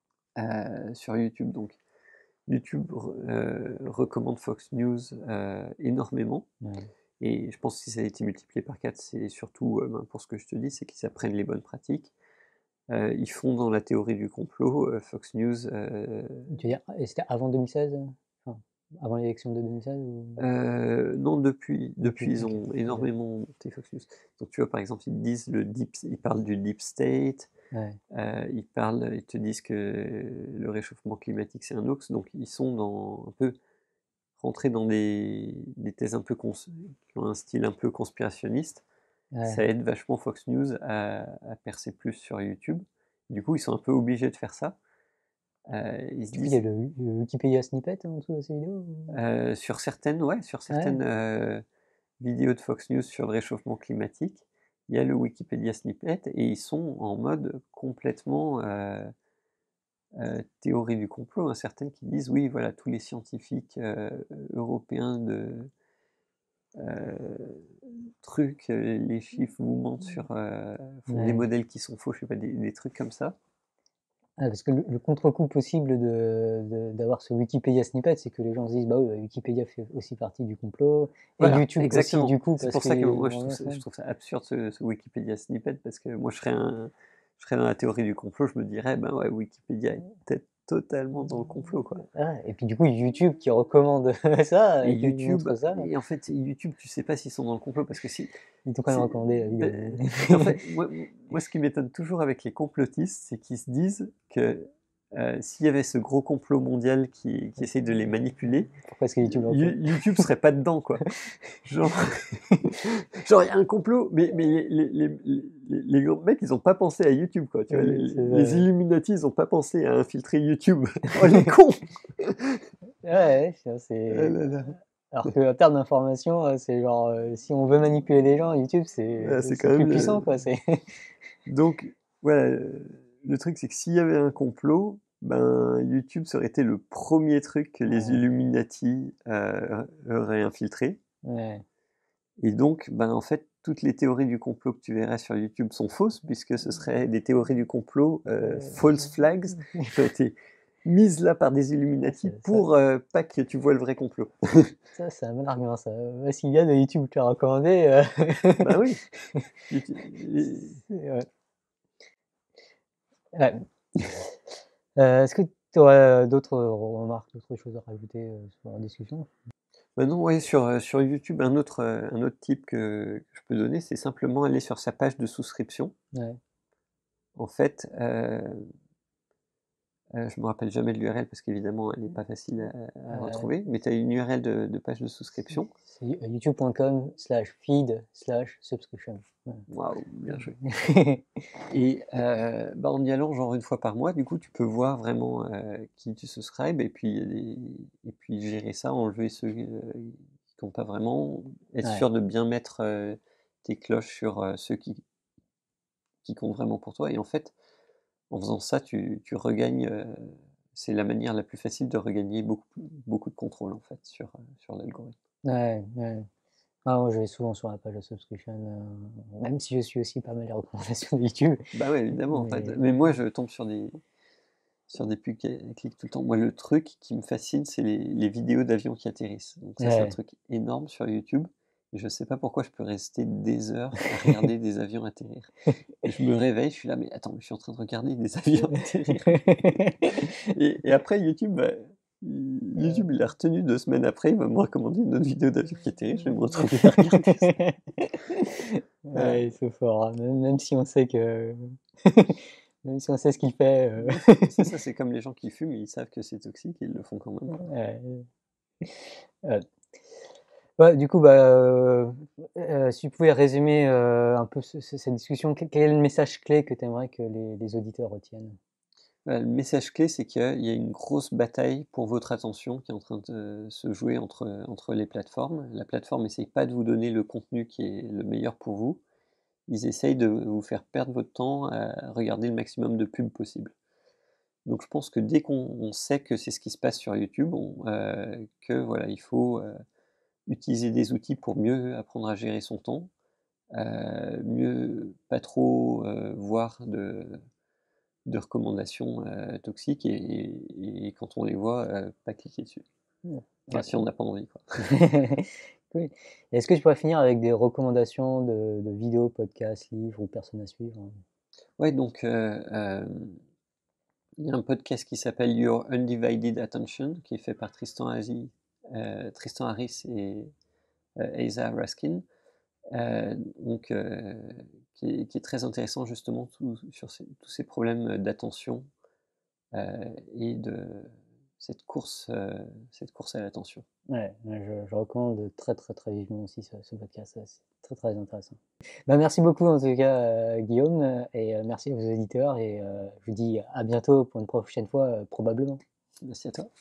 euh, sur YouTube. Donc, YouTube euh, recommande Fox News euh, énormément. Ouais. Et je pense que si ça a été multiplié par quatre, c'est surtout euh, ben, pour ce que je te dis, c'est qu'ils apprennent les bonnes pratiques. Euh, ils font dans la théorie du complot. Euh, Fox News. Euh, Tu veux dire, et c'était avant deux mille seize? Enfin, avant l'élection de deux mille seize ou... euh, non, depuis, depuis, Depuis, ils ok, ont ok. énormément monté Fox News. Donc tu vois, par exemple, ils disent le deep, ils parlent du deep state. Ouais. Euh, ils parlent, ils te disent que le réchauffement climatique c'est un hoax. Donc ils sont dans un peu rentrés dans des, des thèses un peu cons, qui ont un style un peu conspirationniste. Ça Ouais. aide vachement Fox News à, à percer plus sur YouTube. Du coup, ils sont un peu obligés de faire ça. Euh, ils se Du coup, il y a disent, le, le Wikipédia snippet en dessous de ces vidéos ou... euh, sur certaines, ouais, sur Ouais. certaines euh, vidéos de Fox News sur le réchauffement climatique, il y a le Wikipédia snippet et ils sont en mode complètement euh, euh, théorie du complot. Hein, certaines qui disent oui, voilà, tous les scientifiques euh, européens de euh, trucs, euh, les chiffres vous mentent sur, euh, font des Ouais. modèles qui sont faux, je sais pas, des, des trucs comme ça. Ah, parce que le, le contre-coup possible de, de- d'avoir ce Wikipédia snippet, c'est que les gens se disent, bah oui, bah, Wikipédia fait aussi partie du complot, et Voilà, YouTube aussi exactement. du coup, C'est parce pour ça que qu'ils moi je vont trouve bien ça, ça. je trouve ça absurde ce, ce Wikipédia snippet parce que moi je serais, un, je serais dans la théorie du complot, je me dirais, ben ouais, Wikipédia est peut-être totalement dans le complot, quoi. Ah, et puis du coup, YouTube qui recommande ça, Et euh, qui YouTube, montre ça, et en fait, YouTube, tu sais pas s'ils sont dans le complot parce que si. ils t'ont quand même c'est- recommandé la vidéo. ben, en fait, moi, moi, ce qui m'étonne toujours avec les complotistes, c'est qu'ils se disent que euh, s'il y avait ce gros complot mondial qui, qui essaye de les manipuler, Pourquoi est-ce que YouTube le recommande? You- YouTube serait pas dedans, quoi. Genre, genre il y a un complot, mais, mais les, les, les, les, les grands mecs, ils ont pas pensé à YouTube, quoi. Tu vois, les, Oui, c'est ça, les ouais. Illuminati, ils ont pas pensé à infiltrer YouTube. Oh, les cons! Ouais, ouais, c'est... Ah c'est- là là. Alors qu'en termes d'information, euh, c'est genre, euh, si on veut manipuler les gens, YouTube, c'est Ah, c'est c'est quand plus même. puissant, euh, quoi. C'est... Donc, voilà, euh, le truc, c'est que s'il y avait un complot, ben, YouTube serait été le premier truc que les Ouais, Illuminati euh, auraient infiltré. ouais. Et donc, ben, en fait, toutes les théories du complot que tu verras sur YouTube sont fausses, puisque ce seraient des théories du complot euh, false flags qui ont été mises là par des Ah, Illuminati c'est- ça, pour euh, pas que tu vois le vrai complot. ça, c'est un bon argument, ça. Ouais, s'il y a de YouTube qui a recommandé, euh, Bah oui. YouTube- les- c'est- ouais. Ouais. Euh, est-ce que tu aurais d'autres remarques, d'autres choses à rajouter euh, sur la discussion? bah non, ouais, sur, euh, sur YouTube, un autre, euh, un autre type que, que je peux donner, c'est simplement aller sur sa page de souscription. Ouais. En fait, euh, euh, je me rappelle jamais de l'U R L parce qu'évidemment, elle n'est pas facile à, à Euh, retrouver, mais tu as une U R L de, de page de souscription. c'est youtube.com slash feed slash subscription. Waouh, bien joué. Ouais. Et euh, bah, en y allant genre une fois par mois, du coup, tu peux voir vraiment euh, qui tu subscribes et puis, et, et puis gérer ça, enlever ceux euh, qui comptent pas vraiment, être Ouais. sûr de bien mettre euh, tes cloches sur euh, ceux qui, qui comptent vraiment pour toi. Et en fait, en faisant ça, tu, tu regagnes, euh, c'est la manière la plus facile de regagner beaucoup, beaucoup de contrôle en fait sur, euh, sur l'algorithme. Ouais, ouais. Ah, moi, je vais souvent sur la page de subscription, euh, même si je suis aussi pas mal les recommandations de YouTube. Bah ouais, évidemment. en fait. Mais Mais moi, je tombe sur des, sur des pubs qui cliquent tout le temps. Moi, le truc qui me fascine, c'est les, les vidéos d'avions qui atterrissent. Donc ça, c'est un ouais. truc énorme sur YouTube. Et je sais pas pourquoi je peux rester des heures à regarder des avions atterrir. Et je me réveille, je suis là, mais attends, je suis en train de regarder des avions atterrir. Et, et après, YouTube, bah, YouTube, il a retenu deux semaines après, il va me recommander une autre vidéo d'avion qui atterrit, je vais me retrouver à regarder ça. Euh, Ouais, c'est fort, hein. Même, même si on sait que, même si on sait ce qu'il fait. euh, non, c'est c'est ça, c'est comme les gens qui fument, ils savent que c'est toxique et ils le font quand même, quoi. ouais. Ouais. Ouais, du coup, bah, euh, euh, si tu pouvais résumer euh, un peu ce- ce- cette discussion, quel quel est le message clé que tu aimerais que les, les auditeurs retiennent? Voilà, le message clé, c'est qu'il y a une grosse bataille pour votre attention qui est en train de se jouer entre, entre les plateformes. La plateforme n'essaye pas de vous donner le contenu qui est le meilleur pour vous. Ils essayent de vous faire perdre votre temps à regarder le maximum de pubs possible. Donc je pense que dès qu'on on sait que c'est ce qui se passe sur YouTube, on, heu, que voilà, il faut, heu, utiliser des outils pour mieux apprendre à gérer son temps, heu, mieux pas trop, heu, voir de de recommandations, heu, toxiques et et et quand on les voit, heu, pas cliquer dessus. Mmh. Enfin, Ouais. si on n'a pas envie, quoi. Oui. Est-ce que tu pourrais finir avec des recommandations de de vidéos, podcasts, livres ou personnes à suivre? Ouais, donc heu, hem, il y a un podcast qui s'appelle Your Undivided Attention, qui est fait par Tristan Harris, heu, Tristan Harris et heu, Asa Raskin, heu, donc heu, qui est qui est très intéressant justement tout sur ces tous ces problèmes, d'attention, heu et de cette course, heu, cette course à l'attention. Ouais, ouais, je je recommande très, très, très vivement aussi ce ce podcast, ouais, c'est très, très intéressant. Bah, merci beaucoup en tout cas, heu, Guillaume, heu et heu, merci aux auditeurs et heu, je vous dis à bientôt pour une prochaine fois, heu, probablement. Merci à toi.